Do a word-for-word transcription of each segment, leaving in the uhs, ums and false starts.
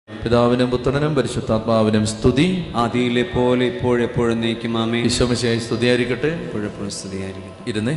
പിതാവിനും പുത്രനും പരിശുദ്ധാത്മാവിനും സ്തുതി, ആദിയിലെ പോലെ ഇപ്പോഴെപ്പോഴും നീക്കും. ആമേൻ. ഈശോമിശിഹായി സ്തുതിയായിരിക്കട്ടെ. ഇപ്പോഴെപ്പോഴും സ്തുതിയായിരിക്കട്ടെ. ഇരുന്നേ.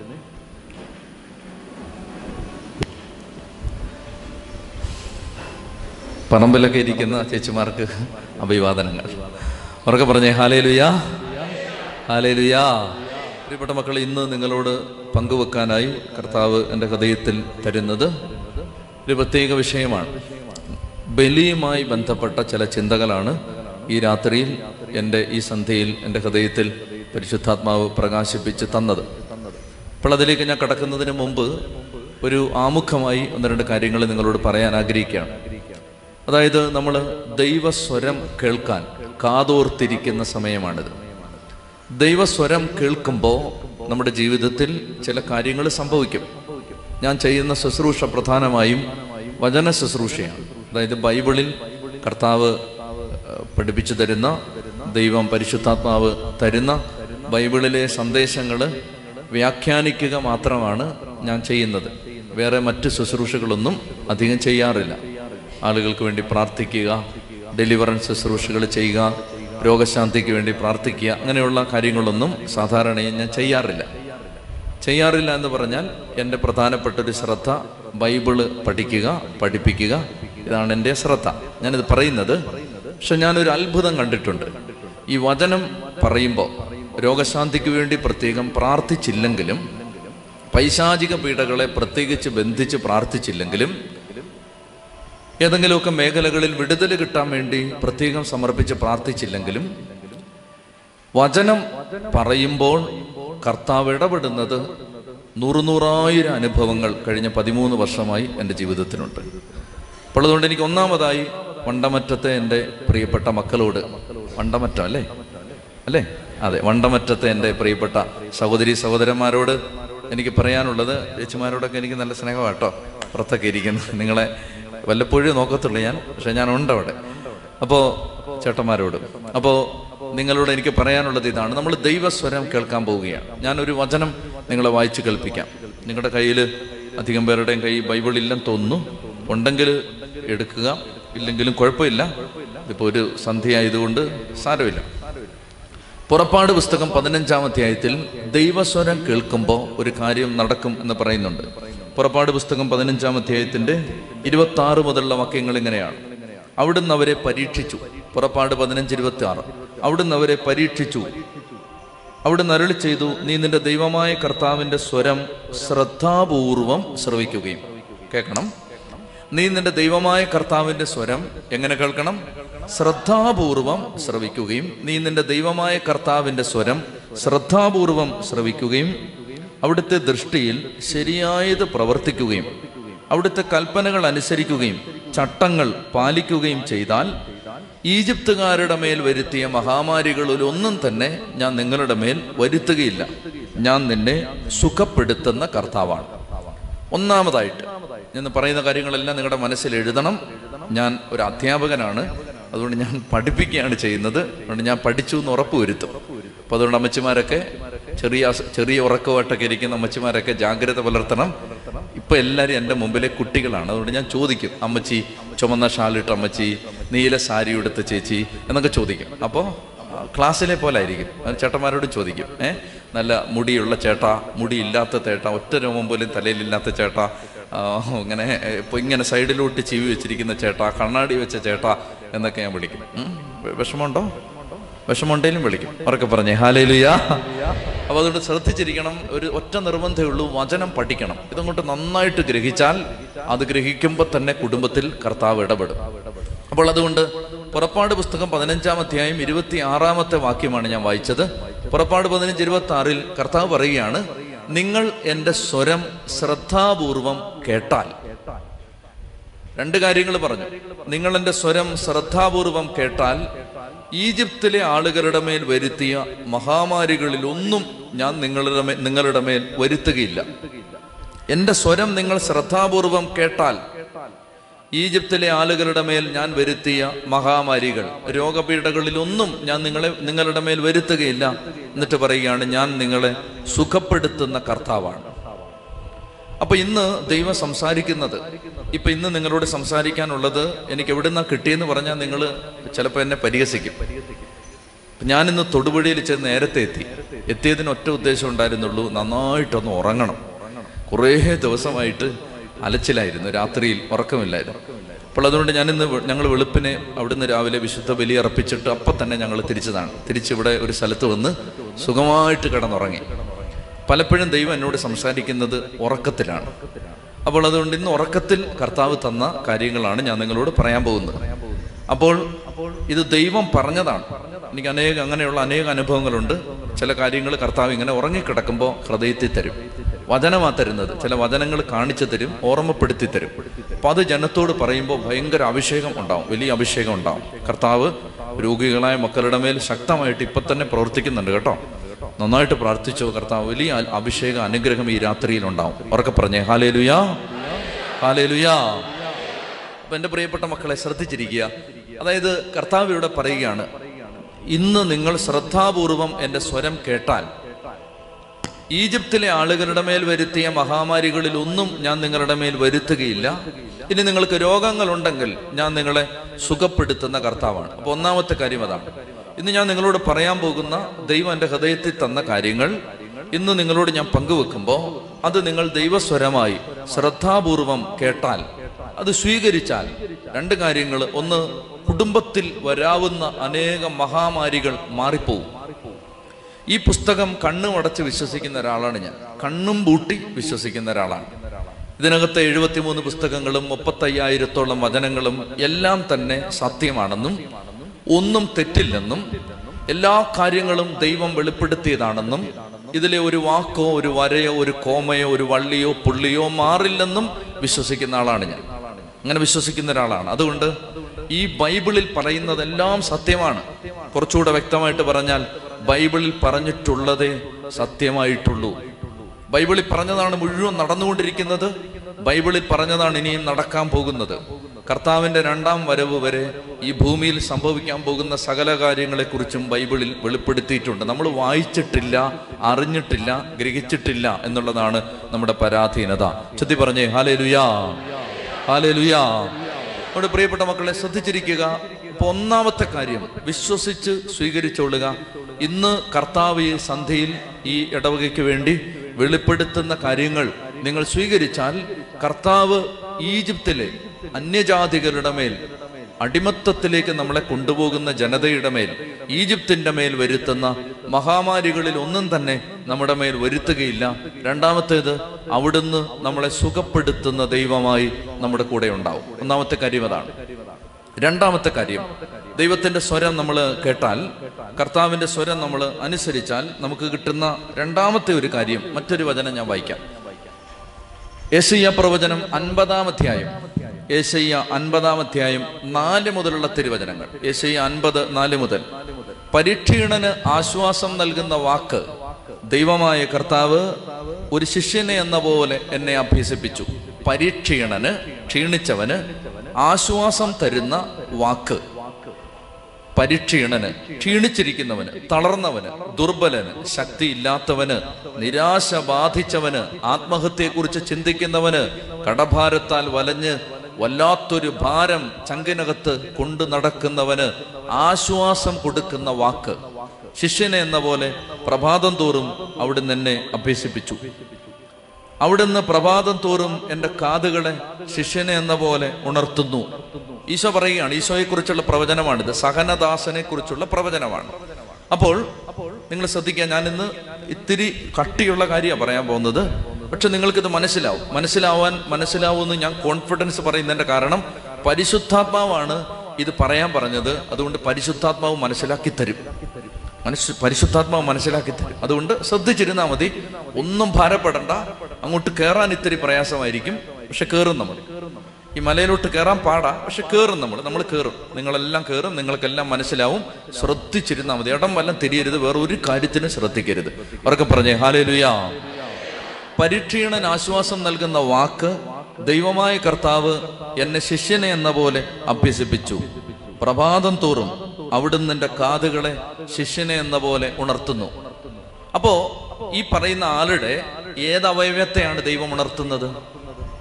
പറമ്പിലൊക്കെ ഇരിക്കുന്ന ചേച്ചിമാർക്ക് അഭിവാദനങ്ങൾ. ഉറക്കെ പറഞ്ഞേ ഹല്ലേലൂയാ, ഹല്ലേലൂയാ. പ്രിയപ്പെട്ട മക്കൾ, ഇന്ന് നിങ്ങളോട് പങ്കുവെക്കാനായി കർത്താവ് എൻ്റെ ഹൃദയത്തിൽ തരുന്നത് ഒരു പ്രത്യേക വിഷയമാണ്. ബലിയുമായി ബന്ധപ്പെട്ട ചില ചിന്തകളാണ് ഈ രാത്രിയിൽ എൻ്റെ ഈ സന്ധ്യയിൽ എൻ്റെ ഹൃദയത്തിൽ പരിശുദ്ധാത്മാവ് പ്രകാശിപ്പിച്ച് തന്നത്. അപ്പോൾ അതിലേക്ക് ഞാൻ കടക്കുന്നതിന് മുമ്പ് ഒരു ആമുഖമായി ഒന്ന് രണ്ട് കാര്യങ്ങൾ നിങ്ങളോട് പറയാൻ ആഗ്രഹിക്കുകയാണ്. അതായത്, നമ്മൾ ദൈവസ്വരം കേൾക്കാൻ കാതോർത്തിരിക്കുന്ന സമയമാണിത്. ദൈവസ്വരം കേൾക്കുമ്പോൾ നമ്മുടെ ജീവിതത്തിൽ ചില കാര്യങ്ങൾ സംഭവിക്കും. ഞാൻ ചെയ്യുന്ന ശുശ്രൂഷ പ്രധാനമായും വചന ശുശ്രൂഷയാണ്. അതായത്, ബൈബിളിൽ കർത്താവ് പഠിപ്പിച്ചു തരുന്ന, ദൈവം പരിശുദ്ധാത്മാവ് തരുന്ന ബൈബിളിലെ സന്ദേശങ്ങൾ വ്യാഖ്യാനിക്കുക മാത്രമാണ് ഞാൻ ചെയ്യുന്നത്. വേറെ മറ്റ് ശുശ്രൂഷകളൊന്നും അധികം ചെയ്യാറില്ല. ആളുകൾക്ക് വേണ്ടി പ്രാർത്ഥിക്കുക, ഡെലിവറൻസ് ശുശ്രൂഷകൾ ചെയ്യുക, രോഗശാന്തിക്ക് വേണ്ടി പ്രാർത്ഥിക്കുക, അങ്ങനെയുള്ള കാര്യങ്ങളൊന്നും സാധാരണയും ഞാൻ ചെയ്യാറില്ല. ചെയ്യാറില്ല എന്ന് പറഞ്ഞാൽ എൻ്റെ പ്രധാനപ്പെട്ടൊരു ശ്രദ്ധ ബൈബിള് പഠിക്കുക, പഠിപ്പിക്കുക, ഇതാണ് എൻ്റെ ശ്രദ്ധ. ഞാനിത് പറയുന്നത്, പക്ഷെ ഞാനൊരു അത്ഭുതം കണ്ടിട്ടുണ്ട്. ഈ വചനം പറയുമ്പോൾ രോഗശാന്തിക്ക് വേണ്ടി പ്രത്യേകം പ്രാർത്ഥിച്ചില്ലെങ്കിലും, പൈശാചിക പീഡകളെ പ്രത്യേകിച്ച് ബന്ധിച്ച് പ്രാർത്ഥിച്ചില്ലെങ്കിലും, ഏതെങ്കിലുമൊക്കെ മേഖലകളിൽ വിടുതൽ കിട്ടാൻ വേണ്ടി പ്രത്യേകം സമർപ്പിച്ച് പ്രാർത്ഥിച്ചില്ലെങ്കിലും, വചനം പറയുമ്പോൾ കർത്താവ് ഇടപെടുന്നത് നൂറുനൂറായിരം അനുഭവങ്ങൾ കഴിഞ്ഞ പതിമൂന്ന് വർഷമായി എൻ്റെ ജീവിതത്തിലുണ്ട്. അപ്പോൾ അതുകൊണ്ട് എനിക്ക് ഒന്നാമതായി വണ്ടമറ്റത്തെ എൻ്റെ പ്രിയപ്പെട്ട മക്കളോട്, വണ്ടമറ്റം അല്ലേ അല്ലേ അതെ വണ്ടമറ്റത്തെ എൻ്റെ പ്രിയപ്പെട്ട സഹോദരി സഹോദരന്മാരോട് എനിക്ക് പറയാനുള്ളത്, ചേച്ചിമാരോടൊക്കെ എനിക്ക് നല്ല സ്നേഹമാട്ടോ. പുറത്തൊക്കെ ഇരിക്കുന്നു, നിങ്ങളെ വല്ലപ്പോഴും നോക്കത്തുള്ളൂ ഞാൻ, പക്ഷെ ഞാൻ ഉണ്ട് അവിടെ. അപ്പോൾ ചേട്ടന്മാരോട്, അപ്പോൾ നിങ്ങളോട് എനിക്ക് പറയാനുള്ളത് ഇതാണ്. നമ്മൾ ദൈവസ്വരം കേൾക്കാൻ പോവുകയാണ്. ഞാനൊരു വചനം നിങ്ങളെ വായിച്ച് കേൾപ്പിക്കാം. നിങ്ങളുടെ കയ്യിൽ അധികം പേരുടെയും കൈ ബൈബിളില്ലെന്ന് തോന്നുന്നു. ഉണ്ടെങ്കിൽ എടുക്കുക, ഇല്ലെങ്കിലും കുഴപ്പമില്ല. ഇതിപ്പോൾ ഒരു സന്ധ്യ ആയതുകൊണ്ട് സാരമില്ല. പുറപ്പാട് പുസ്തകം പതിനഞ്ചാം അധ്യായത്തിൽ ദൈവസ്വരം കേൾക്കുമ്പോൾ ഒരു കാര്യം നടക്കും എന്ന് പറയുന്നുണ്ട്. പുറപ്പാട് പുസ്തകം പതിനഞ്ചാം അധ്യായത്തിൻ്റെ ഇരുപത്തി ആറ് മുതലുള്ള വാക്യങ്ങൾ ഇങ്ങനെയാണ്. അവിടുന്ന് അവരെ പരീക്ഷിച്ചു. പുറപ്പാട് പതിനഞ്ച് ഇരുപത്തി ആറ്. അവിടുന്ന് അവരെ പരീക്ഷിച്ചു. അവിടുന്ന് അരുളി ചെയ്തു, നീ നിന്റെ ദൈവമായ കർത്താവിൻ്റെ സ്വരം ശ്രദ്ധാപൂർവം ശ്രവിക്കുകയും. കേൾക്കണം, നീ നിന്റെ ദൈവമായ കർത്താവിൻ്റെ സ്വരം എങ്ങനെ കേൾക്കണം? ശ്രദ്ധാപൂർവം ശ്രവിക്കുകയും. നീ നിന്റെ ദൈവമായ കർത്താവിൻ്റെ സ്വരം ശ്രദ്ധാപൂർവം ശ്രവിക്കുകയും അവിടുത്തെ ദൃഷ്ടിയിൽ ശരിയായത് പ്രവർത്തിക്കുകയും അവിടുത്തെ കൽപ്പനകൾ അനുസരിക്കുകയും ചട്ടങ്ങൾ പാലിക്കുകയും ചെയ്താൽ ഈജിപ്തുകാരുടെ മേൽ വരുത്തിയ മഹാമാരികളിൽ ഒന്നും തന്നെ ഞാൻ നിങ്ങളുടെ മേൽ വരുത്തുകയില്ല. ഞാൻ നിന്നെ സുഖപ്പെടുത്തുന്ന കർത്താവാണ്. ഒന്നാമതായിട്ട് ഞാൻ പറയുന്ന കാര്യങ്ങളെല്ലാം നിങ്ങളുടെ മനസ്സിൽ എഴുതണം. ഞാൻ ഒരു അധ്യാപകനാണ്, അതുകൊണ്ട് ഞാൻ പഠിപ്പിക്കുകയാണ് ചെയ്യുന്നത്. അതുകൊണ്ട് ഞാൻ പഠിച്ചു എന്ന് ഉറപ്പ് വരുത്തും. അപ്പോൾ അതുകൊണ്ട് അമ്മച്ചിമാരൊക്കെ, ചെറിയ ചെറിയ ഉറക്കമായിട്ടൊക്കെ ഇരിക്കുന്ന അമ്മച്ചിമാരൊക്കെ ജാഗ്രത പുലർത്തണം. ഇപ്പം എല്ലാവരും എൻ്റെ മുമ്പിലെ കുട്ടികളാണ്. അതുകൊണ്ട് ഞാൻ ചോദിക്കും, അമ്മച്ചി ചുമന്ന ഷാലിട്ട അമ്മച്ചി, നീല സാരി ഉടുത്ത ചേച്ചി എന്നൊക്കെ ചോദിക്കും. അപ്പോൾ ക്ലാസ്സിലെ പോലെ ആയിരിക്കും. ചേട്ടന്മാരോട് ചോദിക്കും, ഏഹ് നല്ല മുടിയുള്ള ചേട്ടാ, മുടിയില്ലാത്ത ചേട്ടാ, ഒറ്റ രോമം പോലും തലയിലില്ലാത്ത ചേട്ടാ, ഇങ്ങനെ ഇപ്പോൾ ഇങ്ങനെ സൈഡിലോട്ട് ചീവി വെച്ചിരിക്കുന്ന ചേട്ടാ, കണ്ണാടി വെച്ച ചേട്ടാ എന്നൊക്കെ ഞാൻ വിളിക്കും. വിഷമമുണ്ടോ? വിഷമമുണ്ടെങ്കിലും വിളിക്കും. ഉറക്കെ പറഞ്ഞേ ഹല്ലേലൂയാ. അപ്പോൾ അതുകൊണ്ട് ശ്രദ്ധിച്ചിരിക്കണം. ഒരു ഒറ്റ നിർബന്ധമേ ഉള്ളൂ, വചനം പഠിക്കണം. ഇതങ്ങോട്ട് നന്നായിട്ട് ഗ്രഹിച്ചാൽ അത് ഗ്രഹിക്കുമ്പോൾ തന്നെ കുടുംബത്തിൽ കർത്താവ് ഇടപെടും. അപ്പോൾ അതുകൊണ്ട് പുറപ്പാട് പുസ്തകം പതിനഞ്ചാം അധ്യായം ഇരുപത്തി ആറാമത്തെ വാക്യമാണ് ഞാൻ വായിച്ചത്. പുറപ്പാട് പതിനഞ്ച് ഇരുപത്തി ആറിൽ കർത്താവ് പറയുകയാണ്, നിങ്ങൾ എൻ്റെ സ്വരം ശ്രദ്ധാപൂർവം കേട്ടാൽ. രണ്ട് കാര്യങ്ങൾ പറഞ്ഞു. നിങ്ങൾ എൻ്റെ സ്വരം ശ്രദ്ധാപൂർവം കേട്ടാൽ ഈജിപ്തിലെ ആളുകളുടെ മേൽ വരുത്തിയ മഹാമാരികളിൽ ഒന്നും ഞാൻ നിങ്ങളുടെ മേൽ നിങ്ങളുടെ മേൽ വരുത്തുകയില്ല. എൻ്റെ സ്വരം നിങ്ങൾ ശ്രദ്ധാപൂർവം കേട്ടാൽ ഈജിപ്തിലെ ആളുകളുടെ മേൽ ഞാൻ വരുത്തിയ മഹാമാരികൾ, രോഗപീഠകളിലൊന്നും ഞാൻ നിങ്ങളെ നിങ്ങളുടെ മേൽ വരുത്തുകയില്ല. എന്നിട്ട് പറയുകയാണ്, ഞാൻ നിങ്ങളെ സുഖപ്പെടുത്തുന്ന കർത്താവാണ്. അപ്പൊ ഇന്ന് ദൈവം സംസാരിക്കുന്നത് ഇപ്പം ഇന്ന് നിങ്ങളോട് സംസാരിക്കാനുള്ളത് എനിക്ക് എവിടെ നിന്നാണ് കിട്ടിയെന്ന് പറഞ്ഞാൽ നിങ്ങൾ ചിലപ്പോൾ എന്നെ പരിഹസിക്കും. ഞാനിന്ന് തൊടുപുഴയിൽ ചെന്ന് നേരത്തെ എത്തി. എത്തിയതിന് ഒറ്റ ഉദ്ദേശം ഉണ്ടായിരുന്നുള്ളൂ, നന്നായിട്ടൊന്ന് ഉറങ്ങണം. കുറേ ദിവസമായിട്ട് അലച്ചിലായിരുന്നു, രാത്രിയിൽ ഉറക്കമില്ലായിരുന്നു. അപ്പോൾ അതുകൊണ്ട് ഞാനിന്ന് ഞങ്ങൾ വെളുപ്പിനെ അവിടുന്ന് രാവിലെ വിശുദ്ധ ബലി അർപ്പിച്ചിട്ട് അപ്പം തന്നെ ഞങ്ങൾ തിരിച്ചതാണ്. തിരിച്ചിവിടെ ഒരു സ്ഥലത്ത് വന്ന് സുഖമായിട്ട് കിടന്നുറങ്ങി. പലപ്പോഴും ദൈവം എന്നോട് സംസാരിക്കുന്നത് ഉറക്കത്തിലാണ്. അപ്പോൾ അതുകൊണ്ട് ഇന്ന് ഉറക്കത്തിൽ കർത്താവ് തന്ന കാര്യങ്ങളാണ് ഞാൻ നിങ്ങളോട് പറയാൻ പോകുന്നത്. അപ്പോൾ ഇത് ദൈവം പറഞ്ഞതാണ്. എനിക്ക് അനേക അങ്ങനെയുള്ള അനേക അനുഭവങ്ങളുണ്ട്. ചില കാര്യങ്ങൾ കർത്താവ് ഇങ്ങനെ ഉറങ്ങിക്കിടക്കുമ്പോൾ ഹൃദയത്തിൽ തരും. വചനമാ തരുന്നത്. ചില വചനങ്ങൾ കാണിച്ചു തരും, ഓർമ്മപ്പെടുത്തി തരും. അപ്പം അത് ജനത്തോട് പറയുമ്പോൾ ഭയങ്കര അഭിഷേകം ഉണ്ടാവും, വലിയ അഭിഷേകം ഉണ്ടാവും. കർത്താവ് രോഗികളായ മക്കളുടെ മേൽ ശക്തമായിട്ട് ഇപ്പം തന്നെ പ്രവർത്തിക്കുന്നുണ്ട് കേട്ടോ. നന്നായിട്ട് പ്രാർത്ഥിച്ചോ. കർത്താവ് വലിയ അഭിഷേക അനുഗ്രഹം ഈ രാത്രിയിൽ ഉണ്ടാവും. ഉറക്കെ പറഞ്ഞേ ഹല്ലേലൂയാ, ഹല്ലേലൂയാ. അപ്പം എൻ്റെ പ്രിയപ്പെട്ട മക്കളെ ശ്രദ്ധിച്ചിരിക്കുക. അതായത് കർത്താവ് ഇവിടെ പറയുകയാണ്, ഇന്ന് നിങ്ങൾ ശ്രദ്ധാപൂർവം എൻ്റെ സ്വരം കേട്ടാൽ ഈജിപ്തിലെ ആളുകളുടെ മേൽ വരുത്തിയ മഹാമാരികളിൽ ഒന്നും ഞാൻ നിങ്ങളുടെ മേൽ വരുത്തുകയില്ല. ഇനി നിങ്ങൾക്ക് രോഗങ്ങളുണ്ടെങ്കിൽ ഞാൻ നിങ്ങളെ സുഖപ്പെടുത്തുന്ന കർത്താവാണ്. അപ്പോൾ ഒന്നാമത്തെ കാര്യം അതാണ്. ഇന്ന് ഞാൻ നിങ്ങളോട് പറയാൻ പോകുന്ന ദൈവം എൻ്റെ ഹൃദയത്തിൽ തന്ന കാര്യങ്ങൾ ഇന്ന് നിങ്ങളോട് ഞാൻ പങ്കുവെക്കുമ്പോൾ അത് നിങ്ങൾ ദൈവസ്വരമായി ശ്രദ്ധാപൂർവം കേട്ടാൽ, അത് സ്വീകരിച്ചാൽ രണ്ട് കാര്യങ്ങൾ. ഒന്ന്, കുടുംബത്തിൽ വരാവുന്ന അനേകം മഹാമാരികൾ മാറിപ്പോവും. ഈ പുസ്തകം കണ്ണും അടച്ച് വിശ്വസിക്കുന്ന ഒരാളാണ് ഞാൻ. കണ്ണും പൂട്ടി വിശ്വസിക്കുന്ന ഒരാളാണ്. ഇതിനകത്തെ എഴുപത്തിമൂന്ന് പുസ്തകങ്ങളും മുപ്പത്തയ്യായിരത്തോളം വചനങ്ങളും എല്ലാം തന്നെ സത്യമാണെന്നും ഒന്നും തെറ്റില്ലെന്നും എല്ലാ കാര്യങ്ങളും ദൈവം വെളിപ്പെടുത്തിയതാണെന്നും ഇതിലെ ഒരു വാക്കോ ഒരു വരയോ ഒരു കോമയോ ഒരു വള്ളിയോ പുള്ളിയോ മാറില്ലെന്നും വിശ്വസിക്കുന്ന ആളാണ് ഞാൻ. അങ്ങനെ വിശ്വസിക്കുന്ന ഒരാളാണ്. അതുകൊണ്ട് ഈ ബൈബിളിൽ പറയുന്നതെല്ലാം സത്യമാണ്. കുറച്ചുകൂടെ വ്യക്തമായിട്ട് പറഞ്ഞാൽ ബൈബിളിൽ പറഞ്ഞിട്ടുള്ളതേ സത്യമായിട്ടുള്ളൂ. ബൈബിളിൽ പറഞ്ഞതാണ് മുഴുവൻ നടന്നുകൊണ്ടിരിക്കുന്നത്. ബൈബിളിൽ പറഞ്ഞതാണ് ഇനിയും നടക്കാൻ പോകുന്നത്. കർത്താവിൻ്റെ രണ്ടാം വരവ് വരെ ഈ ഭൂമിയിൽ സംഭവിക്കാൻ പോകുന്ന സകല കാര്യങ്ങളെക്കുറിച്ചും ബൈബിളിൽ വെളിപ്പെടുത്തിയിട്ടുണ്ട്. നമ്മൾ വായിച്ചിട്ടില്ല, അറിഞ്ഞിട്ടില്ല, ഗ്രഹിച്ചിട്ടില്ല എന്നുള്ളതാണ് നമ്മുടെ പരാധീനത. ചൊല്ലി പറഞ്ഞേ ഹല്ലേലൂയാ, ഹല്ലേലൂയാ. നമ്മുടെ പ്രിയപ്പെട്ട മക്കളെ ശ്രദ്ധിച്ചിരിക്കുക. ഇപ്പൊ ഒന്നാമത്തെ കാര്യം, വിശ്വസിച്ച് സ്വീകരിച്ചോളുക. ഇന്ന് കർത്താവ് ഈ സന്ധ്യയിൽ ഈ ഇടവകയ്ക്ക് വേണ്ടി വെളിപ്പെടുത്തുന്ന കാര്യങ്ങൾ നിങ്ങൾ സ്വീകരിച്ചാൽ കർത്താവ് ഈജിപ്തിലെ അന്യജാതികളുടെ മേൽ, അടിമത്തത്തിലേക്ക് നമ്മളെ കൊണ്ടുപോകുന്ന ജനതയുടെ മേൽ, ഈജിപ്തിൻ്റെ മേൽ വരുത്തുന്ന മഹാമാരികളിൽ ഒന്നും തന്നെ നമ്മുടെ മേൽ വരുത്തുകയില്ല. രണ്ടാമത്തേത്, അവിടുന്ന് നമ്മളെ സുഖപ്പെടുത്തുന്ന ദൈവമായി നമ്മുടെ കൂടെ ഉണ്ടാവും. ഒന്നാമത്തെ കാര്യം അതാണ്. രണ്ടാമത്തെ കാര്യം, ദൈവത്തിൻ്റെ സ്വരം നമ്മൾ കേട്ടാൽ, കർത്താവിൻ്റെ സ്വരം നമ്മൾ അനുസരിച്ചാൽ നമുക്ക് കിട്ടുന്ന രണ്ടാമത്തെ ഒരു കാര്യം, മറ്റൊരു വചനം ഞാൻ വായിക്കാം. യെശയ്യാ പ്രവചനം അൻപതാം അധ്യായം, യെശയ്യാ അൻപതാം അധ്യായം നാല് മുതലുള്ള തിരുവചനങ്ങൾ. യെശയ്യാ അൻപത് നാല് മുതൽ. പരീക്ഷീണന് ആശ്വാസം നൽകുന്ന വാക്ക്, ദൈവമായ കർത്താവ് ഒരു ശിഷ്യനെ എന്ന പോലെ എന്നെ അഭ്യസിപ്പിച്ചു. പരീക്ഷീണന്, ക്ഷീണിച്ചവന് ആശ്വാസം തരുന്ന വാക്ക്. പരീക്ഷീണന്, ക്ഷീണിച്ചിരിക്കുന്നവന്, തളർന്നവന്, ദുർബലന്, ശക്തിയില്ലാത്തവന്, നിരാശ ബാധിച്ചവന്, ആത്മഹത്യയെക്കുറിച്ച് ചിന്തിക്കുന്നവന്, കടഭാരത്താൽ വലഞ്ഞ് വല്ലാത്തൊരു ഭാരം ചങ്കിനകത്ത് കൊണ്ടു നടക്കുന്നവന് ആശ്വാസം കൊടുക്കുന്ന വാക്ക്. ശിഷ്യനെ എന്ന പോലെ പ്രഭാതം തോറും അവിടുന്ന് എന്നെ അഭ്യസിപ്പിച്ചു. അവിടുന്ന് പ്രഭാതം തോറും എൻ്റെ കാതുകളെ ശിഷ്യനെ എന്ന പോലെ ഉണർത്തുന്നു. ഈശോ പറയുകയാണ്, ഈശോയെക്കുറിച്ചുള്ള പ്രവചനമാണിത്, സഹനദാസനെ കുറിച്ചുള്ള പ്രവചനമാണ്. അപ്പോൾ നിങ്ങൾ ശ്രദ്ധിക്കുക, ഞാനിന്ന് ഇത്തിരി കട്ടിയുള്ള കാര്യമാണ് പറയാൻ പോകുന്നത്. പക്ഷെ നിങ്ങൾക്കിത് മനസ്സിലാവും. മനസ്സിലാവാൻ മനസ്സിലാവുമെന്ന് ഞാൻ കോൺഫിഡൻസ് പറയുന്നതിൻ്റെ കാരണം, പരിശുദ്ധാത്മാവാണ് ഇത് പറയാൻ പറഞ്ഞത്. അതുകൊണ്ട് പരിശുദ്ധാത്മാവ് മനസ്സിലാക്കി തരും. മനസ്സ് പരിശുദ്ധാത്മാവ് മനസ്സിലാക്കി തരും. അതുകൊണ്ട് ശ്രദ്ധിച്ചിരുന്നാൽ മതി. ഒന്നും ഭാരപ്പെടണ്ട. അങ്ങോട്ട് കയറാൻ ഇത്തിരി പ്രയാസമായിരിക്കും, പക്ഷെ കയറും നമ്മൾ. ഈ മലയിലോട്ട് കയറാൻ പാടാ, പക്ഷെ കയറും നമ്മൾ നമ്മൾ കയറും. നിങ്ങളെല്ലാം കയറും, നിങ്ങൾക്കെല്ലാം മനസ്സിലാവും. ശ്രദ്ധിച്ചിരുന്നാൽ മതി. ഇടം വല്ലം തിരിയരുത്, വേറെ ഒരു കാര്യത്തിനും ശ്രദ്ധിക്കരുത്. അവരൊക്കെ പറഞ്ഞേ ഹല്ലേലൂയാ. പരീക്ഷീണൻ ആശ്വാസം നൽകുന്ന വാക്ക്, ദൈവമായ കർത്താവ് എന്നെ ശിഷ്യനെ എന്ന പോലെ അഭ്യസിപ്പിച്ചു. പ്രഭാതം തോറും അവിടുന്ന് എൻ്റെ കാതുകളെ ശിഷ്യനെ എന്ന പോലെ ഉണർത്തുന്നു. അപ്പോ ഈ പറയുന്ന ആളുടെ ഏത് അവയവത്തെയാണ് ദൈവം ഉണർത്തുന്നത്?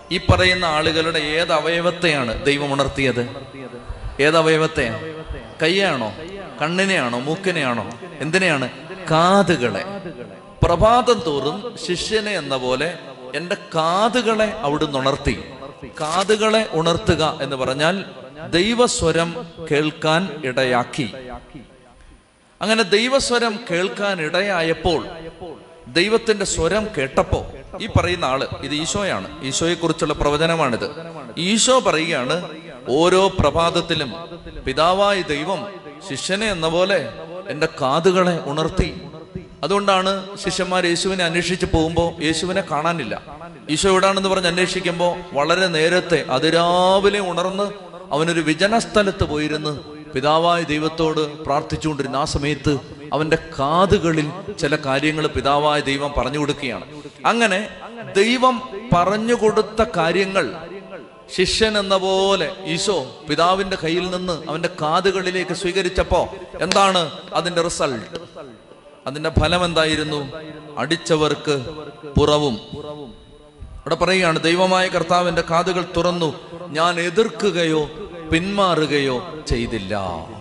ഈ പറയുന്ന ആളുകളുടെ ഏത് അവയവത്തെയാണ് ദൈവം ഉണർത്തിയത്? ഏതവയവത്തെ? കയ്യാണോ, കണ്ണിനെയാണോ, മൂക്കിനെയാണോ, എന്തിനെയാണ്? കാതുകളെ. പ്രഭാതം തോറും ശിഷ്യനെ എന്ന പോലെ എൻ്റെ കാതുകളെ അവിടുന്ന് ഉണർത്തി. കാതുകളെ ഉണർത്തുക എന്ന് പറഞ്ഞാൽ ദൈവസ്വരം കേൾക്കാൻ ഇടയാക്കി. അങ്ങനെ ദൈവസ്വരം കേൾക്കാൻ ഇടയായപ്പോൾ, ദൈവത്തിന്റെ സ്വരം കേട്ടപ്പോ, ഈ പറയുന്ന ആള്, ഇത് ഈശോയാണ്, ഈശോയെ കുറിച്ചുള്ള പ്രവചനമാണിത്. ഈശോ പറയുകയാണ്, ഓരോ പ്രഭാതത്തിലും പിതാവായ ദൈവം ശിഷ്യനെ എന്ന പോലെ എൻ്റെ കാതുകളെ ഉണർത്തി. അതുകൊണ്ടാണ് ശിഷ്യന്മാർ യേശുവിനെ അന്വേഷിച്ച് പോകുമ്പോൾ യേശുവിനെ കാണാനില്ല. ഈശോ എവിടാണെന്ന് പറഞ്ഞ് അന്വേഷിക്കുമ്പോൾ വളരെ നേരത്തെ അതിരാവിലെ ഉണർന്ന് അവനൊരു വിജന സ്ഥലത്ത് പോയിരുന്ന് പിതാവായ ദൈവത്തോട് പ്രാർത്ഥിച്ചുകൊണ്ടിരുന്ന ആ സമയത്ത് അവന്റെ കാതുകളിൽ ചില കാര്യങ്ങൾ പിതാവായ ദൈവം പറഞ്ഞു കൊടുക്കുകയാണ്. അങ്ങനെ ദൈവം പറഞ്ഞു കൊടുത്ത കാര്യങ്ങൾ ശിഷ്യൻ എന്ന പോലെ ഈശോ പിതാവിന്റെ കയ്യിൽ നിന്ന് അവന്റെ കാതുകളിലേക്ക് സ്വീകരിച്ചപ്പോ എന്താണ് അതിന്റെ റിസൾട്ട്? അതിന്റെ ഫലം എന്തായിരുന്നു? അടിച്ചവർക്ക് പുറവും. ഇവിടെ പറയുകയാണ്, ദൈവമായ കർത്താവിന്റെ കാതുകൾ തുറന്നു, ഞാൻ എതിർക്കുകയോ പിന്മാറുകയോ ചെയ്തില്ല.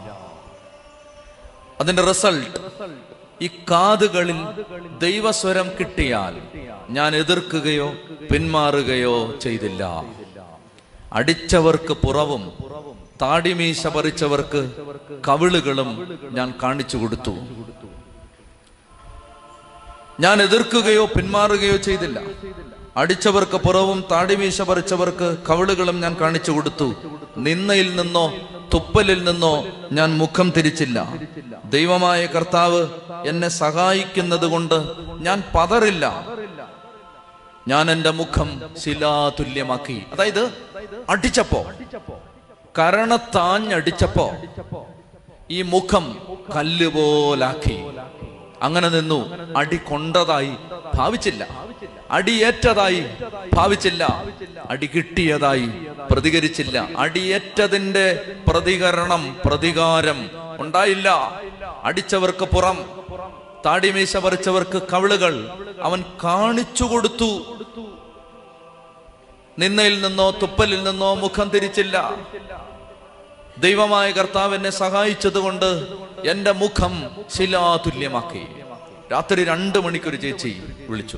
അതിന്റെ റിസൾട്ട്, ഈ കാതുകളിൽ ദൈവസ്വരം കിട്ടിയാൽ ഞാൻ എതിർക്കുകയോ പിന്മാറുകയോ ചെയ്തില്ല. അടിച്ചവർക്ക് പുറവും താടിമീശ പറിച്ചവർക്ക് കവിളുകളും ഞാൻ കാണിച്ചു കൊടുത്തു. ഞാൻ എതിർക്കുകയോ പിന്മാറുകയോ ചെയ്തില്ല. അടിച്ചവർക്ക് പുറവും താടിമീശ പറിച്ചവർക്ക് കവിളുകളും ഞാൻ കാണിച്ചു കൊടുത്തു. നിന്നയിൽ നിന്നോ തുപ്പലിൽ നിന്നോ ഞാൻ മുഖം തിരിച്ചില്ല. ദൈവമായ കർത്താവ് എന്നെ സഹായിക്കുന്നത് കൊണ്ട് ഞാൻ പതറില്ല. ഞാൻ എൻ്റെ മുഖം ശിലാതുല്യമാക്കി. അതായത് അടിച്ചപ്പോ, കരണത്താഞ്ഞടിച്ചപ്പോ ഈ മുഖം കല്ലുപോലാക്കി. അങ്ങനെ നിന്നു. അടി കൊണ്ടതായി ഭാവിച്ചില്ല, അടിയേറ്റതായി ഭാവിച്ചില്ല, അടി കിട്ടിയതായി പ്രതികരിച്ചില്ല. അടിയേറ്റതിന്റെ പ്രതികരണം, പ്രതികാരം ഉണ്ടായില്ല. അടിച്ചവർക്ക് പുറം, താടിമീശ പറിച്ചവർക്ക് കവിളുകൾ അവൻ കാണിച്ചു കൊടുത്തു. നിന്നയിൽ നിന്നോ തുപ്പലിൽ നിന്നോ മുഖം തിരിച്ചില്ല. ദൈവമായ കർത്താവ് എന്നെ സഹായിച്ചത് കൊണ്ട് എന്റെ മുഖം ശിലാതുല്യമാക്കി. രാത്രി രണ്ടു മണിക്കൊരു ചേച്ചി വിളിച്ചു.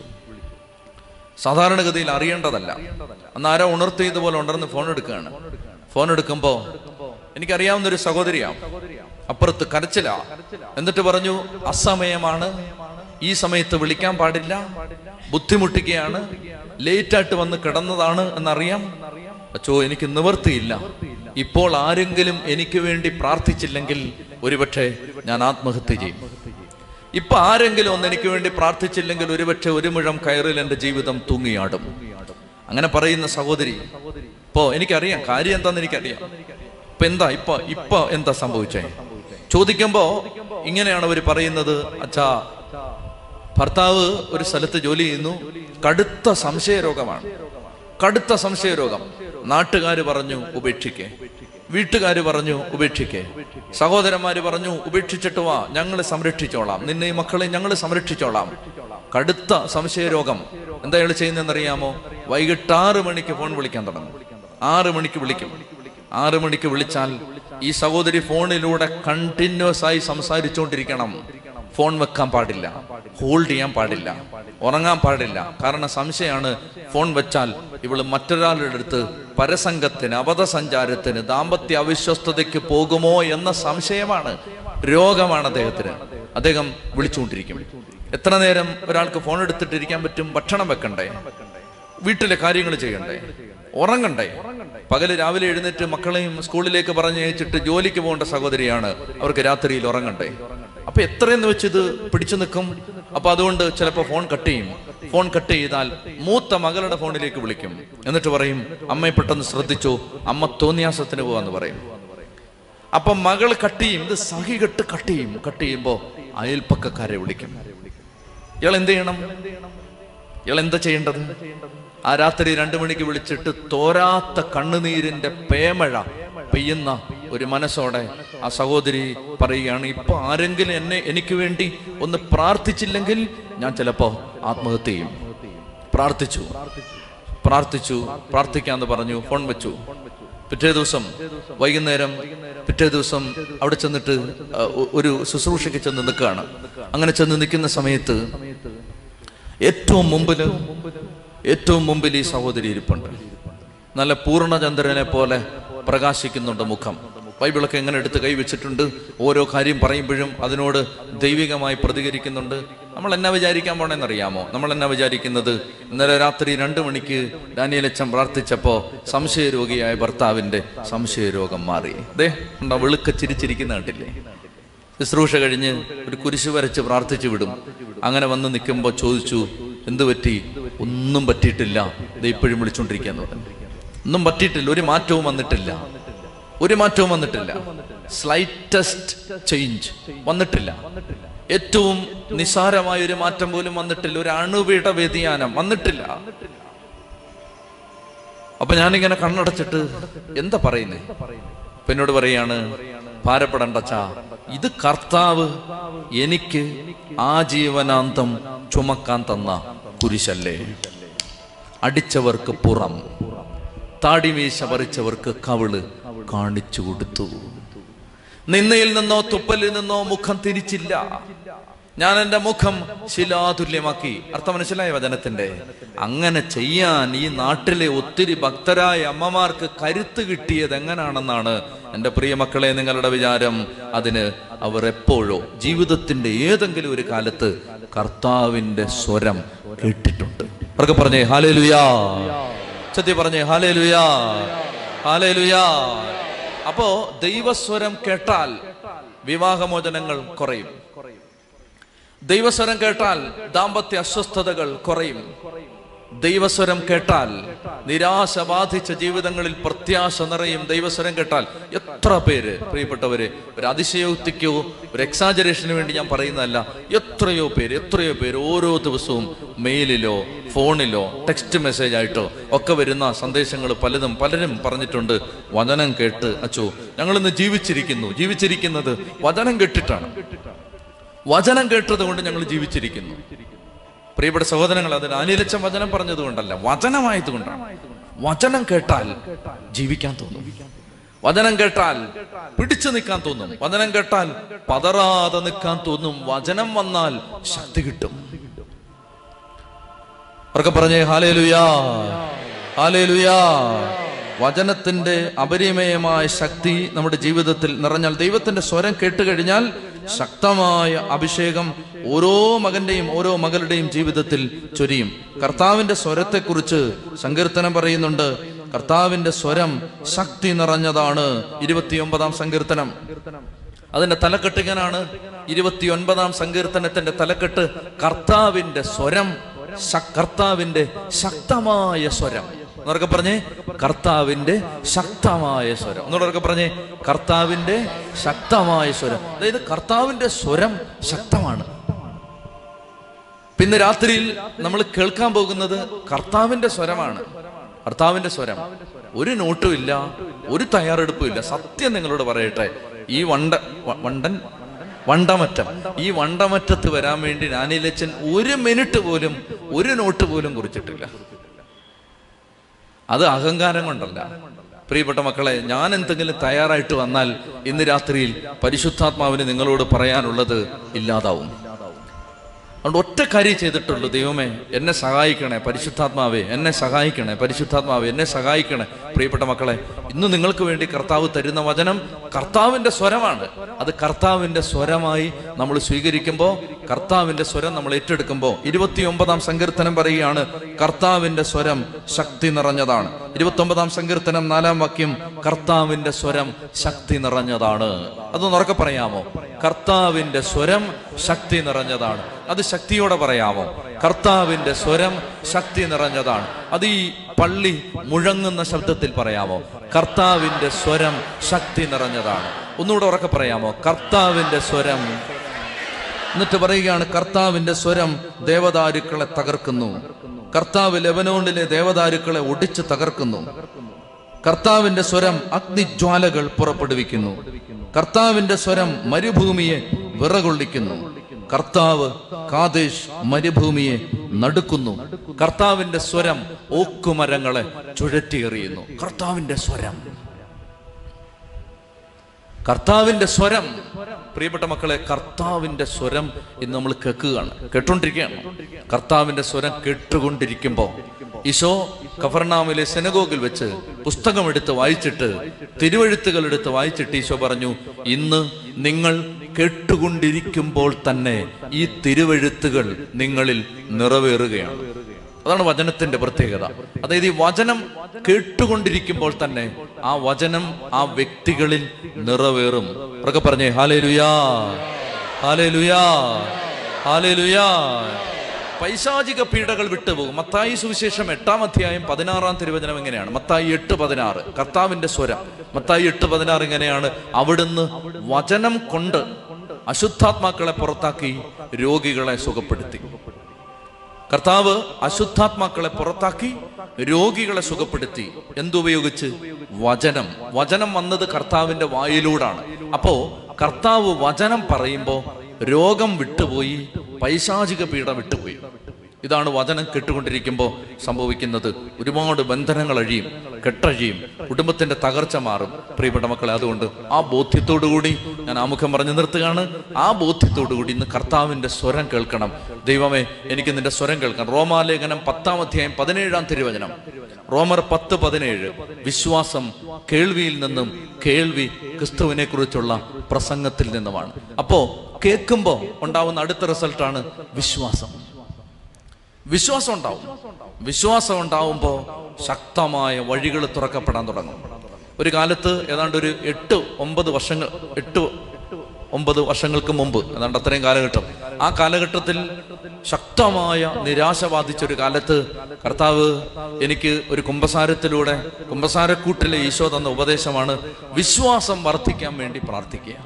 സാധാരണഗതിയിൽ അറിയേണ്ടതല്ല. അന്ന് ആരോ ഉണർത്തിയതുപോലെ ഉണർന്ന് ഫോൺ എടുക്കുകയാണ്. ഫോൺ എടുക്കുമ്പോ എനിക്കറിയാവുന്ന ഒരു സഹോദരിയാണ്. അപ്പുറത്ത് കരച്ചില. എന്നിട്ട് പറഞ്ഞു, അസമയമാണ്, ഈ സമയത്ത് വിളിക്കാൻ പാടില്ല, ബുദ്ധിമുട്ടിക്കുകയാണ്, ലേറ്റായിട്ട് വന്ന് കിടന്നതാണ് എന്നറിയാം. അച്ചോ, എനിക്ക് നിവർത്തിയില്ല. ഇപ്പോൾ ആരെങ്കിലും എനിക്ക് വേണ്ടി പ്രാർത്ഥിച്ചില്ലെങ്കിൽ ഒരുപക്ഷെ ഞാൻ ആത്മഹത്യ ചെയ്യും. ഇപ്പൊ ആരെങ്കിലും ഒന്ന് എനിക്ക് വേണ്ടി പ്രാർത്ഥിച്ചില്ലെങ്കിൽ ഒരുപക്ഷെ ഒരു മുഴം കയറിൽ എൻ്റെ ജീവിതം തൂങ്ങിയാടും. അങ്ങനെ പറയുന്ന സഹോദരി, ഇപ്പോ എനിക്കറിയാം കാര്യം എന്താന്ന് എനിക്കറിയാം. ഇപ്പൊ എന്താ ഇപ്പൊ ഇപ്പൊ എന്താ സംഭവിച്ചേ ചോദിക്കുമ്പോ ഇങ്ങനെയാണ് അവർ പറയുന്നത്. അച്ഛാ, ഭർത്താവ് ഒരു സ്ഥലത്ത് ജോലി ചെയ്യുന്നു, കടുത്ത സംശയരോഗമാണ്, കടുത്ത സംശയരോഗം. നാട്ടുകാര് പറഞ്ഞു ഉപേക്ഷിക്കേ, വീട്ടുകാര് പറഞ്ഞു ഉപേക്ഷിക്കേ, സഹോദരന്മാര് പറഞ്ഞു ഉപേക്ഷിച്ചിട്ട് വാ, ഞങ്ങൾ സംരക്ഷിച്ചോളാം, നിന്നെ ഈ മക്കളെ ഞങ്ങൾ സംരക്ഷിച്ചോളാം. കടുത്ത സംശയരോഗം. എന്താ അയാൾ ചെയ്യുന്നതെന്നറിയാമോ? വൈകിട്ട് ആറ് മണിക്ക് ഫോൺ വിളിക്കാൻ തുടങ്ങും. ആറ് മണിക്ക് വിളിക്കും. ആറ് മണിക്ക് വിളിച്ചാൽ ഈ സഹോദരി ഫോണിലൂടെ കണ്ടിന്യൂസ് ആയി സംസാരിച്ചുകൊണ്ടിരിക്കണം. ഫോൺ വെക്കാൻ പാടില്ല, ഹോൾഡ് ചെയ്യാൻ പാടില്ല, ഉറങ്ങാൻ പാടില്ല. കാരണം സംശയമാണ്, ഫോൺ വെച്ചാൽ ഇവള് മറ്റൊരാളുടെ അടുത്ത് പരസംഗത്തിന്, അബദ്ധസഞ്ചാരത്തിന്, ദാമ്പത്യ അവിശ്വസ്തതയ്ക്ക് പോകുമോ എന്ന സംശയമാണ്, രോഗമാണ് അദ്ദേഹത്തിന്. അദ്ദേഹം വിളിച്ചുകൊണ്ടിരിക്കും. എത്ര നേരം ഒരാൾക്ക് ഫോൺ എടുത്തിട്ടിരിക്കാൻ പറ്റും? ഭക്ഷണം വെക്കണ്ടേ, വീട്ടിലെ കാര്യങ്ങൾ ചെയ്യണ്ടേ, ഉറങ്ങണ്ടേ? പകല് രാവിലെ എഴുന്നേറ്റ് മക്കളെയും സ്കൂളിലേക്ക് പറഞ്ഞയച്ചിട്ട് ജോലിക്ക് പോകേണ്ട സഹോദരിയാണ്, അവർക്ക് രാത്രിയിൽ ഉറങ്ങണ്ടേ? അപ്പൊ എത്രയെന്ന് വെച്ച് ഇത് പിടിച്ചു നിൽക്കും. അപ്പൊ അതുകൊണ്ട് ചിലപ്പോൾ ഫോൺ കട്ട് ചെയ്യും. ഫോൺ കട്ട് ചെയ്താൽ മൂത്ത മകളുടെ ഫോണിലേക്ക് വിളിക്കും. എന്നിട്ട് പറയും, അമ്മയെ പെട്ടെന്ന് ശ്രദ്ധിച്ചു, അമ്മ തോന്നിയാസത്തിന് പോവാന്ന് പറയും. അപ്പൊ മകൾ കട്ട് ചെയ്യും. ഇത് സഹി കെട്ട് കട്ട് ചെയ്യും. കട്ട് ചെയ്യുമ്പോ അയൽപ്പക്കക്കാരെ വിളിക്കും. ഇയാൾ എന്ത് ചെയ്യണം? ഇയാൾ എന്താ ചെയ്യേണ്ടത്? ആ രാത്രി രണ്ടു മണിക്ക് വിളിച്ചിട്ട് തോരാത്ത കണ്ണുനീരിന്റെ പേമഴ പെയ്യുന്ന ഒരു മനസ്സോടെ ആ സഹോദരി പറയുകയാണ്, ഇപ്പൊ ആരെങ്കിലും എന്നെ എനിക്ക് വേണ്ടി ഒന്ന് പ്രാർത്ഥിച്ചില്ലെങ്കിൽ ഞാൻ ചിലപ്പോ ആത്മഹത്യ ചെയ്യും. പ്രാർത്ഥിച്ചു. പ്രാർത്ഥിച്ചു. പ്രാർത്ഥിക്കാന്ന് പറഞ്ഞു, ഫോൺ വെച്ചു. പിറ്റേ ദിവസം വൈകുന്നേരം പിറ്റേ ദിവസം അവിടെ ചെന്നിട്ട് ഒരു ശുശ്രൂഷയ്ക്ക് ചെന്ന് നിൽക്കുകയാണ്. അങ്ങനെ ചെന്ന് നിൽക്കുന്ന സമയത്ത് ഏറ്റവും മുമ്പില് ഏറ്റവും മുമ്പിൽ ഈ സഹോദരി ഇരിപ്പുണ്ട്. നല്ല പൂർണ്ണചന്ദ്രനെ പോലെ പ്രകാശിക്കുന്നുണ്ട് മുഖം. ബൈബിളൊക്കെ എങ്ങനെ എടുത്ത് കൈവച്ചിട്ടുണ്ട്. ഓരോ കാര്യം പറയുമ്പോഴും അതിനോട് ദൈവികമായി പ്രതികരിക്കുന്നുണ്ട്. നമ്മൾ എന്നാ വിചാരിക്കാൻ പോണെന്നറിയാമോ? നമ്മൾ എന്നാ വിചാരിക്കുന്നത്, ഇന്നലെ രാത്രി രണ്ടു മണിക്ക് ഡാനിയേലച്ചൻ പ്രാർത്ഥിച്ചപ്പോൾ സംശയരോഗിയായ ഭർത്താവിൻ്റെ സംശയരോഗം മാറി. ദേ ഉണ്ടോ വെളുക്ക ചിരിച്ചിരിക്കുന്ന കണ്ടില്ലേ? ശുശ്രൂഷ കഴിഞ്ഞ് ഒരു കുരിശ് വരച്ച് പ്രാർത്ഥിച്ചു വിടും. അങ്ങനെ വന്ന് നിൽക്കുമ്പോൾ ചോദിച്ചു, എന്തു പറ്റി? ഒന്നും പറ്റിയിട്ടില്ല, ഇത് ഇപ്പോഴും വിളിച്ചോണ്ടിരിക്കാൻ തുടങ്ങി. ഒന്നും പറ്റിയിട്ടില്ല, ഒരു മാറ്റവും വന്നിട്ടില്ല, ഒരു മാറ്റവും വന്നിട്ടില്ല. സ്ലൈറ്റസ്റ്റ് ചേഞ്ച് വന്നിട്ടില്ല. ഏറ്റവും നിസാരമായ ഒരു മാറ്റം പോലും വന്നിട്ടില്ല. ഒരു അണുവിട വ്യതിയാനം വന്നിട്ടില്ല. അപ്പൊ ഞാനിങ്ങനെ കണ്ണടച്ചിട്ട് എന്താ പറയുന്നേ? അപ്പൊ എന്നോട് പറയാണ്, ഭാരപ്പെടണ്ടച്ചാ, ഇത് കർത്താവ് എനിക്ക് ആജീവനാന്തം ചുമക്കാൻ തന്ന കുരിശല്ലേ. അടിച്ചവർക്ക് പുറം, താടിമീശ പറിച്ചവർക്ക് കവിള് കാണിച്ചു കൊടുത്തു. നിന്നയിൽ നിന്നോ തുപ്പലിൽ നിന്നോ മുഖം തിരിച്ചില്ല. ഞാൻ എൻ്റെ മുഖം ശിലാതുല്യമാക്കി. അർത്ഥം മനസ്സിലായ വചനത്തിന്റെ? അങ്ങനെ ചെയ്യാൻ ഈ നാട്ടിലെ ഒത്തിരി ഭക്തരായ അമ്മമാർക്ക് കരുത്ത് കിട്ടിയത് എങ്ങനെയാണെന്നാണ് എൻ്റെ പ്രിയ മക്കളെ നിങ്ങളുടെ വിചാരം? അതിന് അവർ എപ്പോഴോ ജീവിതത്തിന്റെ ഏതെങ്കിലും ഒരു കാലത്ത് കർത്താവിന്റെ സ്വരം കേട്ടിട്ടുണ്ട്. അവർക്ക് പറഞ്ഞേ ഹല്ലേലൂയാ, സത്യം പറഞ്ഞേ ഹല്ലേലൂയാ, ഹല്ലേലൂയാ. അപ്പോ ദൈവസ്വരം കേട്ടാൽ വിവാഹമോചനങ്ങൾ കുറയും. ദൈവസ്വരം കേട്ടാൽ ദാമ്പത്യ അസ്വസ്ഥതകൾ കുറയും. ദൈവസ്വരം കേട്ടാൽ നിരാശ ബാധിച്ച ജീവിതങ്ങളിൽ പ്രത്യാശ നിറയും. ദൈവസ്വരം കേട്ടാൽ എത്ര പേര്, പ്രിയപ്പെട്ടവര്, ഒരു അതിശയോക്തിക്കോ ഒരു എക്സാജറേഷന് വേണ്ടി ഞാൻ പറയുന്നതല്ല, എത്രയോ പേര് എത്രയോ പേര് ഓരോ ദിവസവും മെയിലിലോ ഫോണിലോ ടെക്സ്റ്റ് മെസ്സേജ് ആയിട്ടോ ഒക്കെ വരുന്ന സന്ദേശങ്ങൾ പലതും പലരും പറഞ്ഞിട്ടുണ്ട്. വചനം കേട്ട് അച്ചോ ഞങ്ങളിന്ന് ജീവിച്ചിരിക്കുന്നു. ജീവിച്ചിരിക്കുന്നത് വചനം കേട്ടിട്ടാണ്. വചനം കേട്ടത് കൊണ്ട് ഞങ്ങൾ ജീവിച്ചിരിക്കുന്നു. പ്രിയപ്പെട്ട സഹോദരങ്ങൾ, അതിന് അനിലച്ചൻ വചനം പറഞ്ഞത് കൊണ്ടല്ല, വചനമായത് കൊണ്ടാണ്. വചനം കേട്ടാൽ ജീവിക്കാൻ തോന്നും. വചനം കേട്ടാൽ പിടിച്ചു നിൽക്കാൻ തോന്നും. വചനം കേട്ടാൽ പതറാതെ നിൽക്കാൻ തോന്നും. വചനം വന്നാൽ ശക്തി കിട്ടും. അവർക്ക് പറഞ്ഞേ ഹല്ലേലൂയാ, ഹല്ലേലൂയാ. വചനത്തിന്റെ അപരിമയമായ ശക്തി നമ്മുടെ ജീവിതത്തിൽ നിറഞ്ഞാൽ, ദൈവത്തിന്റെ സ്വരം കേട്ടുകഴിഞ്ഞാൽ ശക്തമായ അഭിഷേകം ഓരോ മകന്റെയും ഓരോ മകളുടെയും ജീവിതത്തിൽ ചൊരിയും. കർത്താവിന്റെ സ്വരത്തെക്കുറിച്ച് സങ്കീർത്തനം പറയുന്നുണ്ട്. കർത്താവിന്റെ സ്വരം ശക്തി നിറഞ്ഞതാണ്. ഇരുപത്തിയൊമ്പതാം സങ്കീർത്തനം അതിന്റെ തലക്കെട്ട് ഇങ്ങനാണ്. ഇരുപത്തിയൊൻപതാം സങ്കീർത്തനത്തിന്റെ തലക്കെട്ട് കർത്താവിന്റെ സ്വരം, കർത്താവിന്റെ ശക്തമായ സ്വരം. എന്നൊക്കെ പറഞ്ഞേ കർത്താവിന്റെ ശക്തമായ സ്വരം. എന്നോടൊക്കെ പറഞ്ഞേ കർത്താവിന്റെ ശക്തമായ സ്വരം. അതായത് കർത്താവിന്റെ സ്വരം ശക്തമാണ്. പിന്നെ രാത്രിയിൽ നമ്മൾ കേൾക്കാൻ പോകുന്നത് കർത്താവിന്റെ സ്വരമാണ്. കർത്താവിന്റെ സ്വരം. ഒരു നോട്ടും ഇല്ല, ഒരു തയ്യാറെടുപ്പും ഇല്ല. സത്യം നിങ്ങളോട് പറയട്ടെ, ഈ വണ്ട വണ്ടൻ വണ്ടമറ്റം ഈ വണ്ടമറ്റത്ത് വരാൻ വേണ്ടി ഡാനിയേലച്ചൻ ഒരു മിനിറ്റ് പോലും ഒരു നോട്ട് പോലും കുറിച്ചിട്ടില്ല. അത് അഹങ്കാരം കൊണ്ടല്ല. പ്രിയപ്പെട്ട മക്കളെ, ഞാൻ എന്തെങ്കിലും തയ്യാറായിട്ട് വന്നാൽ ഇന്ന് രാത്രിയിൽ പരിശുദ്ധാത്മാവിന് നിങ്ങളോട് പറയാനുള്ളത് ഇല്ലാതാവും. അതുകൊണ്ട് ഒറ്റ കാര്യം ചെയ്തിട്ടുള്ളൂ, ദൈവമേ എന്നെ സഹായിക്കണേ, പരിശുദ്ധാത്മാവേ എന്നെ സഹായിക്കണേ, പരിശുദ്ധാത്മാവേ എന്നെ സഹായിക്കണേ. പ്രിയപ്പെട്ട മക്കളെ, ഇന്ന് നിങ്ങൾക്ക് വേണ്ടി കർത്താവ് തരുന്ന വചനം കർത്താവിന്റെ സ്വരമാണ്. അത് കർത്താവിന്റെ സ്വരമായി നമ്മൾ സ്വീകരിക്കുമ്പോൾ, കർത്താവിന്റെ സ്വരം നമ്മൾ ഏറ്റെടുക്കുമ്പോൾ, ഇരുപത്തി ഒമ്പതാം സങ്കീർത്തനം പറയുകയാണ് കർത്താവിന്റെ സ്വരം ശക്തി നിറഞ്ഞതാണ്. ഇരുപത്തി ഒമ്പതാം സങ്കീർത്തനം നാലാം വാക്യം, കർത്താവിന്റെ സ്വരം ശക്തി നിറഞ്ഞതാണ്. അതൊന്ന് ഉറക്കെ പറയാമോ? കർത്താവിന്റെ സ്വരം ശക്തി നിറഞ്ഞതാണ്. അത് ശക്തിയോടെ പറയാമോ? കർത്താവിന്റെ സ്വരം ശക്തി നിറഞ്ഞതാണ്. അത് ഈ പള്ളി മുഴങ്ങുന്ന ശബ്ദത്തിൽ പറയാമോ? കർത്താവിന്റെ സ്വരം ശക്തി നിറഞ്ഞതാണ്. ഒന്നുകൂടെ ഉറക്കെ പറയാമോ? കർത്താവിന്റെ സ്വരം. എന്നിട്ട് പറയുകയാണ് കർത്താവിന്റെ സ്വരം ദേവദാരുക്കളെ തകർക്കുന്നു. കർത്താവ് ലെബനോണിലെ ദേവദാരുക്കളെ ഒടിച്ച് തകർക്കുന്നു. കർത്താവിന്റെ സ്വരം അഗ്നിജ്വാലകൾ പുറപ്പെടുവിക്കുന്നു. കർത്താവിന്റെ സ്വരം മരുഭൂമിയെ വിറകൊള്ളിക്കുന്നു. കർത്താവ് കാദേശ് മരുഭൂമിയെ നടുക്കുന്നു. കർത്താവിന്റെ സ്വരം ഓക്കുമരങ്ങളെ ചുഴറ്റിയെറിയുന്നു. കർത്താവിന്റെ സ്വരം, കർത്താവിന്റെ സ്വരം. പ്രിയപ്പെട്ട മക്കളെ, കർത്താവിന്റെ സ്വരം ഇന്ന് നമ്മൾ കേൾക്കുകയാണ്, കേട്ടുകൊണ്ടിരിക്കുകയാണ്. കർത്താവിന്റെ സ്വരം കേട്ടുകൊണ്ടിരിക്കുമ്പോൾ ഈശോ കഫർനാമിലെ സെനഗോഗിൽ വെച്ച് പുസ്തകം എടുത്ത് വായിച്ചിട്ട്, തിരുവെഴുത്തുകൾ എടുത്ത് വായിച്ചിട്ട് ഈശോ പറഞ്ഞു, ഇന്ന് നിങ്ങൾ കേട്ടുകൊണ്ടിരിക്കുമ്പോൾ തന്നെ ഈ തിരുവെഴുത്തുകൾ നിങ്ങളിൽ നിറവേറുകയാണ്. അതാണ് വചനത്തിന്റെ പ്രത്യേകത. അതായത് ഈ വചനം കേട്ടുകൊണ്ടിരിക്കുമ്പോൾ തന്നെ ആ വചനം ആ വ്യക്തികളിൽ നിറവേറും. അവരൊക്കെ പറഞ്ഞേ ഹല്ലേലൂയാ, ഹല്ലേലൂയാ, ഹല്ലേലൂയാ. പൈശാചിക പീഡകൾ വിട്ടുപോകും. മത്തായി സുവിശേഷം എട്ടാം അധ്യായം പതിനാറാം തിരുവചനം എങ്ങനെയാണ്? മത്തായി എട്ട് പതിനാറ്, കർത്താവിന്റെ സ്വരം. മത്തായി എട്ട് പതിനാറ് എങ്ങനെയാണ്? അവിടുന്ന് വചനം കൊണ്ട് അശുദ്ധാത്മാക്കളെ പുറത്താക്കി രോഗികളെ സുഖപ്പെടുത്തി. കർത്താവ് അശുദ്ധാത്മാക്കളെ പുറത്താക്കി രോഗികളെ സുഖപ്പെടുത്തി. എന്തുപയോഗിച്ച്? വചനം. വചനം വന്നത് കർത്താവിന്റെ വായിലൂടാണ്. അപ്പോ കർത്താവ് വചനം പറയുമ്പോൾ രോഗം വിട്ടുപോയി, പൈശാചിക പീഡ വിട്ടുപോയി. ഇതാണ് വചനം കേട്ടുകൊണ്ടിരിക്കുമ്പോൾ സംഭവിക്കുന്നത്. ഒരുപാട് ബന്ധനങ്ങൾ അഴിയും, കെട്ടഴിയും, കുടുംബത്തിന്റെ തകർച്ച മാറും. പ്രിയപ്പെട്ട മക്കളെ, അതുകൊണ്ട് ആ ബോധ്യത്തോടു കൂടി ഞാൻ ആമുഖം പറഞ്ഞു നിർത്തുകയാണ്. ആ ബോധ്യത്തോടു കൂടി ഇന്ന് കർത്താവിന്റെ സ്വരം കേൾക്കണം. ദൈവമേ, എനിക്ക് നിന്റെ സ്വരം കേൾക്കണം. റോമാലേഖനം പത്താം അധ്യായം പതിനേഴാം തിരുവചനം, റോമർ പത്ത് പതിനേഴ്. വിശ്വാസം കേൾവിയിൽ നിന്നും, കേൾവി ക്രിസ്തുവിനെ കുറിച്ചുള്ള പ്രസംഗത്തിൽ നിന്നുമാണ്. അപ്പോ കേൾക്കുമ്പോൾ ഉണ്ടാവുന്ന അടുത്ത റിസൾട്ടാണ് വിശ്വാസം. വിശ്വാസം ഉണ്ടാവും. വിശ്വാസം ഉണ്ടാവുമ്പോൾ ശക്തമായ വഴികൾ തുറക്കപ്പെടാൻ തുടങ്ങും. ഒരു കാലത്ത് ഏതാണ്ട് ഒരു എട്ട് ഒമ്പത് വർഷങ്ങൾ എട്ട് ഒമ്പത് വർഷങ്ങൾക്ക് മുമ്പ്, ഏതാണ്ട് അത്രയും കാലഘട്ടം, ആ കാലഘട്ടത്തിൽ ശക്തമായ നിരാശ ബാധിച്ചൊരു കാലത്ത് കർത്താവ് എനിക്ക് ഒരു കുമ്പസാരത്തിലൂടെ, കുമ്പസാരക്കൂട്ടിലെ ഈശോ തന്ന ഉപദേശമാണ് വിശ്വാസം വർദ്ധിക്കാൻ വേണ്ടി പ്രാർത്ഥിക്കുക.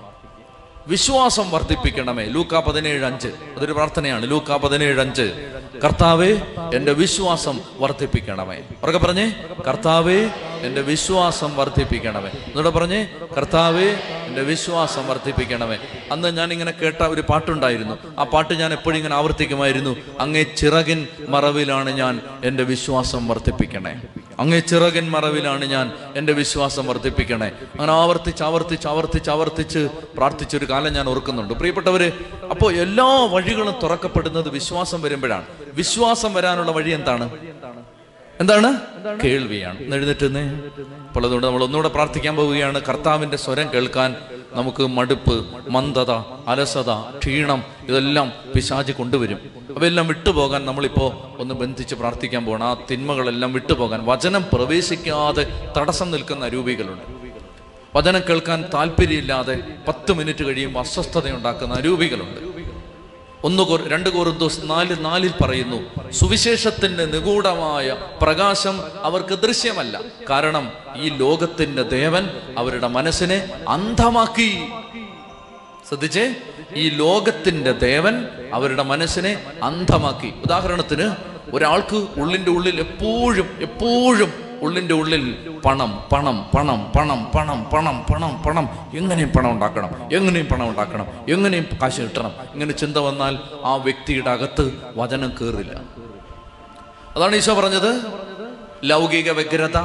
വിശ്വാസം വർദ്ധിപ്പിക്കണമേ. ലൂക്കാ പതിനേഴ് അഞ്ച്, അതൊരു പ്രാർത്ഥനയാണ്. ലൂക്കാ പതിനേഴ് അഞ്ച്, കർത്താവേ എൻ്റെ വിശ്വാസം വർദ്ധിപ്പിക്കണമേ. അവരൊക്കെ പറഞ്ഞേ, കർത്താവേ എൻ്റെ വിശ്വാസം വർദ്ധിപ്പിക്കണമേ. എന്നോട് പറഞ്ഞേ, കർത്താവേ എൻ്റെ വിശ്വാസം വർദ്ധിപ്പിക്കണമേ. അന്ന് ഞാൻ ഇങ്ങനെ കേട്ട ഒരു പാട്ടുണ്ടായിരുന്നു. ആ പാട്ട് ഞാൻ എപ്പോഴും ഇങ്ങനെ ആവർത്തിക്കുമായിരുന്നു. അങ്ങേ ചിറകിൻ മറവിലാണ് ഞാൻ, എൻ്റെ വിശ്വാസം വർദ്ധിപ്പിക്കണേ. അങ്ങേ ചിറകിൻ മറവിലാണ് ഞാൻ, എൻ്റെ വിശ്വാസം വർദ്ധിപ്പിക്കണേ. അങ്ങനെ ആവർത്തിച്ച് ആവർത്തിച്ച് ആവർത്തിച്ച് ആവർത്തിച്ച് പ്രാർത്ഥിച്ചൊരു കാലം ഞാൻ ഓർക്കുന്നുണ്ട്. പ്രിയപ്പെട്ടവര്, അപ്പോൾ എല്ലാ വഴികളും തുറക്കപ്പെടുന്നത് വിശ്വാസം വരുമ്പോഴാണ്. വിശ്വാസം വരാനുള്ള വഴി എന്താണ്? എന്താണ്? കേൾവിയാണ്. എഴുന്നേറ്റുന്നേ. അപ്പോൾ അതുകൊണ്ട് നമ്മൾ ഒന്നുകൂടെ പ്രാർത്ഥിക്കാൻ പോവുകയാണ്. കർത്താവിന്റെ സ്വരം കേൾക്കാൻ നമുക്ക് മടുപ്പ്, മന്ദത, അലസത, ക്ഷീണം ഇതെല്ലാം പിശാച് കൊണ്ടുവരും. അവയെല്ലാം വിട്ടുപോകാൻ നമ്മളിപ്പോ ഒന്ന് ബന്ധിച്ച് പ്രാർത്ഥിക്കാൻ പോകണം. ആ തിന്മകളെല്ലാം വിട്ടുപോകാൻ. വചനം പ്രവേശിക്കാതെ തടസ്സം നിൽക്കുന്ന അരൂപികളുണ്ട്. വചനം കേൾക്കാൻ താല്പര്യമില്ലാതെ പത്ത് മിനിറ്റ് കഴിയുമ്പോൾ അസ്വസ്ഥതയുണ്ടാക്കുന്ന അരൂപികളുണ്ട്. ഒന്ന് കോർ രണ്ട് കോറിന്തോസ് നാല് നാലിൽ പറയുന്നു, സുവിശേഷത്തിന്റെ നിഗൂഢമായ പ്രകാശം അവർക്ക് ദൃശ്യമല്ല, കാരണം ഈ ലോകത്തിന്റെ ദേവൻ അവരുടെ മനസ്സിനെ അന്ധമാക്കി. ശ്രദ്ധിച്ചേ, ഈ ലോകത്തിന്റെ ദേവൻ അവരുടെ മനസ്സിനെ അന്ധമാക്കി. ഉദാഹരണത്തിന്, ഒരാൾക്ക് ഉള്ളിന്റെ ഉള്ളിൽ എപ്പോഴും എപ്പോഴും ഉള്ളിന്റെ ഉള്ളിൽ പണം പണം പണം പണം പണം പണം പണം പണം എങ്ങനെയും പണം ഉണ്ടാക്കണം, എങ്ങനെയും പണം ഉണ്ടാക്കണം, എങ്ങനെയും കാശ് കിട്ടണം, ഇങ്ങനെ ചിന്ത വന്നാൽ ആ വ്യക്തിയുടെ അകത്ത് വചനം കയറില്ല. അതാണ് ഈശോ പറഞ്ഞത്, ലൗകിക വ്യഗ്രത,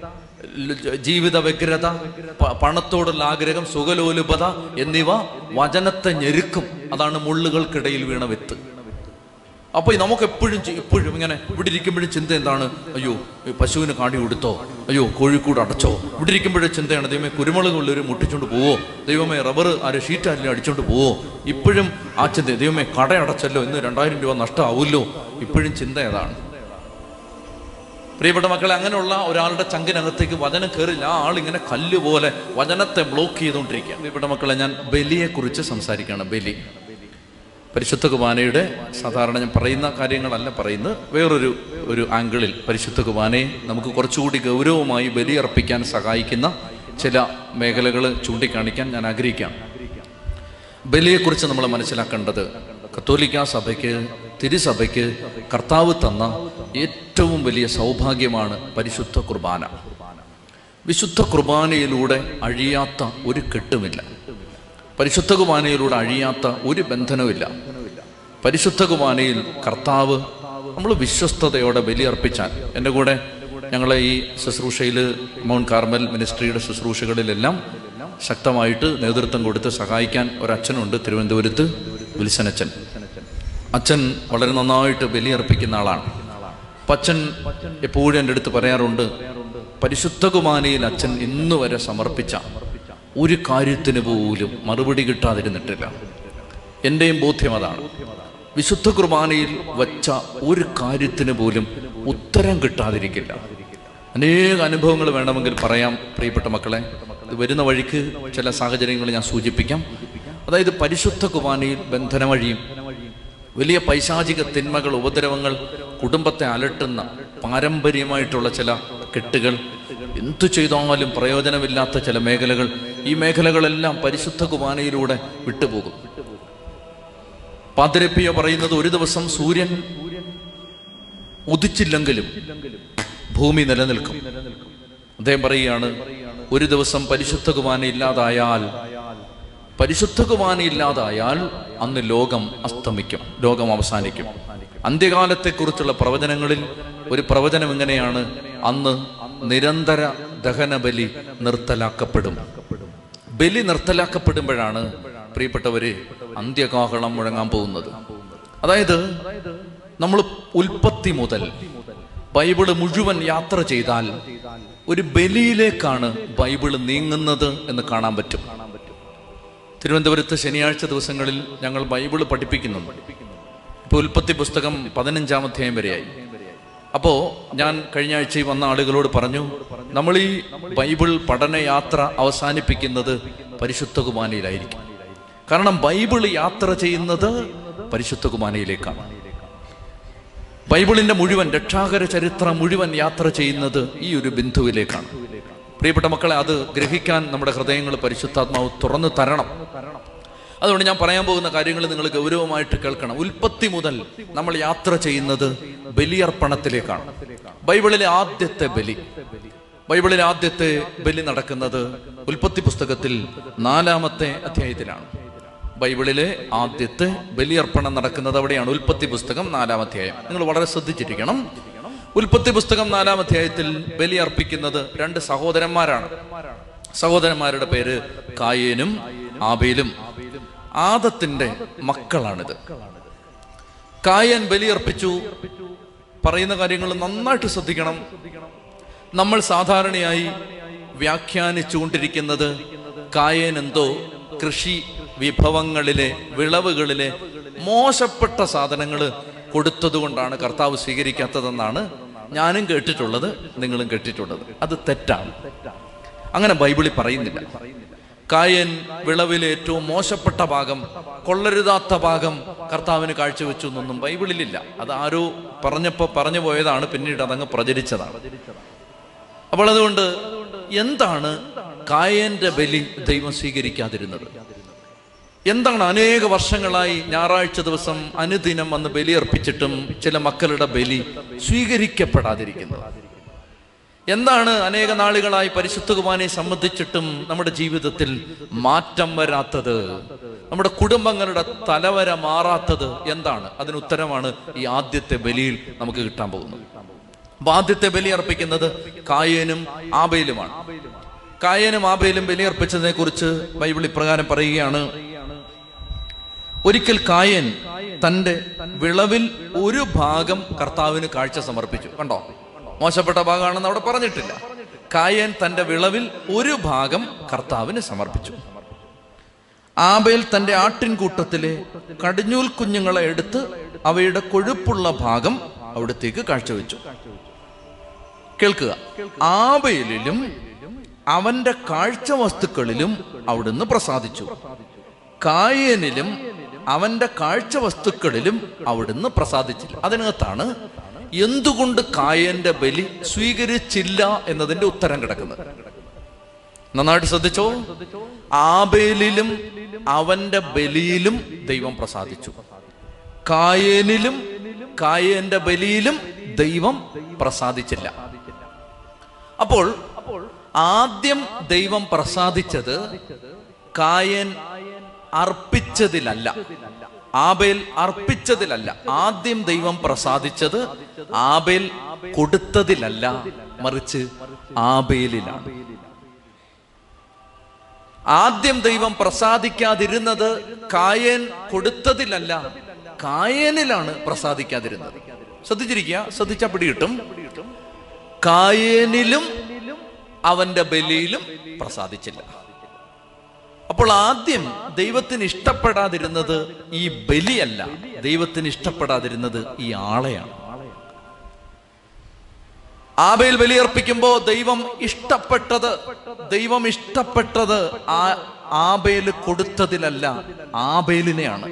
ജീവിത വ്യഗ്രത, പണത്തോടുള്ള ആഗ്രഹം, സുഖലോലുപത എന്നിവ വചനത്തെ ഞെരുക്കും. അതാണ് മുള്ളുകൾക്കിടയിൽ വീണ വിത്ത്. അപ്പൊ നമുക്ക് എപ്പോഴും എപ്പോഴും ഇങ്ങനെ ഇവിടെ ഇരിക്കുമ്പോഴും ചിന്ത എന്താണ്? അയ്യോ പശുവിന് കാടി കൊടുത്തോ, അയ്യോ കോഴിക്കൂട് അടച്ചോ. ഇവിടെ ഇരിക്കുമ്പോഴും ചിന്തയാണ്, ദൈവമേ കുരുമുളക് ഉള്ളവർ മുട്ടിച്ചോണ്ട് പോവോ, ദൈവമേ റബ്ബർ ആര് ഷീറ്റ് ആരെങ്കിലും അടിച്ചോണ്ട് പോവോ. ഇപ്പോഴും ആ ചിന്ത, ദൈവമേ കട അടച്ചല്ലോ, ഇന്ന് രണ്ടായിരം രൂപ നഷ്ടമാവുമല്ലോ. ഇപ്പോഴും ചിന്ത ഏതാണ്? പ്രിയപ്പെട്ട മക്കളെ, അങ്ങനെയുള്ള ഒരാളുടെ ചങ്കിനകത്തേക്ക് വചനം കയറില്ല. ആ ആളിങ്ങനെ കല്ല് പോലെ വചനത്തെ ബ്ലോക്ക് ചെയ്തുകൊണ്ടിരിക്കുക. പ്രിയപ്പെട്ട മക്കളെ, ഞാൻ ബലിയെക്കുറിച്ച് സംസാരിക്കുകയാണ്. ബലി, പരിശുദ്ധ കുർബാനയുടെ സാധാരണ ഞാൻ പറയുന്ന കാര്യങ്ങളല്ല പറയുന്നത്, വേറൊരു ഒരു ആംഗിളിൽ പരിശുദ്ധ കുർബാനയെ നമുക്ക് കുറച്ചുകൂടി ഗൗരവമായി ബലിയർപ്പിക്കാൻ സഹായിക്കുന്ന ചില മേഖലകൾ ചൂണ്ടിക്കാണിക്കാൻ ഞാൻ ആഗ്രഹിക്കാം. ബലിയെക്കുറിച്ച് നമ്മൾ മനസ്സിലാക്കേണ്ടത്, കത്തോലിക്ക സഭയ്ക്ക്, തിരുസഭയ്ക്ക് കർത്താവ് തന്ന ഏറ്റവും വലിയ സൗഭാഗ്യമാണ് പരിശുദ്ധ കുർബാന. വിശുദ്ധ കുർബാനയിലൂടെ അഴിയാത്ത ഒരു കെട്ടുമില്ല. പരിശുദ്ധ കുർബാനയിലൂടെ അഴിയാത്ത ഒരു ബന്ധനവുമില്ല. പരിശുദ്ധ കുർബാനയിൽ കർത്താവ് നമ്മൾ വിശ്വസ്തയോടെ ബലിയർപ്പിച്ചാൽ, എൻ്റെ കൂടെ ഞങ്ങളെ ഈ ശുശ്രൂഷയിൽ മൗണ്ട് കാർമൽ മിനിസ്ട്രിയുടെ ശുശ്രൂഷകളിലെല്ലാം ശക്തമായിട്ട് നേതൃത്വം കൊടുത്ത് സഹായിക്കാൻ ഒരച്ഛനുണ്ട് തിരുവനന്തപുരത്ത്, വിൽസനച്ഛൻ. അച്ഛൻ വളരെ നന്നായിട്ട് ബലിയർപ്പിക്കുന്ന ആളാണ്. അപ്പം അച്ഛൻ എപ്പോഴും എൻ്റെ അടുത്ത് പറയാറുണ്ട്, പരിശുദ്ധ കുർബാനയിൽ അച്ഛൻ ഇന്നു വരെ സമർപ്പിച്ച ഒരു കാര്യത്തിന് പോലും മറുപടി കിട്ടാതിരുന്നിട്ടില്ല. എൻ്റെയും ബോധ്യം അതാണ്. വിശുദ്ധ കുർബാനയിൽ വച്ച ഒരു കാര്യത്തിന് പോലും ഉത്തരം കിട്ടാതിരിക്കില്ല. അനേക അനുഭവങ്ങൾ വേണമെങ്കിൽ പറയാം പ്രിയപ്പെട്ട മക്കളെ. ഇത് വരുന്ന വഴിക്ക് ചില സാഹചര്യങ്ങൾ ഞാൻ സൂചിപ്പിക്കാം. അതായത് പരിശുദ്ധ കുർബാനയിൽ ബന്ധന വഴിയും വലിയ പൈശാചിക തിന്മകൾ, ഉപദ്രവങ്ങൾ, കുടുംബത്തെ അലട്ടുന്ന പാരമ്പര്യമായിട്ടുള്ള ചില കെട്ടുകൾ, എന്തു ചെയ്താലും പ്രയോജനമില്ലാത്ത ചില മേഖലകൾ, ഈ മേഖലകളെല്ലാം പരിശുദ്ധ കുർബാനയിലൂടെ വിട്ടുപോകും. പാതിരപ്പിയ പറയുന്നത് ഒരു ദിവസം സൂര്യൻ ഉദിച്ചില്ലെങ്കിലും ഭൂമി നിലനിൽക്കും. അദ്ദേഹം പറയുകയാണ്, ഒരു ദിവസം പരിശുദ്ധ കുർബാന ഇല്ലാതായാൽ പരിശുദ്ധ കുർബാന ഇല്ലാതായാൽ അന്ന് ലോകം അസ്തമിക്കും, ലോകം അവസാനിക്കും. അന്ത്യകാലത്തെക്കുറിച്ചുള്ള പ്രവചനങ്ങളിൽ ഒരു പ്രവചനം ഇങ്ങനെയാണ്, അന്ന് നിരന്തര ദഹനബലി നിർത്തലാക്കപ്പെടും. ബലി നിർത്തലാക്കപ്പെടുമ്പോഴാണ് പ്രിയപ്പെട്ടവര് അന്ത്യകാഹളം മുഴങ്ങാൻ പോകുന്നത്. അതായത് നമ്മൾ ഉൽപ്പത്തി മുതൽ ബൈബിള് മുഴുവൻ യാത്ര ചെയ്താൽ ഒരു ബലിയിലേക്കാണ് ബൈബിള് നീങ്ങുന്നത് എന്ന് കാണാൻ പറ്റും. തിരുവനന്തപുരത്ത് ശനിയാഴ്ച ദിവസങ്ങളിൽ ഞങ്ങൾ ബൈബിള് പഠിപ്പിക്കുന്നുണ്ട്. ഇപ്പോൾ ഉൽപ്പത്തി പുസ്തകം പതിനഞ്ചാം അധ്യായം വരെയായി. അപ്പോൾ ഞാൻ കഴിഞ്ഞ ആഴ്ച വന്ന ആളുകളോട് പറഞ്ഞു, നമ്മൾ ഈ ബൈബിൾ പഠനയാത്ര അവസാനിപ്പിക്കുന്നത് പരിശുദ്ധ കുർബാനയിലായിരിക്കും. കാരണം ബൈബിൾ യാത്ര ചെയ്യുന്നത് പരിശുദ്ധ കുർബാനയിലേക്കാണ്. ബൈബിളിന്റെ മുഴുവൻ രക്ഷാകര ചരിത്രം മുഴുവൻ യാത്ര ചെയ്യുന്നത് ഈ ഒരു ബിന്ദുവിലേക്കാണ്. പ്രിയപ്പെട്ട മക്കളെ, അത് ഗ്രഹിക്കാൻ നമ്മുടെ ഹൃദയങ്ങൾ പരിശുദ്ധാത്മാവ് തുറന്നു തരണം. അതുകൊണ്ട് ഞാൻ പറയാൻ പോകുന്ന കാര്യങ്ങൾ നിങ്ങൾ ഗൗരവമായിട്ട് കേൾക്കണം. ഉൽപ്പത്തി മുതൽ നമ്മൾ യാത്ര ചെയ്യുന്നത് ബലിയർപ്പണത്തിലേക്കാണ്. ബൈബിളിലെ ആദ്യത്തെ ബലി ബൈബിളിലെ ആദ്യത്തെ ബലി നടക്കുന്നത് ഉൽപ്പത്തി പുസ്തകത്തിൽ നാലാമത്തെ അധ്യായത്തിലാണ്. ബൈബിളിലെ ആദ്യത്തെ ബലിയർപ്പണം നടക്കുന്നത് അവിടെയാണ്. ഉൽപ്പത്തി പുസ്തകം നാലാം അധ്യായം. നിങ്ങൾ വളരെ ശ്രദ്ധിച്ചിരിക്കണം. ഉൽപ്പത്തി പുസ്തകം നാലാം അധ്യായത്തിൽ ബലി അർപ്പിക്കുന്നത് രണ്ട് സഹോദരന്മാരാണ്. സഹോദരന്മാരുടെ പേര് കായേനും ആബേലും. ആദത്തിന്റെ മക്കളാണിത്. കായൻ ബലിയർപ്പിച്ചു. പറയുന്ന കാര്യങ്ങൾ നന്നായിട്ട് ശ്രദ്ധിക്കണം. നമ്മൾ സാധാരണയായി വ്യാഖ്യാനിച്ചുകൊണ്ടിരിക്കുന്നത് കായൻ എന്തോ കൃഷി വിഭവങ്ങളിലെ വിളവുകളിലെ മോശപ്പെട്ട സാധനങ്ങൾ കൊടുത്തതുകൊണ്ടാണ് കർത്താവ് സ്വീകരിക്കാത്തതെന്നാണ് ഞാനും കേട്ടിട്ടുള്ളത്, നിങ്ങളും കേട്ടിട്ടുള്ളത്. അത് തെറ്റാണ്. അങ്ങനെ ബൈബിളിൽ പറയുന്നില്ല. കായൻ വിളവിലെ ഏറ്റവും മോശപ്പെട്ട ഭാഗം, കൊള്ളരുതാത്ത ഭാഗം കർത്താവിന് കാഴ്ചവെച്ചു എന്നൊന്നും ബൈബിളിലില്ല. അത് ആരോ പറഞ്ഞപ്പോ പറഞ്ഞു പോയതാണ്, പിന്നീട് അതങ്ങ് പ്രചരിച്ചതാണ്. അപ്പോൾ അതുകൊണ്ട് എന്താണ് കായന്റെ ബലി ദൈവം സ്വീകരിക്കാതിരുന്നത്? എന്താണ് അനേക വർഷങ്ങളായി ഞായറാഴ്ച ദിവസം അനുദിനം വന്ന് ബലിയർപ്പിച്ചിട്ടും ചില മക്കളുടെ ബലി സ്വീകരിക്കപ്പെടാതിരിക്കുന്നത്? എന്താണ് അനേക നാളുകളായി പരിശുദ്ധ കുർബാനയെ സംബന്ധിച്ചിട്ടും നമ്മുടെ ജീവിതത്തിൽ മാറ്റം വരാത്തത്? നമ്മുടെ കുടുംബങ്ങളുടെ തലവര മാറാത്തത് എന്താണ്? അതിന് ഉത്തരമാണ് ഈ ആദ്യത്തെ ബലിയിൽ നമുക്ക് കിട്ടാൻ പോകുന്നത്. അപ്പൊ ആദ്യത്തെ ബലി അർപ്പിക്കുന്നത് കായേനും ആബേലുമാണ്. കായേനും ആബേലും ബലിയർപ്പിച്ചതിനെ കുറിച്ച് ബൈബിൾ ഇപ്രകാരം പറയുകയാണ്, ഒരിക്കൽ കായൻ തന്റെ വിളവിൽ ഒരു ഭാഗം കർത്താവിന് കാഴ്ച സമർപ്പിച്ചു. കണ്ടോ, മോശപ്പെട്ട ഭാഗമാണെന്ന് അവിടെ പറഞ്ഞിട്ടില്ല. കായൻ തന്റെ വിളവിൽ ഒരു ഭാഗം കർത്താവിന് സമർപ്പിച്ചു. ആബേൽ തന്റെ ആട്ടിൻകൂട്ടത്തിലെ കടിഞ്ഞൂൽ കുഞ്ഞുങ്ങളെ എടുത്ത് അവയുടെ കൊഴുപ്പുള്ള ഭാഗം അവിടത്തേക്ക് കാഴ്ചവെച്ചു. കേൾക്കുക, ആബേലിലും അവന്റെ കാഴ്ച വസ്തുക്കളിലും അവിടുന്ന് പ്രസാദിച്ചു. കായനിലും അവന്റെ കാഴ്ച വസ്തുക്കളിലും അവിടുന്ന് പ്രസാദിച്ചില്ല. അതിനകത്താണ് എന്തുകൊണ്ട് കായന്റെ ബലി സ്വീകരിച്ചില്ല എന്നതിന്റെ ഉത്തരം കിടക്കുന്നത്. നന്നായിട്ട് ശ്രദ്ധിച്ചോ. ആബേലിലും അവന്റെ ബലിയിലും ദൈവം പ്രസാദിച്ചു. കായനിലും കായന്റെ ബലിയിലും ദൈവം പ്രസാദിച്ചില്ല. അപ്പോൾ ആദ്യം ദൈവം പ്രസാദിച്ചത് കായൻ അർപ്പിച്ചതിലല്ല, ആബേൽ അർപ്പിച്ചതിലല്ല. ആദ്യം ദൈവം പ്രസാദിച്ചത് ആബേൽ കൊടുത്തതിലല്ല, മറിച്ച് ആബേലിലാണ്. ആദ്യം ദൈവം പ്രസാദിക്കാതിരുന്നത് കായേൻ കൊടുത്തതിലല്ല, കായേനിലാണ് പ്രസാദിക്കാതിരുന്നത്. ശ്രദ്ധിച്ചിരിക്കുക, ശ്രദ്ധിച്ചാ പിടികിട്ടും. കായേനിലും അവന്റെ ബലിയിലും പ്രസാദിച്ചില്ല. അപ്പോൾ ആദ്യം ദൈവത്തിന് ഇഷ്ടപ്പെടാതിരുന്നത് ഈ ബലിയല്ല, ദൈവത്തിന് ഇഷ്ടപ്പെടാതിരുന്നത് ഈ ആളെയാണ്. ആബേൽ ബലിയർപ്പിക്കുമ്പോ ദൈവം ഇഷ്ടപ്പെട്ടത് ദൈവം ഇഷ്ടപ്പെട്ടത് ആ ആബേല് കൊടുത്തതിലല്ല, ആബേലിനെയാണ്.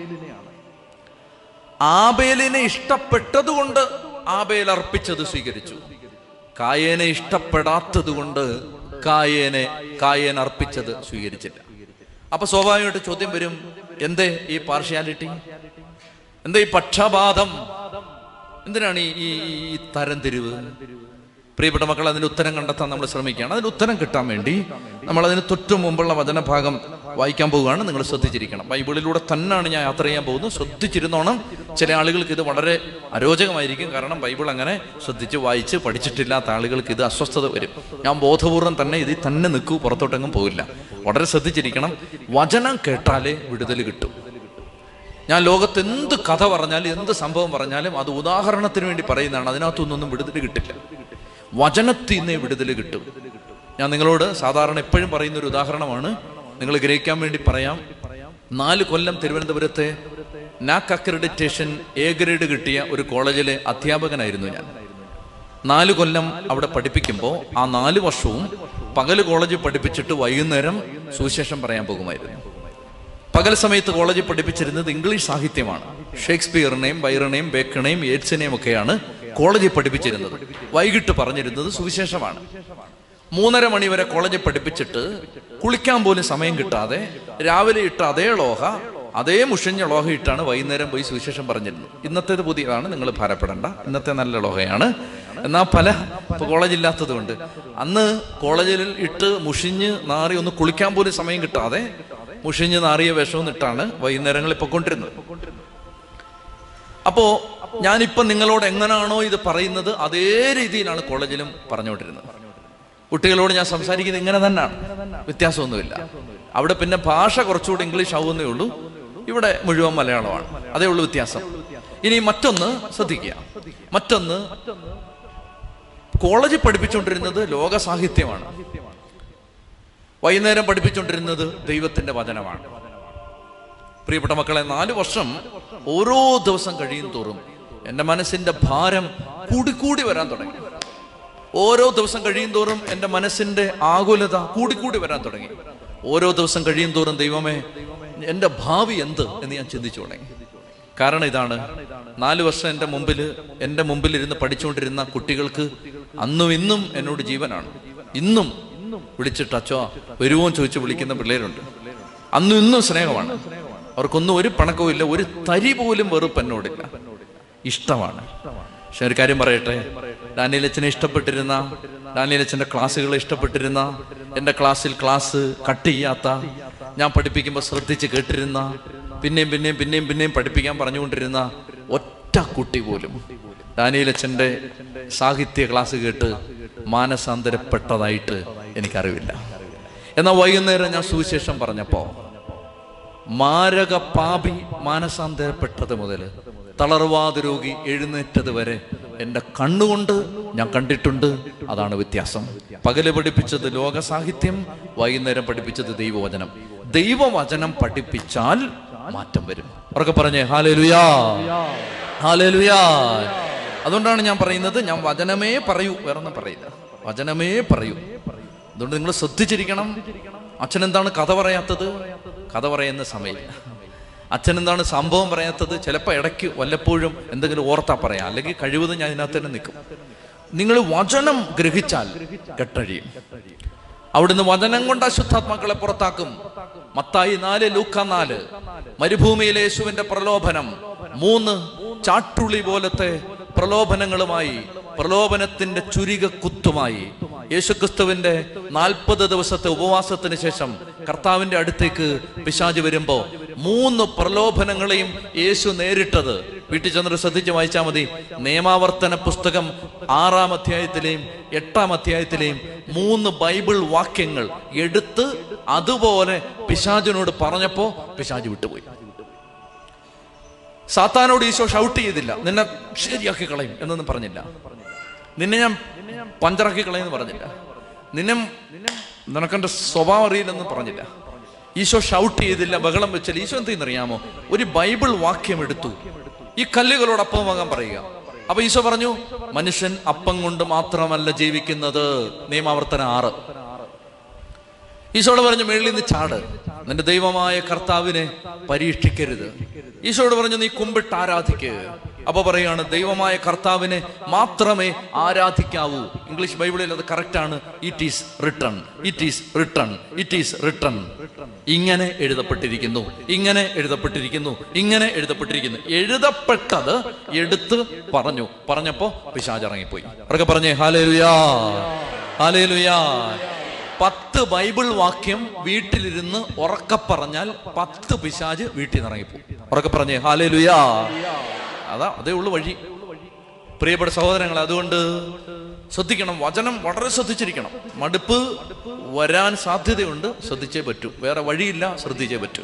ആബേലിനെ ഇഷ്ടപ്പെട്ടത് കൊണ്ട് ആബേൽ അർപ്പിച്ചത് സ്വീകരിച്ചു. കായേനെ ഇഷ്ടപ്പെടാത്തത് കൊണ്ട് കായേനെ കായേൻ അർപ്പിച്ചത് സ്വീകരിച്ചില്ല. അപ്പൊ സ്വാഭാവികമായിട്ട് ചോദ്യം വരും, എന്തേ ഈ പാർഷ്യാലിറ്റി, എന്താ ഈ പക്ഷപാതം, എന്തിനാണ് ഈ ഈ തരംതിരിവ്? പ്രിയപ്പെട്ട മക്കൾ, അതിന് ഉത്തരം കണ്ടെത്താൻ നമ്മൾ ശ്രമിക്കുകയാണ്. അതിന് ഉത്തരം കിട്ടാൻ വേണ്ടി നമ്മൾ അതിന് തൊറ്റു മുമ്പുള്ള വചനഭാഗം വായിക്കാൻ പോവുകയാണ്. നിങ്ങൾ ശ്രദ്ധിച്ചിരിക്കണം. ബൈബിളിലൂടെ തന്നെയാണ് ഞാൻ യാത്ര ചെയ്യാൻ പോകുന്നത്. ശ്രദ്ധിച്ചിരുന്നോണം. ചില ആളുകൾക്ക് ഇത് വളരെ അരോചകമായിരിക്കും. കാരണം ബൈബിൾ അങ്ങനെ ശ്രദ്ധിച്ച് വായിച്ച് പഠിച്ചിട്ടില്ലാത്ത ആളുകൾക്ക് ഇത് അസ്വസ്ഥത വരും. ഞാൻ ബോധപൂർവം തന്നെ ഇതിൽ തന്നെ നിൽക്കൂ, പുറത്തോട്ടെങ്ങും പോകില്ല. വളരെ ശ്രദ്ധിച്ചിരിക്കണം. വചനം കേട്ടാലേ വിടുതൽ കിട്ടും. ഞാൻ ലോകത്ത് എന്ത് കഥ പറഞ്ഞാലും എന്ത് സംഭവം പറഞ്ഞാലും അത് ഉദാഹരണത്തിന് വേണ്ടി പറയുന്നതാണ്. അതിനകത്തൊന്നും വിടുതൽ കിട്ടില്ല. വചനത്തിൽ നിന്നേ വിടുതൽ കിട്ടും. ഞാൻ നിങ്ങളോട് സാധാരണ എപ്പോഴും പറയുന്ന ഒരു ഉദാഹരണമാണ്, നിങ്ങൾ ഗ്രഹിക്കാൻ വേണ്ടി പറയാം. നാല് കൊല്ലം തിരുവനന്തപുരത്തെ നാക് അക്രഡിറ്റേഷൻ എ ഗ്രേഡ് കിട്ടിയ ഒരു കോളേജിലെ അധ്യാപകനായിരുന്നു ഞാൻ. നാല് കൊല്ലം അവിടെ പഠിപ്പിക്കുമ്പോൾ ആ നാല് വർഷവും പകൽ കോളേജിൽ പഠിപ്പിച്ചിട്ട് വൈകുന്നേരം സുവിശേഷം പറയാൻ പോകുമായിരുന്നു. പകൽ സമയത്ത് കോളേജിൽ പഠിപ്പിച്ചിരുന്നത് ഇംഗ്ലീഷ് സാഹിത്യമാണ്. ഷേക്സ്പിയറിനെയും ബൈറനെയും ബേക്കണെയും യേറ്റ്സിനെയും ഒക്കെയാണ് കോളേജിൽ പഠിപ്പിച്ചിരുന്നത്. വൈകിട്ട് പറഞ്ഞിരുന്നത് സുവിശേഷമാണ്. മൂന്നര മണി വരെ കോളേജിൽ പഠിപ്പിച്ചിട്ട് കുളിക്കാൻ പോലും സമയം കിട്ടാതെ രാവിലെ ഇട്ട അതേ ലോഹ, അതേ മുഷിഞ്ഞ ലോഹ ഇട്ടാണ് വൈകുന്നേരം പോയി സുവിശേഷം പറഞ്ഞിരുന്നത്. ഇന്നത്തേത് പുതിയതാണ്, നിങ്ങൾ ഭാരപ്പെടേണ്ട. ഇന്നത്തെ നല്ല ലോഹയാണ്. എന്നാൽ പല കോളേജില്ലാത്തത് കൊണ്ട് അന്ന് കോളേജിൽ ഇട്ട് മുഷിഞ്ഞ് നാറി ഒന്ന് കുളിക്കാൻ പോലും സമയം കിട്ടാതെ മുഷിഞ്ഞ് നാറിയ വിഷവും ഇട്ടാണ് വൈകുന്നേരങ്ങളിൽ പൊക്കൊണ്ടിരുന്നത്. അപ്പോ ഞാനിപ്പം നിങ്ങളോട് എങ്ങനെയാണോ ഇത് പറയുന്നത് അതേ രീതിയിലാണ് കോളേജിലും പറഞ്ഞുകൊണ്ടിരുന്നത്. കുട്ടികളോട് ഞാൻ സംസാരിക്കുന്നത് ഇങ്ങനെ തന്നെയാണ്, വ്യത്യാസമൊന്നുമില്ല. അവിടെ പിന്നെ ഭാഷ കുറച്ചുകൂടി ഇംഗ്ലീഷ് ആവുന്നേ ഉള്ളൂ, ഇവിടെ മുഴുവൻ മലയാളമാണ്. അതേ ഉള്ളൂ വ്യത്യാസം. ഇനി മറ്റൊന്ന് ശ്രദ്ധിക്കുക. മറ്റൊന്ന്, കോളേജിൽ പഠിപ്പിച്ചുകൊണ്ടിരുന്നത് ലോക സാഹിത്യമാണ്, വൈകുന്നേരം പഠിപ്പിച്ചുകൊണ്ടിരുന്നത് ദൈവത്തിന്റെ വചനമാണ്. പ്രിയപ്പെട്ട മക്കളെ, നാല് വർഷം ഓരോ ദിവസം കഴിയും തോറും എൻ്റെ മനസ്സിന്റെ ഭാരം കൂടിക്കൂടി വരാൻ തുടങ്ങി. ഓരോ ദിവസം കഴിയും തോറും എൻ്റെ മനസ്സിന്റെ ആകുലത കൂടിക്കൂടി വരാൻ തുടങ്ങി. ഓരോ ദിവസം കഴിയും തോറും ദൈവമേ, എൻ്റെ ഭാവി എന്ത് എന്ന് ഞാൻ ചിന്തിച്ചു തുടങ്ങി. കാരണം ഇതാണ്, നാല് വർഷം എൻ്റെ മുമ്പിൽ എൻ്റെ മുമ്പിൽ ഇരുന്ന് പഠിച്ചുകൊണ്ടിരുന്ന കുട്ടികൾക്ക് അന്നും ഇന്നും എന്നോട് ജീവനാണ്. ഇന്നും വിളിച്ചിട്ട് അച്ചോ വരുമോ ചോദിച്ച് വിളിക്കുന്ന പിള്ളേരുണ്ട്. അന്നും ഇന്നും സ്നേഹമാണ്. അവർക്കൊന്നും ഒരു പണക്കവും ഇല്ല, ഒരു തരി പോലും വെറുപ്പ് എന്നോടില്ല, ഇഷ്ടമാണ്. പക്ഷെ ഒരു കാര്യം പറയട്ടെ, ഡാനിയേലച്ചനെ ഇഷ്ടപ്പെട്ടിരുന്ന, ഡാനിയേലച്ചൻ്റെ ക്ലാസ്സുകളെ ഇഷ്ടപ്പെട്ടിരുന്ന, എൻ്റെ ക്ലാസ്സിൽ ക്ലാസ് കട്ട് ചെയ്യാത്ത, ഞാൻ പഠിപ്പിക്കുമ്പോൾ ശ്രദ്ധിച്ച് കേട്ടിരുന്ന, പിന്നെയും പിന്നെയും പിന്നെയും പിന്നെയും പഠിപ്പിക്കാൻ പറഞ്ഞുകൊണ്ടിരുന്ന ഒറ്റ കുട്ടി പോലും ഡാനിയേലച്ചൻ്റെ സാഹിത്യ ക്ലാസ് കേട്ട് മാനസാന്തരപ്പെട്ടതായിട്ട് എനിക്കറിവില്ല. എന്നാൽ വൈകുന്നേരം ഞാൻ സുവിശേഷം പറഞ്ഞപ്പോൾ മാരക പാപി മാനസാന്തരപ്പെട്ടത് മുതൽ തളർവാദ രോഗി എഴുന്നേറ്റത് വരെ എൻ്റെ കണ്ണുകൊണ്ട് ഞാൻ കണ്ടിട്ടുണ്ട്. അതാണ് വ്യത്യാസം. പകല് പഠിപ്പിച്ചത് ലോക സാഹിത്യം, വൈകുന്നേരം പഠിപ്പിച്ചത് ദൈവവചനം. ദൈവവചനം പഠിപ്പിച്ചാൽ മാറ്റം വരും. അവർക്ക് പറഞ്ഞേ ഹല്ലേലൂയാ, ഹല്ലേലൂയാ. അതുകൊണ്ടാണ് ഞാൻ പറയുന്നത്, ഞാൻ വചനമേ പറയൂ, വേറൊന്നും പറയില്ല, വചനമേ പറയൂ. അതുകൊണ്ട് നിങ്ങൾ ശ്രദ്ധിച്ചിരിക്കണം. അച്ഛൻ എന്താണ് കഥ പറയാത്തത്? കഥ പറയുന്ന സമയമില്ല. അച്ഛൻ എന്താണ് സംഭവം പറയാത്തത്? ചിലപ്പോൾ ഇടയ്ക്ക് വല്ലപ്പോഴും എന്തെങ്കിലും ഓർത്താ പറയാം, അല്ലെങ്കിൽ കഴിവതും ഞാൻ ഇതിനകത്ത് തന്നെ നിൽക്കും. നിങ്ങൾ വചനം ഗ്രഹിച്ചാൽ കെട്ടഴിയും. അവിടുന്ന് വചനം കൊണ്ട് അശുദ്ധാത്മാക്കളെ പുറത്താക്കും. മത്തായി നാല്, ലൂക്ക നാല്. മരുഭൂമിയിലെ യേശുവിന്റെ പ്രലോഭനം, മൂന്ന് ചാട്ടുളി പോലത്തെ പ്രലോഭനങ്ങളുമായി, പ്രലോഭനത്തിന്റെ ചുരിക കുത്തുമായി യേശുക്രിസ്തുവിന്റെ നാൽപ്പത് ദിവസത്തെ ഉപവാസത്തിന് ശേഷം കർത്താവിന്റെ അടുത്തേക്ക് പിശാച് വരുമ്പോ മൂന്ന് പ്രലോഭനങ്ങളെയും യേശു നേരിട്ടത് വീട്ടിൽ ചെന്നിട്ട് ശ്രദ്ധിച്ച് വായിച്ചാൽ മതി. നിയമാവർത്തന പുസ്തകം ആറാം അധ്യായത്തിലെയും എട്ടാം അധ്യായത്തിലെയും മൂന്ന് ബൈബിൾ വാക്യങ്ങൾ എടുത്ത് അതുപോലെ പിശാചിനോട് പറഞ്ഞപ്പോ പിശാച് വിട്ടുപോയി. സാത്താനോട് ഈശോ ഷൗട്ട് ചെയ്തില്ല, നിന്നെ ശരിയാക്കി കളയും എന്നൊന്നും പറഞ്ഞില്ല. നിന്നെ ഞാൻ പഞ്ചറാക്കി കളയെന്ന് പറഞ്ഞില്ല. നിന്നെ നിനക്കെന്റെ സ്വഭാവം അറിയില്ലെന്ന് പറഞ്ഞില്ല. ഈശോ ഷൗട്ട് ചെയ്തില്ല, ബഹളം വെച്ചില്ല. ഈശോ എന്തെന്നറിയാമോ? ഒരു ബൈബിൾ വാക്യം എടുത്തു, ഈ കല്ലുകളോട് അപ്പം വാങ്ങാൻ പറയുക. അപ്പൊ ഈശോ പറഞ്ഞു, മനുഷ്യൻ അപ്പം കൊണ്ട് മാത്രമല്ല ജീവിക്കുന്നത്. നിയമാവർത്തനം ആറ്. ഈശോട് പറഞ്ഞു, മേളിൽ നിന്ന് ചാട്, നിന്റെ ദൈവമായ കർത്താവിനെ പരീക്ഷിക്കരുത്. ഈശോട് പറഞ്ഞു, നീ കുമ്പിട്ട് ആരാധിക്ക്. അപ്പൊ പറയാണ്, ദൈവമായ കർത്താവിനെ മാത്രമേ ആരാധിക്കാവൂ. ഇംഗ്ലീഷ് ബൈബിളിൽ അത് കറക്റ്റാണ്. It is written, it is written, it is written. ഇങ്ങനെ എഴുതപ്പെട്ടിരിക്കുന്നു, ഇങ്ങനെ എഴുതപ്പെട്ടിരിക്കുന്നു, ഇങ്ങനെ എഴുതപ്പെട്ടിരിക്കുന്നു. എഴുതപ്പെട്ടത് എടുത്ത് പറഞ്ഞു. പറഞ്ഞപ്പോ പിശാച് ഇറങ്ങിപ്പോയി. അവരൊക്കെ പറഞ്ഞേ ഹല്ലേലൂയാ, ഹല്ലേലൂയാ. പത്ത് ബൈബിൾ വാക്യം വീട്ടിലിരുന്ന് ഉറക്കെ പറഞ്ഞാൽ പത്ത് പിശാച് വീട്ടിൽ നിന്ന് ഇറങ്ങിപ്പോകും. ഉറക്കെ പറഞ്ഞേ ഹല്ലേലൂയാ. അതാ അതേ ഉള്ളു വഴി, പ്രിയപ്പെട്ട സഹോദരങ്ങളെ. അതുകൊണ്ട് ശ്രദ്ധിക്കണം, വചനം വളരെ ശ്രദ്ധിച്ചിരിക്കണം. മടുപ്പ് വരാൻ സാധ്യതയുണ്ട്, ശ്രദ്ധിച്ചേ പറ്റൂ, വേറെ വഴിയില്ല, ശ്രദ്ധിച്ചേ പറ്റൂ.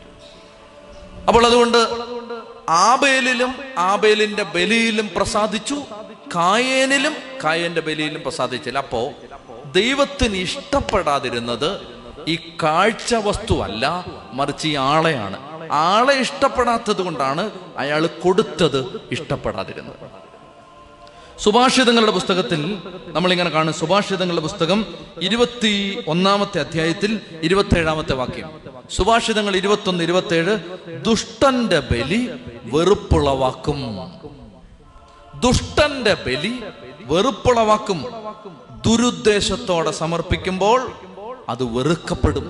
അപ്പോൾ അതുകൊണ്ട് ആബേലിലും ആബേലിന്റെ ബലിയിലും പ്രസാദിച്ചു, കായേനിലും കായേന്റെ ബലിയിലും പ്രസാദിച്ചില്ല. അപ്പോ ദൈവത്തിന് ഇഷ്ടപ്പെടാതിരുന്നത് ഈ കാഴ്ച വസ്തുവല്ല, മറിച്ച് ഈ ആളെയാണ്. ആളെ ഇഷ്ടപ്പെടാത്തത് കൊണ്ടാണ് അയാൾ കൊടുത്തത് ഇഷ്ടപ്പെടാതിരുന്നത്. സുഭാഷിതങ്ങളുടെ പുസ്തകത്തിൽ നമ്മളിങ്ങനെ കാണും. സുഭാഷിതങ്ങളുടെ പുസ്തകം ഇരുപത്തി ഒന്നാമത്തെ അധ്യായത്തിൽ ഇരുപത്തി ഏഴാമത്തെ വാക്യം. സുഭാഷിതങ്ങൾ ഇരുപത്തി ഒന്ന് ഇരുപത്തി ഏഴ്. ദുഷ്ടന്റെ ബലി വെറുപ്പുളവാക്കും, ദുഷ്ടന്റെ ബലി വെറുപ്പുളവാക്കും. ദുരുദ്ദേശത്തോടെ സമർപ്പിക്കുമ്പോൾ അത് വെറുക്കപ്പെടും.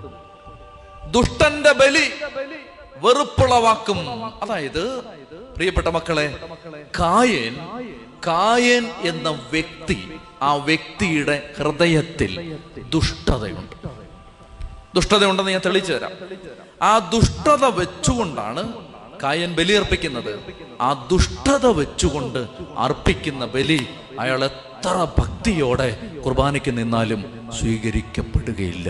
ദുഷ്ടന്റെ ബലി വെറുപ്പുളവാക്കും. അതായത് പ്രിയപ്പെട്ട മക്കളെ, കായേൻ കായേൻ എന്ന വ്യക്തി, ആ വ്യക്തിയുടെ ഹൃദയത്തിൽ ദുഷ്ടതയുണ്ട്. ദുഷ്ടതയുണ്ടെന്ന് ഞാൻ തെളിയിച്ചു തരാം. ആ ദുഷ്ടത വെച്ചുകൊണ്ടാണ് കായേൻ ബലി അർപ്പിക്കുന്നത്. ആ ദുഷ്ടത വെച്ചുകൊണ്ട് അർപ്പിക്കുന്ന ബലി അയാൾ എത്ര ഭക്തിയോടെ കുർബാനയ്ക്ക് നിന്നാലും സ്വീകരിക്കപ്പെടുകയില്ല.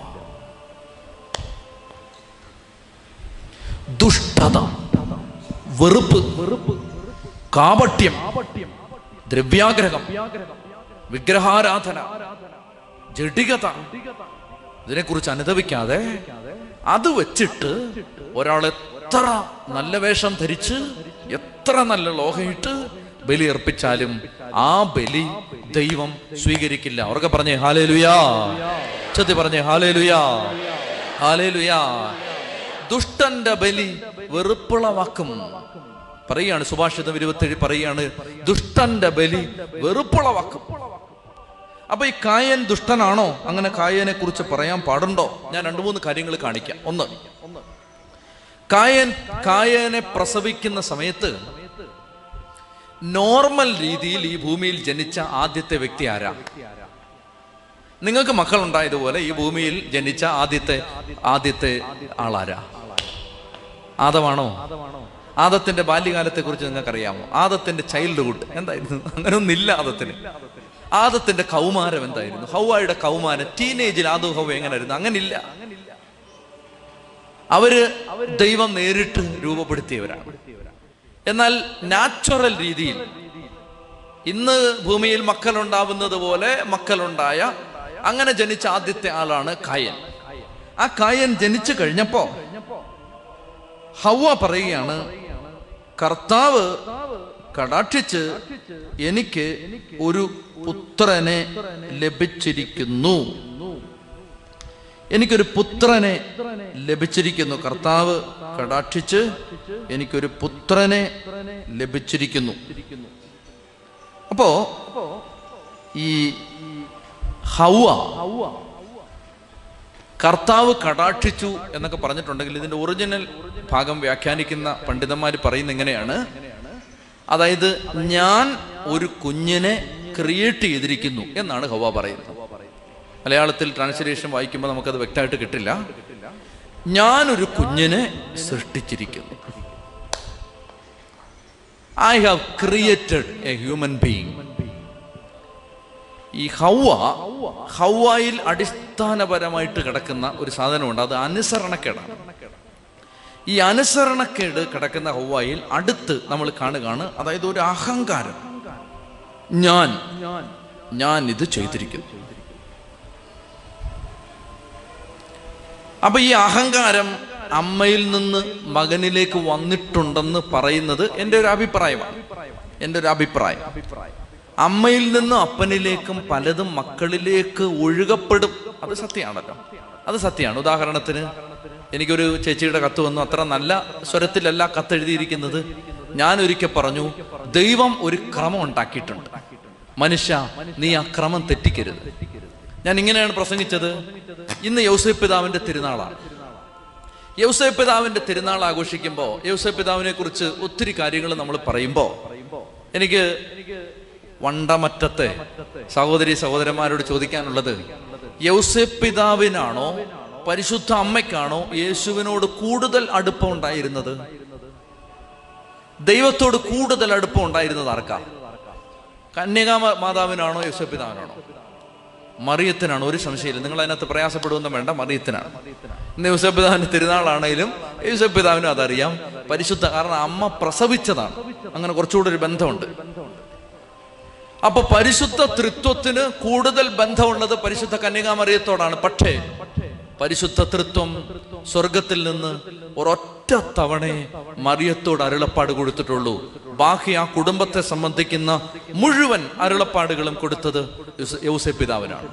ദുഷ്ടത, വെറുപ്പ്, കാപട്യം, ദ്രവ്യാഗ്രഹം, വിഗ്രഹാരാധന, ജഡികത, ഇതിനെക്കുറിച്ച് അനുദവിക്കാതെ അത് വെച്ചിട്ട് ഒരാൾ എത്ര നല്ല വേഷം ധരിച്ച് എത്ര നല്ല ലോഹയിട്ട് ബലി അർപ്പിച്ചാലും ആ ബലി ദൈവം സ്വീകരിക്കില്ല. അവർക്ക് പറഞ്ഞേ ഹല്ലേലൂയാ, ചൊല്ലി പറഞ്ഞേ ഹല്ലേലൂയാ, ഹല്ലേലൂയാ. ദുഷ്ടന്റെ ബലി വെറുപ്പുളവാക്കും. പറയാണ് സുഭാഷിതം ഇരുപത്തേഴ് പറയാണ്, ദുഷ്ടന്റെ ബലി വെറുപ്പുളവാക്കും. അപ്പൊ ഈ കായൻ ദുഷ്ടനാണോ? അങ്ങനെ കായനെ കുറിച്ച് പറയാൻ പാടുണ്ടോ? ഞാൻ രണ്ടു മൂന്ന് കാര്യങ്ങൾ കാണിക്കാം. ഒന്ന്, കായൻ കായനെ പ്രസവിക്കുന്ന സമയത്ത് നോർമൽ രീതിയിൽ ഈ ഭൂമിയിൽ ജനിച്ച ആദ്യത്തെ വ്യക്തി ആരാ? നിങ്ങൾക്ക് മക്കളുണ്ടായതുപോലെ ഈ ഭൂമിയിൽ ജനിച്ച ആദ്യത്തെ ആദ്യത്തെ ആളാരാ? ആദമാണോ? ആദത്തിന്റെ ബാല്യകാലത്തെ കുറിച്ച് നിങ്ങൾക്ക് അറിയാമോ? ആദത്തിന്റെ ചൈൽഡ്ഹുഡ് എന്തായിരുന്നു? അങ്ങനെയൊന്നില്ല ആദത്തിന്. ആദത്തിന്റെ കൗമാരം എന്തായിരുന്നു? ഹൗവയുടെ കൗമാരം, ടീനേജിൽ ആദം ഹൗവ എങ്ങനെയായിരുന്നു? അങ്ങനില്ല. അവര് ദൈവം നേരിട്ട് രൂപപ്പെടുത്തിയവരാണ്. എന്നാൽ നാച്ചുറൽ രീതിയിൽ ഇന്ന് ഭൂമിയിൽ മക്കളുണ്ടാവുന്നത് പോലെ മക്കളുണ്ടായ അങ്ങനെ ജനിച്ച ആദ്യത്തെ ആളാണ് കായൻ. ആ കായൻ ജനിച്ചു കഴിഞ്ഞപ്പോ ഹൗവ പറയുകയാണ്, കർത്താവ് കടാക്ഷിച്ച് എനിക്ക് ഒരു പുത്രനെ ലഭിച്ചിരിക്കുന്നു, എനിക്കൊരു പുത്രനെ ലഭിച്ചിരിക്കുന്നു. കർത്താവ് കടാക്ഷിച്ച് എനിക്കൊരു പുത്രനെ ലഭിച്ചിരിക്കുന്നു. അപ്പോ ഈ ഹൗവ കർത്താവ് കടാക്ഷിച്ചു എന്നൊക്കെ പറഞ്ഞിട്ടുണ്ടെങ്കിൽ ഇതിന്റെ ഒറിജിനൽ ഭാഗം വ്യാഖ്യാനിക്കുന്ന പണ്ഡിതന്മാർ പറയുന്ന എങ്ങനെയാണ്? അതായത് ഞാൻ ഒരു കുഞ്ഞിനെ ക്രിയേറ്റ് ചെയ്തിരിക്കുന്നു എന്നാണ് ഹവ്വ പറയുന്നത്. മലയാളത്തിൽ ട്രാൻസ്ലേഷൻ വായിക്കുമ്പോൾ നമുക്കത് വ്യക്തമായിട്ട് കിട്ടില്ല. ഞാനൊരു കുഞ്ഞിനെ സൃഷ്ടിച്ചിരിക്കുന്നു. I have created a human being. ഈ ഹവ്വ ഹവ്വയിൽ അടിസ്ഥാനപരമായിട്ട് കിടക്കുന്ന ഒരു സാധനമുണ്ട്, അത് അനുസരണക്കേടാണ്. ഈ അനുസരണക്കേട് കിടക്കുന്ന ഹവ്വയിൽ അടുത്ത് നമ്മൾ കാണുകയാണ്, അതായത് ഒരു അഹങ്കാരം. ഞാൻ ഞാൻ ഇത് ചെയ്തിരിക്കുന്നു. അപ്പൊ ഈ അഹങ്കാരം അമ്മയിൽ നിന്ന് മകനിലേക്ക് വന്നിട്ടുണ്ടെന്ന് പറയുന്നത് എൻ്റെ ഒരു അഭിപ്രായമാണ്. എൻ്റെ ഒരു അഭിപ്രായം. അമ്മയിൽ നിന്നും അപ്പനിലേക്കും പലതും മക്കളിലേക്ക് ഒഴുകപ്പെടും. അത് സത്യമാണല്ലോ, അത് സത്യമാണ്. ഉദാഹരണത്തിന് എനിക്കൊരു ചേച്ചിയുടെ കത്ത് വന്നു. അത്ര നല്ല സ്വരത്തിലല്ല കത്ത് എഴുതിയിരിക്കുന്നത്. ഞാൻ ഒരിക്കൽ പറഞ്ഞു, ദൈവം ഒരു ക്രമം ഉണ്ടാക്കിയിട്ടുണ്ട്, മനുഷ്യ നീ ആ ക്രമം തെറ്റിക്കരുത്. ഞാൻ ഇങ്ങനെയാണ് പ്രസംഗിച്ചത്. ഇന്ന് യൗസേപ്പ് പിതാവിന്റെ തിരുനാളാണ്. യൗസേപ്പ് പിതാവിന്റെ തിരുനാൾ ആഘോഷിക്കുമ്പോൾ യൗസേപ്പ് പിതാവിനെ കുറിച്ച് ഒത്തിരി കാര്യങ്ങൾ നമ്മൾ പറയുമ്പോൾ എനിക്ക് വണ്ടമറ്റത്തെ സഹോദരി സഹോദരന്മാരോട് ചോദിക്കാനുള്ളത്, യൗസേപ്പ് പിതാവിനാണോ പരിശുദ്ധ അമ്മയ്ക്കാണോ യേശുവിനോട് കൂടുതൽ അടുപ്പം ഉണ്ടായിരുന്നത്? ദൈവത്തോട് കൂടുതൽ അടുപ്പം ഉണ്ടായിരുന്നത് ആർക്കാ? കന്യകാ മാതാവിനാണോ യൗസേപ്പ് പിതാവിനാണോ? മറിയത്തിനാണ്. ഒരു സംശയമില്ല. നിങ്ങൾ അതിനകത്ത് പ്രയാസപ്പെടുവൊന്നും വേണ്ട, മറിയത്തിനാണ്. ഇന്ന് യൗസേപ്പ് പിതാവിന്റെ തിരുനാളാണെങ്കിലും യൗസേപ്പ് പിതാവിനും അതറിയാം, പരിശുദ്ധ, കാരണം അമ്മ പ്രസവിച്ചതാണ്. അങ്ങനെ കുറച്ചുകൂടെ ഒരു ബന്ധമുണ്ട്. അപ്പൊ പരിശുദ്ധ തൃത്വത്തിന് കൂടുതൽ ബന്ധമുള്ളത് പരിശുദ്ധ കന്യകാ മറിയത്തോടാണ്. പക്ഷേ പരിശുദ്ധ തൃത്വം സ്വർഗത്തിൽ നിന്ന് ഒരൊറ്റ തവണയെ മറിയത്തോട് അരുളപ്പാട് കൊടുത്തിട്ടുള്ളൂ. ബാക്കി ആ കുടുംബത്തെ സംബന്ധിക്കുന്ന മുഴുവൻ അരുളപ്പാടുകളും കൊടുത്തത് യൗസേപ്പ് പിതാവിനാണ്.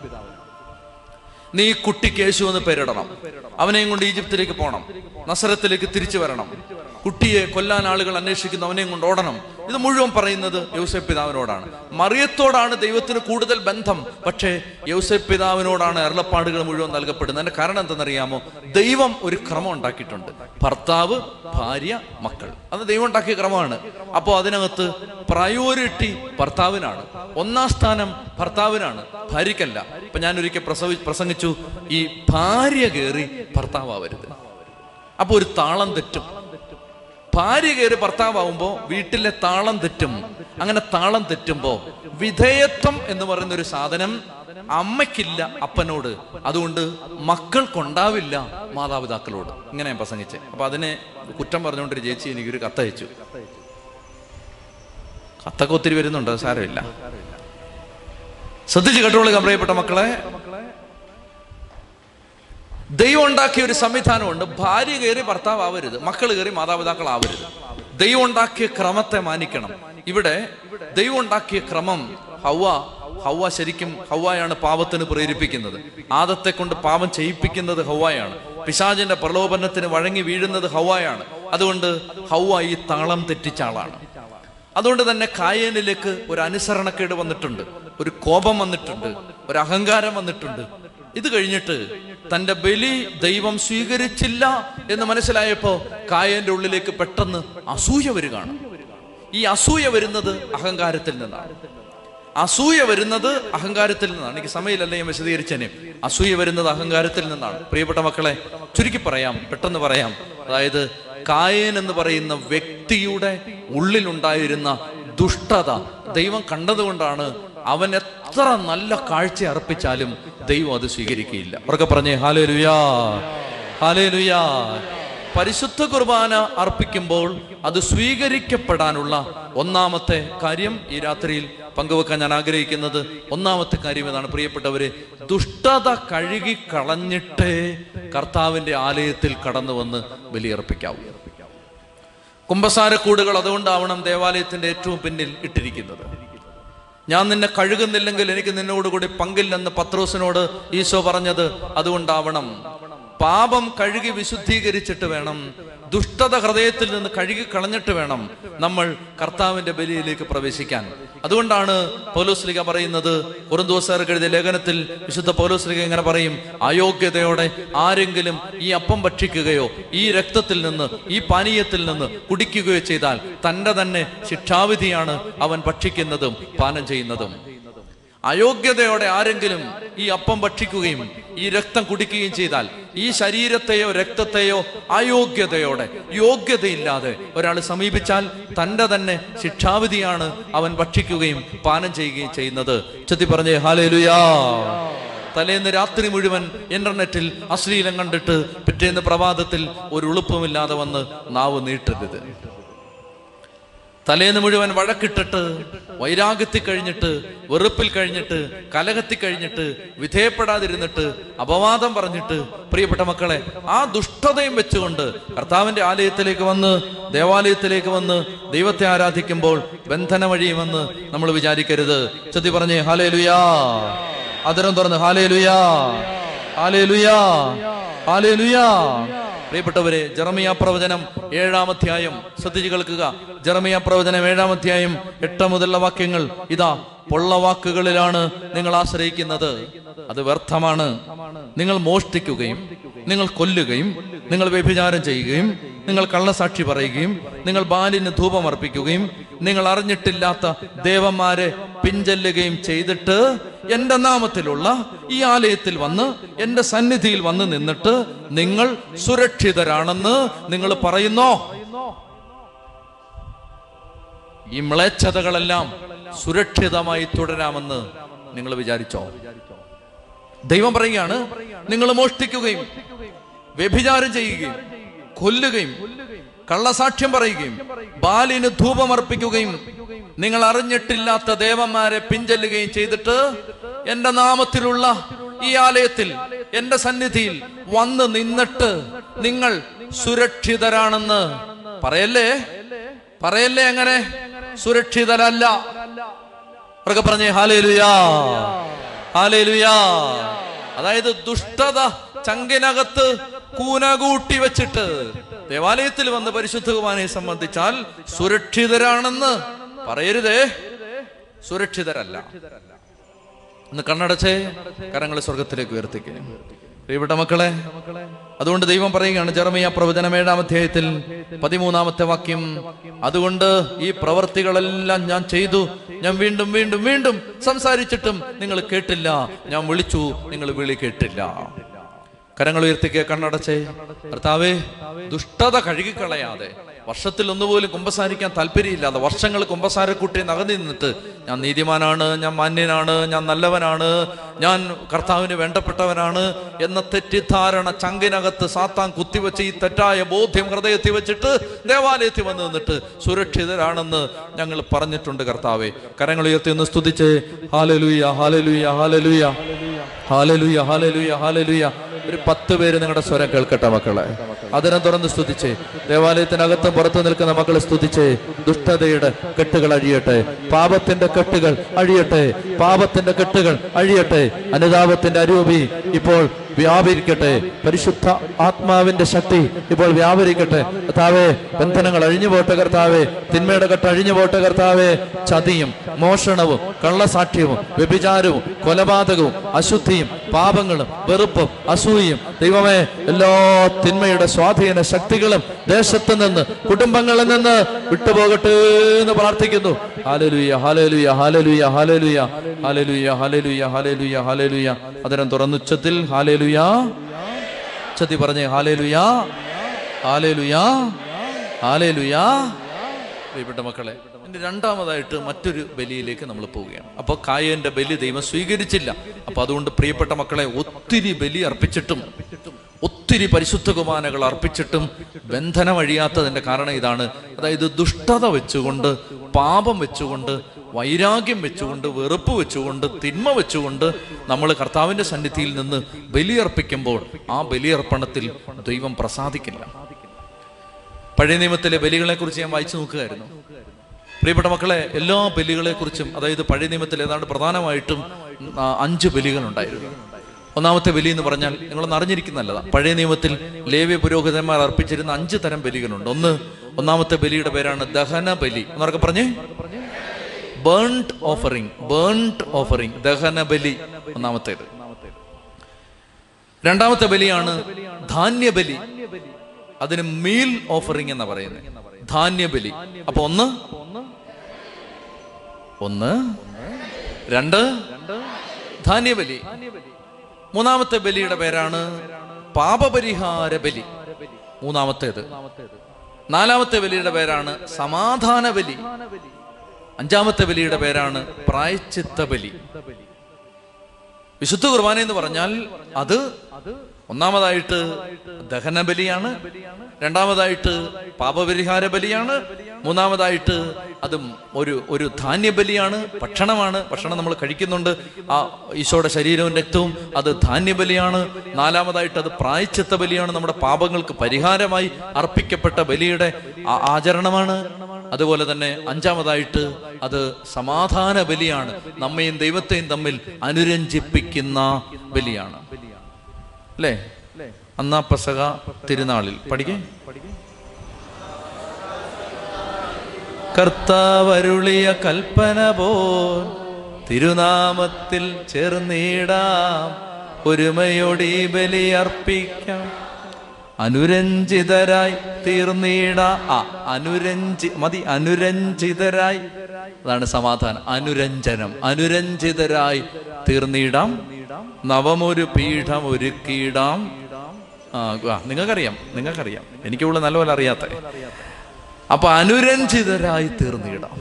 നീ കുട്ടിക്ക് യേശു എന്ന് പേരിടണം, അവനെയും കൊണ്ട് ഈജിപ്തിലേക്ക് പോകണം, നസറത്തിലേക്ക് തിരിച്ചു വരണം, കുട്ടിയെ കൊല്ലാൻ ആളുകൾ അന്വേഷിക്കുന്നു, അവനെയും കൊണ്ട് ഓടണം. ഇത് മുഴുവൻ പറയുന്നത് യൗസേപ്പ് പിതാവിനോടാണ്. മറിയത്തോടാണ് ദൈവത്തിന് കൂടുതൽ ബന്ധം, പക്ഷേ യൗസേപ്പ് പിതാവിനോടാണ് അരുളപ്പാടുകൾ മുഴുവൻ നൽകപ്പെടുന്നത്. അതിന്റെ കാരണം എന്തെന്നറിയാമോ? ദൈവം ഒരു ക്രമം ഉണ്ടാക്കിയിട്ടുണ്ട്. ഭർത്താവ്, ഭാര്യ, മക്കൾ, അത് ദൈവം ഉണ്ടാക്കിയ ക്രമമാണ്. അപ്പോൾ അതിനകത്ത് പ്രയോറിറ്റി ഭർത്താവിനാണ്. ഒന്നാം സ്ഥാനം ഭർത്താവിനാണ്, ഭാര്യയ്ക്കല്ല. ഇപ്പൊ ഞാൻ ഒരിക്കൽ പ്രസവി പ്രസംഗിച്ചു ഈ ഭാര്യ കയറി ഭർത്താവരുത്. അപ്പൊ ഒരു താളം തെറ്റും. ഭാര്യ കയറി ഭർത്താവുമ്പോ വീട്ടിലെ താളം തെറ്റും. അങ്ങനെ താളം തെറ്റുമ്പോ വിധേയത്വം എന്ന് പറയുന്ന ഒരു സാധനം അമ്മയ്ക്കില്ല അപ്പനോട്, അതുകൊണ്ട് മക്കൾക്കുണ്ടാവില്ല മാതാപിതാക്കളോട്. ഇങ്ങനെ ഞാൻ പ്രസംഗിച്ചേ. അപ്പൊ അതിനെ കുറ്റം പറഞ്ഞുകൊണ്ടൊരു ചേച്ചി എനിക്കൊരു കത്തയച്ചു. കത്തൊക്കെ ഒത്തിരി വരുന്നുണ്ട്, സാരമില്ല. ശ്രദ്ധിച്ച് കേട്ടോളുക പ്രിയപ്പെട്ട മക്കളെ. ദൈവം ഉണ്ടാക്കിയ ഒരു സംവിധാനമുണ്ട്. ഭാര്യ കയറി ഭർത്താവ് ആവരുത്, മക്കൾ കയറി മാതാപിതാക്കൾ ആവരുത്. ദൈവം ഉണ്ടാക്കിയ ക്രമത്തെ മാനിക്കണം. ഇവിടെ ദൈവം ഉണ്ടാക്കിയ ക്രമം ഹവ്വ ഹവ്വ ശരിക്കും ഹവ്വയാണ് പാപത്തിന് പ്രേരിപ്പിക്കുന്നത്. ആദത്തെ കൊണ്ട് പാപം ചെയ്യിപ്പിക്കുന്നത് ഹവ്വയാണ്. പിശാചിന്റെ പ്രലോഭനത്തിന് വഴങ്ങി വീഴുന്നത് ഹവ്വയാണ്. അതുകൊണ്ട് ഹവ്വ ഈ താളം തെറ്റിച്ച ആളാണ്. അതുകൊണ്ട് തന്നെ കായേനിലേക്ക് ഒരു അനുസരണക്കേട് വന്നിട്ടുണ്ട്, ഒരു കോപം വന്നിട്ടുണ്ട്, ഒരു അഹങ്കാരം വന്നിട്ടുണ്ട്. ഇത് കഴിഞ്ഞിട്ട് തന്റെ ബലി ദൈവം സ്വീകരിച്ചില്ല എന്ന് മനസ്സിലായപ്പോ കായന്റെ ഉള്ളിലേക്ക് പെട്ടെന്ന് അസൂയ വരികയാണ്. ഈ അസൂയ വരുന്നത് അഹങ്കാരത്തിൽ നിന്നാണ്. അസൂയ വരുന്നത് അഹങ്കാരത്തിൽ നിന്നാണ്. എനിക്ക് സമയമില്ലല്ലേ ഞാൻ വിശദീകരിച്ചേനെ. അസൂയ വരുന്നത് അഹങ്കാരത്തിൽ നിന്നാണ്. പ്രിയപ്പെട്ട മക്കളെ, ചുരുക്കി പറയാം, പെട്ടെന്ന് പറയാം. അതായത് കായേൻ എന്ന് പറയുന്ന വ്യക്തിയുടെ ഉള്ളിലുണ്ടായിരുന്ന ദുഷ്ടത ദൈവം കണ്ടതുകൊണ്ടാണ് അവൻ എത്ര നല്ല കാഴ്ച അർപ്പിച്ചാലും ദൈവം അത് സ്വീകരിക്കുകയില്ല. ഉറക്കെ പറഞ്ഞേ ഹല്ലേലൂയാ, ഹല്ലേലൂയാ. പരിശുദ്ധ കുർബാന അർപ്പിക്കുമ്പോൾ അത് സ്വീകരിക്കപ്പെടാനുള്ള ഒന്നാമത്തെ കാര്യം ഈ രാത്രിയിൽ പങ്കുവെക്കാൻ ഞാൻ ആഗ്രഹിക്കുന്നത് ഒന്നാമത്തെ കാര്യം ഇതാണ്. പ്രിയപ്പെട്ടവരെ, ദുഷ്ടത കഴുകി കളഞ്ഞിട്ടേ കർത്താവിന്റെ ആലയത്തിൽ കടന്നു വന്ന് ബലിയർപ്പിക്കാവൂ. കുമ്പസാരക്കൂടുകൾ അതുകൊണ്ടാവണം ദേവാലയത്തിന്റെ ഏറ്റവും പിന്നിൽ ഇട്ടിരിക്കുന്നത്. ഞാൻ നിന്നെ കഴുകുന്നില്ലെങ്കിൽ എനിക്ക് നിന്നോടുകൂടി പങ്കില്ലെന്ന് പത്രോസിനോട് ഈശോ പറഞ്ഞത് അതുകൊണ്ടാവണം. പാപം കഴുകി വിശുദ്ധീകരിച്ചിട്ട് വേണം, ദുഷ്ടത ഹൃദയത്തിൽ നിന്ന് കഴുകി കളഞ്ഞിട്ട് വേണം നമ്മൾ കർത്താവിന്റെ ബലിയിലേക്ക് പ്രവേശിക്കാൻ. അതുകൊണ്ടാണ് പൗലോസ്ലീഹ പറയുന്നത്, കൊരിന്ത്യർക്കെഴുതിയ എഴുതിയ ലേഖനത്തിൽ വിശുദ്ധ പൗലോസ്ലീഹ ഇങ്ങനെ പറയും, അയോഗ്യതയോടെ ആരെങ്കിലും ഈ അപ്പം ഭക്ഷിക്കുകയോ ഈ രക്തത്തിൽ നിന്ന് ഈ പാനീയത്തിൽ നിന്ന് കുടിക്കുകയോ ചെയ്താൽ തൻ്റെ തന്നെ ശിക്ഷാവിധിയാണ് അവൻ ഭക്ഷിക്കുന്നതും പാനം ചെയ്യുന്നതും. അയോഗ്യതയോടെ ആരെങ്കിലും ഈ അപ്പം ഭക്ഷിക്കുകയും ഈ രക്തം കുടിക്കുകയും ചെയ്താൽ, ഈ ശരീരത്തെയോ രക്തത്തെയോ അയോഗ്യതയോടെ, യോഗ്യതയില്ലാതെ ഒരാൾ സമീപിച്ചാൽ തൻ്റെ തന്നെ ശിക്ഷാവിധിയാണ് അവൻ ഭക്ഷിക്കുകയും പാനം ചെയ്യുകയും ചെയ്യുന്നത്. ചെത്തി പറഞ്ഞേ ഹല്ലേലൂയാ. തലേന്ന് രാത്രി മുഴുവൻ ഇന്റർനെറ്റിൽ അശ്ലീലം കണ്ടിട്ട് പിറ്റേന്ന് പ്രഭാതത്തിൽ ഒരു ഉളുപ്പുമില്ലാതെ വന്ന് നാവ് നീട്ടരുത്. തലേന്ന് മുഴുവൻ വഴക്കിട്ടിട്ട്, വൈരാഗ്യത്തിൽ കഴിഞ്ഞിട്ട്, വെറുപ്പിൽ കഴിഞ്ഞിട്ട്, കലഹത്തിൽ കഴിഞ്ഞിട്ട്, വിധേയപ്പെടാതിരുന്നിട്ട്, അപവാദം പറഞ്ഞിട്ട്, പ്രിയപ്പെട്ട മക്കളെ, ആ ദുഷ്ടതയും വെച്ചുകൊണ്ട് കർത്താവിന്റെ ആലയത്തിലേക്ക് വന്ന്, ദേവാലയത്തിലേക്ക് വന്ന് ദൈവത്തെ ആരാധിക്കുമ്പോൾ ബന്ധന വഴിയുമെന്ന് നമ്മൾ വിചാരിക്കരുത്. ചെത്തി പറഞ്ഞേ ഹല്ലേലൂയാ. അതിരം തുറന്ന് ഹല്ലേലൂയാ, ഹല്ലേലൂയാ, ഹല്ലേലൂയാ. പ്രിയപ്പെട്ടവരെ, ജെറമിയ പ്രവചനം ഏഴാം അധ്യായം ശ്രദ്ധിച്ചു കേൾക്കുക. ജെറമിയ പ്രവചനം ഏഴാം അധ്യായം എട്ട് മുതലുള്ള വാക്യങ്ങൾ ഇതാ. പൊള്ള വാക്കുകളിലാണ് നിങ്ങൾ ആശ്രയിക്കുന്നത്, അത് വ്യർത്ഥമാണ്. നിങ്ങൾ മോഷ്ടിക്കുകയും നിങ്ങൾ കൊല്ലുകയും നിങ്ങൾ വ്യഭിചാരം ചെയ്യുകയും നിങ്ങൾ കള്ളസാക്ഷി പറയുകയും നിങ്ങൾ ബാലിന് ധൂപമർപ്പിക്കുകയും നിങ്ങൾ അറിഞ്ഞിട്ടില്ലാത്ത ദേവന്മാരെ പിഞ്ചെല്ലുകയും ചെയ്തിട്ട് എന്റെ നാമത്തിലുള്ള ഈ ആലയത്തിൽ വന്ന് എന്റെ സന്നിധിയിൽ വന്ന് നിന്നിട്ട് നിങ്ങൾ സുരക്ഷിതരാണെന്ന് നിങ്ങൾ പറയുന്നോ? ഈ മ്ലേച്ഛതകളെല്ലാം സുരക്ഷിതമായി തുടരാമെന്ന് നിങ്ങൾ വിചാരിച്ചോ? ദൈവം പറയുകയാണ്, നിങ്ങൾ മോഷ്ടിക്കുകയും വ്യഭിചാരം ചെയ്യുകയും കൊല്ലുകയും കള്ളസാക്ഷ്യം പറയുകയും ബാലിന് ധൂപമർപ്പിക്കുകയും നിങ്ങൾ അറിഞ്ഞിട്ടില്ലാത്ത ദേവന്മാരെ പിഞ്ചെല്ലുകയും ചെയ്തിട്ട് എന്റെ നാമത്തിലുള്ള ഈ ആലയത്തിൽ എന്റെ സന്നിധിയിൽ വന്ന് നിന്നിട്ട് നിങ്ങൾ സുരക്ഷിതരാണെന്ന് പറയല്ലേ, പറയല്ലേ. അങ്ങനെ സുരക്ഷിതരല്ല. അവർക്ക് പറഞ്ഞേ ഹല്ലേലൂയാ, ഹല്ലേലൂയാ. അതായത് ദുഷ്ടത ചങ്കിനകത്ത് കൂനകൂട്ടി വെച്ചിട്ട് ദേവാലയത്തിൽ വന്ന് പരിശുദ്ധ കുർബാനയെ സംബന്ധിച്ചാൽ സുരക്ഷിതരാണെന്ന് പറയരുതേ. സുരക്ഷിതരല്ല. ഒന്ന് കണ്ണടച്ചേ, കരങ്ങൾ സ്വർഗത്തിലേക്ക് ഉയർത്തിക്കേ. പ്രിയപ്പെട്ട മക്കളെ, അതുകൊണ്ട് ദൈവം പറയുകയാണ് ജെറമിയ പ്രവചനം ഏഴാം അധ്യായത്തിൽ പതിമൂന്നാമത്തെ വാക്യം, അതുകൊണ്ട് ഈ പ്രവർത്തികളെല്ലാം ഞാൻ ചെയ്തു, ഞാൻ വീണ്ടും വീണ്ടും വീണ്ടും സംസാരിച്ചിട്ടും നിങ്ങൾ കേട്ടില്ല, ഞാൻ വിളിച്ചു, നിങ്ങൾ വിളി കേട്ടില്ല. കരങ്ങൾ ഉയർത്തിക്കുക, കണ്ണടച്ചേ. കർത്താവേ, ദുഷ്ടത കഴുകിക്കളയാതെ, വർഷത്തിൽ ഒന്നുപോലും കുമ്പസാരിക്കാൻ താല്പര്യമില്ലാതെ വർഷങ്ങൾ കുമ്പസാരക്കുട്ടി നകന്നു നിന്നിട്ട് ഞാൻ നീതിമാനാണ്, ഞാൻ മാന്യനാണ്, ഞാൻ നല്ലവനാണ്, ഞാൻ കർത്താവിന് വേണ്ടപ്പെട്ടവനാണ് എന്ന തെറ്റിദ്ധാരണ ചങ്കിനകത്ത് സാത്താൻ കുത്തിവെച്ച് ഈ തെറ്റായ ബോധ്യം ഹൃദയത്തിൽ വെച്ചിട്ട് ദേവാലയത്തിൽ വന്ന് നിന്നിട്ട് സുരക്ഷിതരാണെന്ന് ഞങ്ങൾ പറഞ്ഞിട്ടുണ്ട്. കർത്താവെ, കരങ്ങൾ ഉയർത്തി ഒന്ന് സ്തുതിച്ച് ഹല്ലേലൂയ, ഹല്ലേലൂയ, ഹല്ലേലൂയ, ഹല്ലേലൂയ, ഹല്ലേലൂയ, ഹല്ലേലൂയ. ഒരു പത്ത് പേര് നിങ്ങളുടെ സ്വരം കേൾക്കട്ടെ മക്കളെ. അതിനെ തുറന്ന് സ്തുതിച്ച്, ദേവാലയത്തിനകത്തും പുറത്തു നിൽക്കുന്ന മക്കളെ സ്തുതിച്ച്, ദുഷ്ടതയുടെ കെട്ടുകൾ അഴിയട്ടെ, പാപത്തിന്റെ കെട്ടുകൾ അഴിയട്ടെ, പാപത്തിന്റെ കെട്ടുകൾ അഴിയട്ടെ. അനുതാപത്തിന്റെ അരൂപി ഇപ്പോൾ വ്യാപരിക്കട്ടെ, പരിശുദ്ധ ആത്മാവിന്റെ ശക്തി ഇപ്പോൾ വ്യാപരിക്കട്ടെ. കർത്താവേ, ബന്ധനങ്ങൾ അഴിഞ്ഞു പോട്ടെ കർത്താവേ, തിന്മയുടെ കെട്ട് അഴിഞ്ഞു പോട്ടെ കർത്താവേ. ചതിയും മോഷണവും കള്ളസാക്ഷ്യവും വ്യഭിചാരവും കൊലപാതകവും അശുദ്ധിയും പാപങ്ങളും വെറുപ്പും അസൂയയും ദൈവമേ, എല്ലാ തിന്മയുടെ സ്വാധീന ശക്തികളും ദേശത്ത് നിന്ന് കുടുംബങ്ങളിൽ നിന്ന് വിട്ടുപോകട്ടെ എന്ന് പ്രാർത്ഥിക്കുന്നു. ഹല്ലേലൂയ, ഹല്ലേലൂയ, ഹല്ലേലൂയ, ഹല്ലേലൂയ, ഹല്ലേലൂയ, ഹല്ലേലൂയ, ഹല്ലേലൂയ, ഹല്ലേലൂയ. അതിനം തുറന്നുച്ചത്തിൽ ഹല്ലേലൂയ ചതി പറഞ്ഞേ ഹല്ലേലൂയ, ഹല്ലേലൂയ, ഹല്ലേലൂയ. പ്രിയപ്പെട്ട മക്കളെ, എൻ്റെ രണ്ടാമതായിട്ട് മറ്റൊരു ബലിയിലേക്ക് നമ്മൾ പോവുകയാണ്. അപ്പോൾ കായന്റെ ബലി ദൈവം സ്വീകരിച്ചില്ല. അപ്പൊ അതുകൊണ്ട് പ്രിയപ്പെട്ട മക്കളെ, ഒത്തിരി ബലി അർപ്പിച്ചിട്ടും ഒത്തിരി പരിശുദ്ധ കുർബാനകൾ അർപ്പിച്ചിട്ടും ബന്ധനം അഴിയാത്തതിന്റെ കാരണം ഇതാണ്. അതായത് ദുഷ്ടത വെച്ചുകൊണ്ട്, പാപം വെച്ചുകൊണ്ട്, വൈരാഗ്യം വെച്ചുകൊണ്ട്, വെറുപ്പ് വെച്ചുകൊണ്ട്, തിന്മ വെച്ചുകൊണ്ട് നമ്മൾ കർത്താവിന്റെ സന്നിധിയിൽ നിന്ന് ബലിയർപ്പിക്കുമ്പോൾ ആ ബലിയർപ്പണത്തിൽ ദൈവം പ്രസാദിക്കില്ല. പഴയ നിയമത്തിലെ ബലികളെ കുറിച്ച് ഞാൻ വായിച്ചു നോക്കുകയായിരുന്നു. പ്രിയപ്പെട്ട മക്കളെ, എല്ലാ ബലികളെ കുറിച്ചും, അതായത് പഴയ നിയമത്തിൽ ഏതാണ്ട് പ്രധാനമായിട്ടും അഞ്ച് ബലികളുണ്ടായിരുന്നു. ഒന്നാമത്തെ ബലി എന്ന് പറഞ്ഞാൽ നിങ്ങളൊന്ന് അറിഞ്ഞിരിക്കുന്നല്ലതാ, പഴയ നിയമത്തിൽ ലേവ്യ പുരോഹിതന്മാർ അർപ്പിച്ചിരുന്ന അഞ്ച് തരം ബലികളുണ്ട്. ഒന്ന് ഒന്നാമത്തെ ബലിയുടെ പേരാണ് ദഹന ബലി. എന്നൊക്കെ പറഞ്ഞേ, ബേൺഡ് ഓഫറിങ്, ബേൺഡ് ഓഫറിങ്, ദഹന ബലി ഒന്നാമത്തേത്. രണ്ടാമത്തെ ബലിയാണ് ധാന്യബലി, അതിന് മീൽ ഓഫറിങ് എന്നാ പറയുന്നത്, ധാന്യബലി. അപ്പൊ ഒന്ന് ഒന്ന് രണ്ട് ധാന്യബലി. മൂന്നാമത്തെ ബലിയുടെ പേരാണ് പാപപരിഹാര ബലി, മൂന്നാമത്തേത്. നാലാമത്തെ ബലിയുടെ പേരാണ് സമാധാന ബലി. അഞ്ചാമത്തെ ബലിയുടെ പേരാണ് പ്രായശ്ചിത്ത ബലി. വിശുദ്ധ കുർബാന എന്ന് പറഞ്ഞാൽ അത് ഒന്നാമതായിട്ട് ദഹനബലിയാണ്, രണ്ടാമതായിട്ട് പാപപരിഹാര ബലിയാണ്, മൂന്നാമതായിട്ട് അതും ഒരു ഒരു ധാന്യബലിയാണ്, ഭക്ഷണമാണ്. ഭക്ഷണം നമ്മൾ കഴിക്കുന്നുണ്ട്, ആ ഈശോയുടെ ശരീരവും രക്തവും, അത് ധാന്യബലിയാണ്. നാലാമതായിട്ട് അത് പ്രായശ്ചിത്ത ബലിയാണ്, നമ്മുടെ പാപങ്ങൾക്ക് പരിഹാരമായി അർപ്പിക്കപ്പെട്ട ബലിയുടെ ആചരണമാണ്. അതുപോലെ തന്നെ അഞ്ചാമതായിട്ട് അത് സമാധാന ബലിയാണ്, നമ്മയും ദൈവത്തെയും തമ്മിൽ അനുരഞ്ജിപ്പിക്കുന്ന ബലിയാണ്. അല്ലേ? അന്നാ പെസഹ തിരുനാളിൽ പഠിക്കേ. കർത്താവരുളിയ കൽപ്പന പോൽ തിരുനാമത്തിൽ ചേർന്നിടാം, ഒരുമയോടി ബലി അർപ്പിക്കാം, അനുരഞ്ജിതരായി തീർന്നിടാ. ആ അനുരഞ്ജി മതി, അനുരഞ്ജിതരായി. അതാണ് സമാധാനം, അനുരഞ്ജനം. അനുരഞ്ജിതരായി തീർന്നിടാം, നവമൊരു പീഠം ഒരുക്കിയിടാം. ആ നിങ്ങൾക്കറിയാം, നിങ്ങൾക്കറിയാം, എനിക്കുള്ള നല്ലപോലെ അറിയാത്ത. അപ്പൊ അനുരഞ്ജിതരായി തീർന്നിടാം,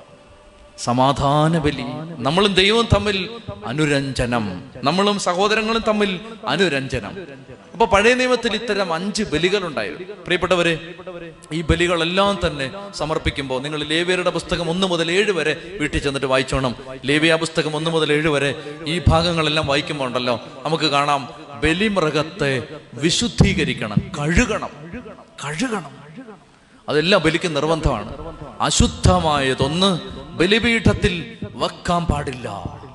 സമാധാന ബലി. നമ്മളും ദൈവവും തമ്മിൽ അനുരഞ്ജനം, നമ്മളും സഹോദരങ്ങളും തമ്മിൽ അനുരഞ്ജനം. അപ്പൊ പഴയ നിയമത്തിൽ ഇത്തരം അഞ്ച് ബലികളുണ്ടായിരുന്നു. പ്രിയപ്പെട്ടവരെ, ഈ ബലികളെല്ലാം തന്നെ സമർപ്പിക്കുമ്പോൾ നിങ്ങൾ ലേവ്യരുടെ പുസ്തകം ഒന്ന് മുതൽ ഏഴ് വരെ വീട്ടിൽ ചെന്നിട്ട് വായിച്ചോണം. ലേവ്യ പുസ്തകം ഒന്ന് മുതൽ ഏഴ് വരെ ഈ ഭാഗങ്ങളെല്ലാം വായിക്കുമ്പോൾ ഉണ്ടല്ലോ, നമുക്ക് കാണാം ബലിമൃഗത്തെ വിശുദ്ധീകരിക്കണം, കഴുകണം, കഴുകണം. അതെല്ലാം ബലിക്ക് നിർബന്ധമാണ്. അശുദ്ധമായതൊന്ന് ബലിപീഠത്തിൽ വെക്കാൻ പാടില്ല.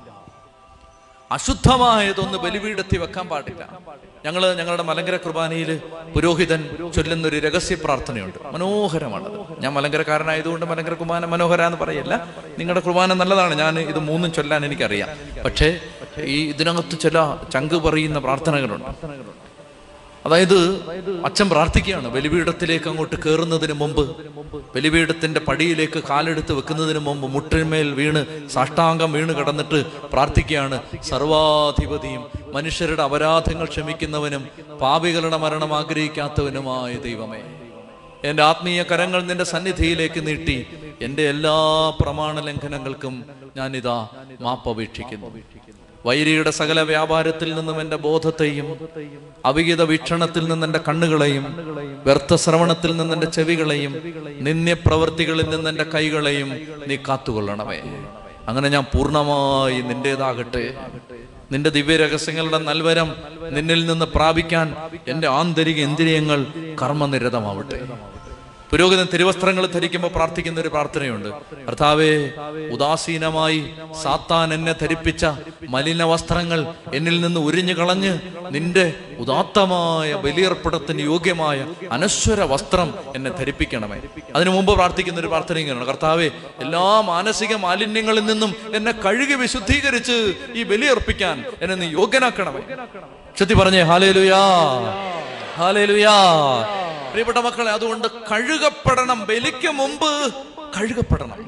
അശുദ്ധമായതൊന്ന് ബലിപീഠത്തിൽ വെക്കാൻ പാടില്ല. ഞങ്ങള് ഞങ്ങളുടെ മലങ്കര കുർബാനയിൽ പുരോഹിതൻ ചൊല്ലുന്നൊരു രഹസ്യ പ്രാർത്ഥനയുണ്ട്, മനോഹരമാണത്. ഞാൻ മലങ്കരക്കാരനായതുകൊണ്ട് മലങ്കര കുർബാന മനോഹര എന്ന് പറയല്ല, നിങ്ങളുടെ കുർബാന നല്ലതാണ്, ഞാൻ ഇത് മൂന്നും ചൊല്ലാൻ എനിക്കറിയാം. പക്ഷേ ഈ ഇതിനകത്ത് ചില ചങ്ക് പറയുന്ന പ്രാർത്ഥനകളുണ്ട്. അതായത് അച്ഛൻ പ്രാർത്ഥിക്കുകയാണ്, ബലിപീഠത്തിലേക്ക് അങ്ങോട്ട് കയറുന്നതിന് മുമ്പ്, ബലിപീഠത്തിന്റെ പടിയിലേക്ക് കാലെടുത്ത് വെക്കുന്നതിന് മുമ്പ് മുട്ടിന്മേൽ വീണ് സാഷ്ടാംഗം വീണ് കിടന്നിട്ട് പ്രാർത്ഥിക്കുകയാണ്, സർവാധിപതിയും മനുഷ്യരുടെ അപരാധങ്ങൾ ക്ഷമിക്കുന്നവനും പാപികളുടെ മരണം ആഗ്രഹിക്കാത്തവനുമായ ദൈവമേ, എൻ്റെ ആത്മീയ കരങ്ങൾ നിന്റെ സന്നിധിയിലേക്ക് നീട്ടി എൻ്റെ എല്ലാ പ്രമാണ ലംഘനങ്ങൾക്കും ഞാനിതാ മാപ്പപേക്ഷിക്കുന്നു. വൈരിയുടെ സകല വ്യാപാരത്തിൽ നിന്നും എൻ്റെ ബോധത്തെയും, അവിഹിത വീക്ഷണത്തിൽ നിന്ന് എൻ്റെ കണ്ണുകളെയും, വ്യർത്ഥ ശ്രവണത്തിൽ നിന്ന് എൻ്റെ ചെവികളെയും, നിന്ദ്യപ്രവൃത്തികളിൽ നിന്ന് എൻ്റെ കൈകളെയും നീ കാത്തുകൊള്ളണമേ. അങ്ങനെ ഞാൻ പൂർണ്ണമായി നിന്റേതാകട്ടെ. നിന്റെ ദിവ്യരഹസ്യങ്ങളുടെ നൽവരം നിന്നിൽ നിന്ന് പ്രാപിക്കാൻ എൻ്റെ ആന്തരിക ഇന്ദ്രിയങ്ങൾ കർമ്മനിരതമാവട്ടെ. പുരോഹിതൻ തിരുവസ്ത്രങ്ങൾ ധരിക്കുമ്പോൾ പ്രാർത്ഥിക്കുന്ന ഒരു പ്രാർത്ഥനയുണ്ട്. കർത്താവേ, ഉദാസീനമായി സാത്താൻ എന്നെ ധരിപ്പിച്ച മലിന വസ്ത്രങ്ങൾ എന്നിൽ നിന്ന് ഉരിഞ്ഞു കളഞ്ഞ് നിന്റെ ഉദാത്തമായ ബലിയർപ്പണത്തിന് യോഗ്യമായ അനശ്വര വസ്ത്രം എന്നെ ധരിപ്പിക്കണമേ. അതിനു മുമ്പ് പ്രാർത്ഥിക്കുന്ന ഒരു പ്രാർത്ഥന ഇങ്ങനെയാണ്, കർത്താവേ, എല്ലാ മാനസിക മാലിന്യങ്ങളിൽ നിന്നും എന്നെ കഴുകി വിശുദ്ധീകരിച്ച് ഈ ബലിയർപ്പിക്കാൻ എന്നെ നീ യോഗ്യനാക്കണമേ. ക്ഷതി പറഞ്ഞേ ഹല്ലേലൂയാ, ഹല്ലേലൂയാ. പ്രിയപ്പെട്ട മക്കളെ, അതുകൊണ്ട് കഴുകപ്പെടണം, ബലിക്ക് മുമ്പ് കഴുകപ്പെടണം.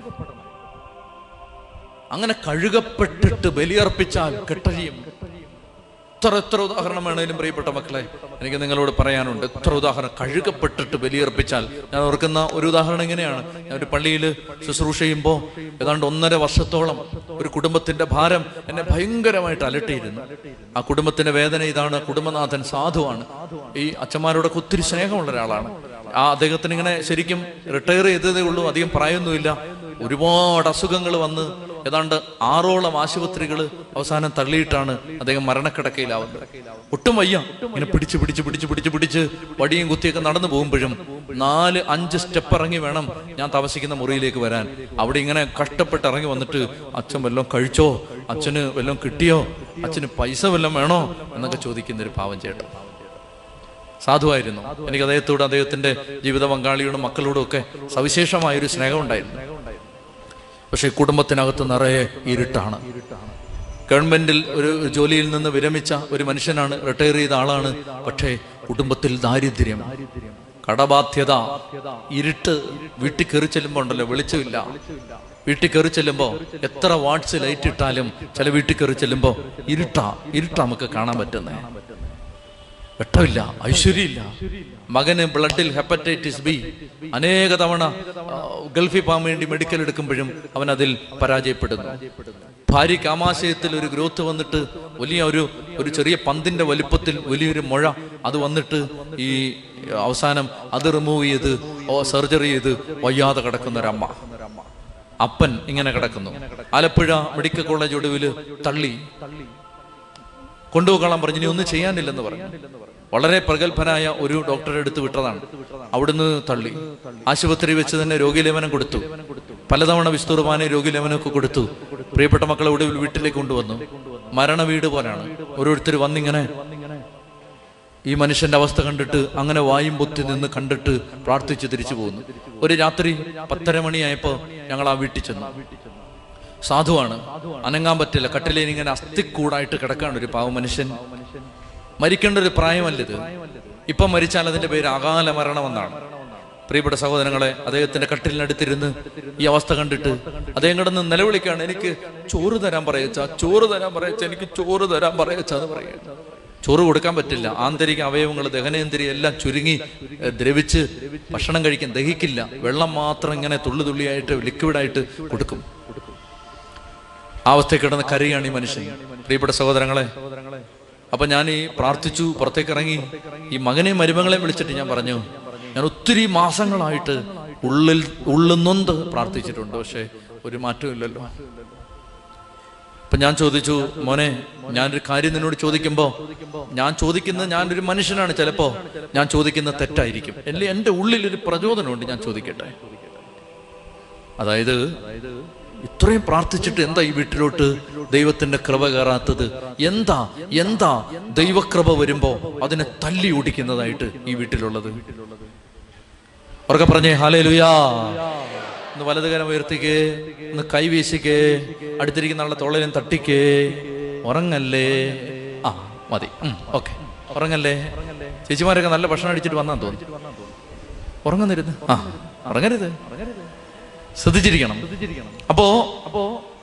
അങ്ങനെ കഴുകപ്പെട്ടിട്ട് ബലിയർപ്പിച്ചാൽ കെട്ടഴിയും. എത്ര എത്ര ഉദാഹരണം വേണേലും പ്രിയപ്പെട്ട മക്കളെ എനിക്ക് നിങ്ങളോട് പറയാനുണ്ട്. എത്ര ഉദാഹരണം കഴുകപ്പെട്ടിട്ട് ബലിയർപ്പിച്ചാൽ. ഞാൻ ഓർക്കുന്ന ഒരു ഉദാഹരണം ഇങ്ങനെയാണ്. ഞാൻ ഒരു പള്ളിയിൽ ശുശ്രൂഷ ചെയ്യുമ്പോൾ ഏതാണ്ട് ഒന്നര വർഷത്തോളം ഒരു കുടുംബത്തിന്റെ ഭാരം എന്നെ ഭയങ്കരമായിട്ട് അലട്ടിയിരുന്നു. ആ കുടുംബത്തിന്റെ വേദന ഇതാണ്. കുടുംബനാഥൻ സാധുവാണ്, ഈ അച്ഛന്മാരോടൊക്കെ ഒത്തിരി സ്നേഹമുള്ള ഒരാളാണ്. ആ അദ്ദേഹത്തിന് ഇങ്ങനെ ശരിക്കും റിട്ടയർ ചെയ്തതേ ഉള്ളൂ, അധികം പ്രായമൊന്നുമില്ല. ഒരുപാട് അസുഖങ്ങൾ വന്ന് ഏതാണ്ട് ആറോളം ആശുപത്രികൾ അവസാനം തള്ളിയിട്ടാണ് അദ്ദേഹം മരണക്കിടക്കയിലാവുന്നത്. ഒട്ടും വയ്യ, ഇങ്ങനെ പിടിച്ച് പിടിച്ച് പിടിച്ച് പിടിച്ച് പിടിച്ച് വടിയും കുത്തിയൊക്കെ നടന്നു പോകുമ്പോഴും നാല് അഞ്ച് സ്റ്റെപ്പ് ഇറങ്ങി വേണം ഞാൻ താമസിക്കുന്ന മുറിയിലേക്ക് വരാൻ. അവിടെ ഇങ്ങനെ കഷ്ടപ്പെട്ട് ഇറങ്ങി വന്നിട്ട് അച്ഛൻ വല്ലതും കഴിച്ചോ, അച്ഛന് വല്ലതും കിട്ടിയോ, അച്ഛന് പൈസ വല്ലതും വേണോ എന്നൊക്കെ ചോദിക്കുന്ന ഒരു പാവം ചേട്ടൻ. സാധുവായിരുന്നു. എനിക്ക് അദ്ദേഹത്തോട് അദ്ദേഹത്തിന്റെ ജീവിത പങ്കാളിയോടും മക്കളോടും ഒക്കെ സവിശേഷമായൊരു സ്നേഹം ഉണ്ടായിരുന്നു. പക്ഷെ കുടുംബത്തിനകത്ത് നിറയെ ഇരുട്ടാണ്. ഗവൺമെന്റിൽ ഒരു ജോലിയിൽ നിന്ന് വിരമിച്ച ഒരു മനുഷ്യനാണ്, റിട്ടയർ ചെയ്ത ആളാണ്. പക്ഷേ കുടുംബത്തിൽ ദാരിദ്ര്യം, കടബാധ്യത, ഇരുട്ട്. വീട്ടിൽ കയറി ചെല്ലുമ്പോൾ ഉണ്ടല്ലോ വെളിച്ചമില്ല. വീട്ടിൽ കയറി ചെല്ലുമ്പോൾ എത്ര വാട്ട്സ് ലൈറ്റ് ഇട്ടാലും ചില വീട്ടിൽ കയറി ചെല്ലുമ്പോൾ ഇരുട്ടാ ഇരുട്ടാ നമുക്ക് കാണാൻ പറ്റുന്നേ. വെട്ടമില്ല, ഐശ്വര്യമില്ല. മകന് ബ്ലഡിൽ ഹെപ്പറ്റൈറ്റിസ് ബി, അനേക തവണ ഗൾഫിൽ പോകാൻ വേണ്ടി മെഡിക്കൽ എടുക്കുമ്പോഴും അവൻ അതിൽ പരാജയപ്പെടുന്നു. ഭാര്യയ്ക്ക് ആമാശയത്തിൽ ഒരു ഗ്രോത്ത് വന്നിട്ട് വലിയ ഒരു ഒരു ചെറിയ പന്തിന്റെ വലിപ്പത്തിൽ വലിയൊരു മുഴ അത് വന്നിട്ട് ഈ അവസാനം അത് റിമൂവ് ചെയ്ത് സർജറി ചെയ്ത് വയ്യാതെ കിടക്കുന്ന ഒരമ്മ. അപ്പൻ ഇങ്ങനെ കിടക്കുന്നു. ആലപ്പുഴ മെഡിക്കൽ കോളേജ് ഒടുവിൽ തള്ളി കൊണ്ടുപോകാൻ പറഞ്ഞു. ഇനി ഒന്നും ചെയ്യാനില്ലെന്ന് പറഞ്ഞു. വളരെ പ്രഗത്ഭനായ ഒരു ഡോക്ടറെ എടുത്ത് വിട്ടതാണ്. അവിടുന്ന് തള്ളി. ആശുപത്രി വെച്ച് തന്നെ രോഗീലേപനം കൊടുത്തു. പലതവണ വിസ്തുർമാനെ രോഗീലേപനമൊക്കെ കൊടുത്തു. പ്രിയപ്പെട്ട മക്കളെ ഒടുവിൽ വീട്ടിലേക്ക് കൊണ്ടുവന്നു. മരണ വീട് പോലാണ്. ഓരോരുത്തർ വന്നിങ്ങനെ ഈ മനുഷ്യന്റെ അവസ്ഥ കണ്ടിട്ട് അങ്ങനെ വായും പൊത്തി നിന്ന് കണ്ടിട്ട് പ്രാർത്ഥിച്ച് തിരിച്ചു പോകുന്നു. ഒരു രാത്രി പത്തര മണിയായപ്പോ ഞങ്ങൾ ആ വീട്ടിൽ ചെന്നു. സാധുവാണ്, അനങ്ങാൻ പറ്റില്ല. കട്ടിലേൽ ഇങ്ങനെ അസ്ഥിക്കൂടായിട്ട് കിടക്കാണ് ഒരു പാവ മനുഷ്യൻ. മരിക്കേണ്ട ഒരു പ്രായമല്ലത്. ഇപ്പം മരിച്ചാൽ അതിന്റെ പേര് അകാല മരണമെന്നാണ്. പ്രിയപ്പെട്ട സഹോദരങ്ങളെ, അദ്ദേഹത്തിന്റെ കട്ടിലിനടുത്തിരുന്ന് ഈ അവസ്ഥ കണ്ടിട്ട് അദ്ദേഹം കിടന്ന് നിലവിളിക്കാണ്. എനിക്ക് ചോറ് തരാൻ പറയച്ചാ, ചോറ് തരാൻ പറയച്ചാ, എനിക്ക് ചോറ് തരാൻ പറയച്ചാന്ന് പറയുക. ചോറ് കൊടുക്കാൻ പറ്റില്ല. ആന്തരിക അവയവങ്ങൾ, ദഹനേന്ദ്രിയ എല്ലാം ചുരുങ്ങി ദ്രവിച്ച് ഭക്ഷണം കഴിക്കാൻ ദഹിക്കില്ല. വെള്ളം മാത്രം ഇങ്ങനെ തുള്ളി തുള്ളിയായിട്ട് ലിക്വിഡായിട്ട് കൊടുക്കും. ആ അവസ്ഥയിൽ കിടന്ന് കരയാണ് ഈ മനുഷ്യൻ. പ്രിയപ്പെട്ട സഹോദരങ്ങളെ, അപ്പൊ ഞാൻ ഈ പ്രാർത്ഥിച്ചു, പുറത്തേക്ക് ഇറങ്ങി. ഈ മകനെയും മരുമകളെയും വിളിച്ചിട്ട് ഞാൻ പറഞ്ഞു, ഞാൻ ഒത്തിരി മാസങ്ങളായിട്ട് ഉള്ളിൽ ഉള്ളുന്നൊന്ത് പ്രാർത്ഥിച്ചിട്ടുണ്ട്, പക്ഷെ ഒരു മാറ്റവും ഇല്ലല്ലോ. അപ്പൊ ഞാൻ ചോദിച്ചു, മോനെ, ഞാനൊരു കാര്യം നിന്നോട് ചോദിക്കുമ്പോ ഞാൻ ചോദിക്കുന്നത്, ഞാനൊരു മനുഷ്യനാണ്, ചിലപ്പോ ഞാൻ ചോദിക്കുന്നത് തെറ്റായിരിക്കും. അല്ലെ, എൻ്റെ ഉള്ളിലൊരു പ്രചോദനമുണ്ട്, ഞാൻ ചോദിക്കട്ടെ. അതായത് ഇത്രയും പ്രാർത്ഥിച്ചിട്ട് എന്താ ഈ വീട്ടിലോട്ട് ദൈവത്തിന്റെ കൃപ കയറാത്തത്? എന്താ എന്താ ദൈവകൃപ വരുമ്പോ അതിനെ തല്ലി ഓടിക്കുന്നതായിട്ട് ഈ വീട്ടിലുള്ളത്? ഉറക്കെ പറഞ്ഞേ ഹല്ലേലൂയാ. ഒന്ന് വലതുകരം ഉയർത്തിക്കേ, ഒന്ന് കൈവീശിക്കേ, അടുത്തിരിക്കുന്ന ആളുടെ തോളയിലും തട്ടിക്കേ. ഉറങ്ങല്ലേ? ആ മതി, ഓക്കെ, ഉറങ്ങല്ലേ. ചേച്ചിമാരൊക്കെ നല്ല ഭക്ഷണം അടിച്ചിട്ട് വന്നാന്ന് തോന്നുന്നു. ഉറങ്ങുന്നിരുന്ന് ആ ഉറങ്ങരുത്, ശ്രദ്ധിച്ചിരിക്കണം. അപ്പോ അപ്പോ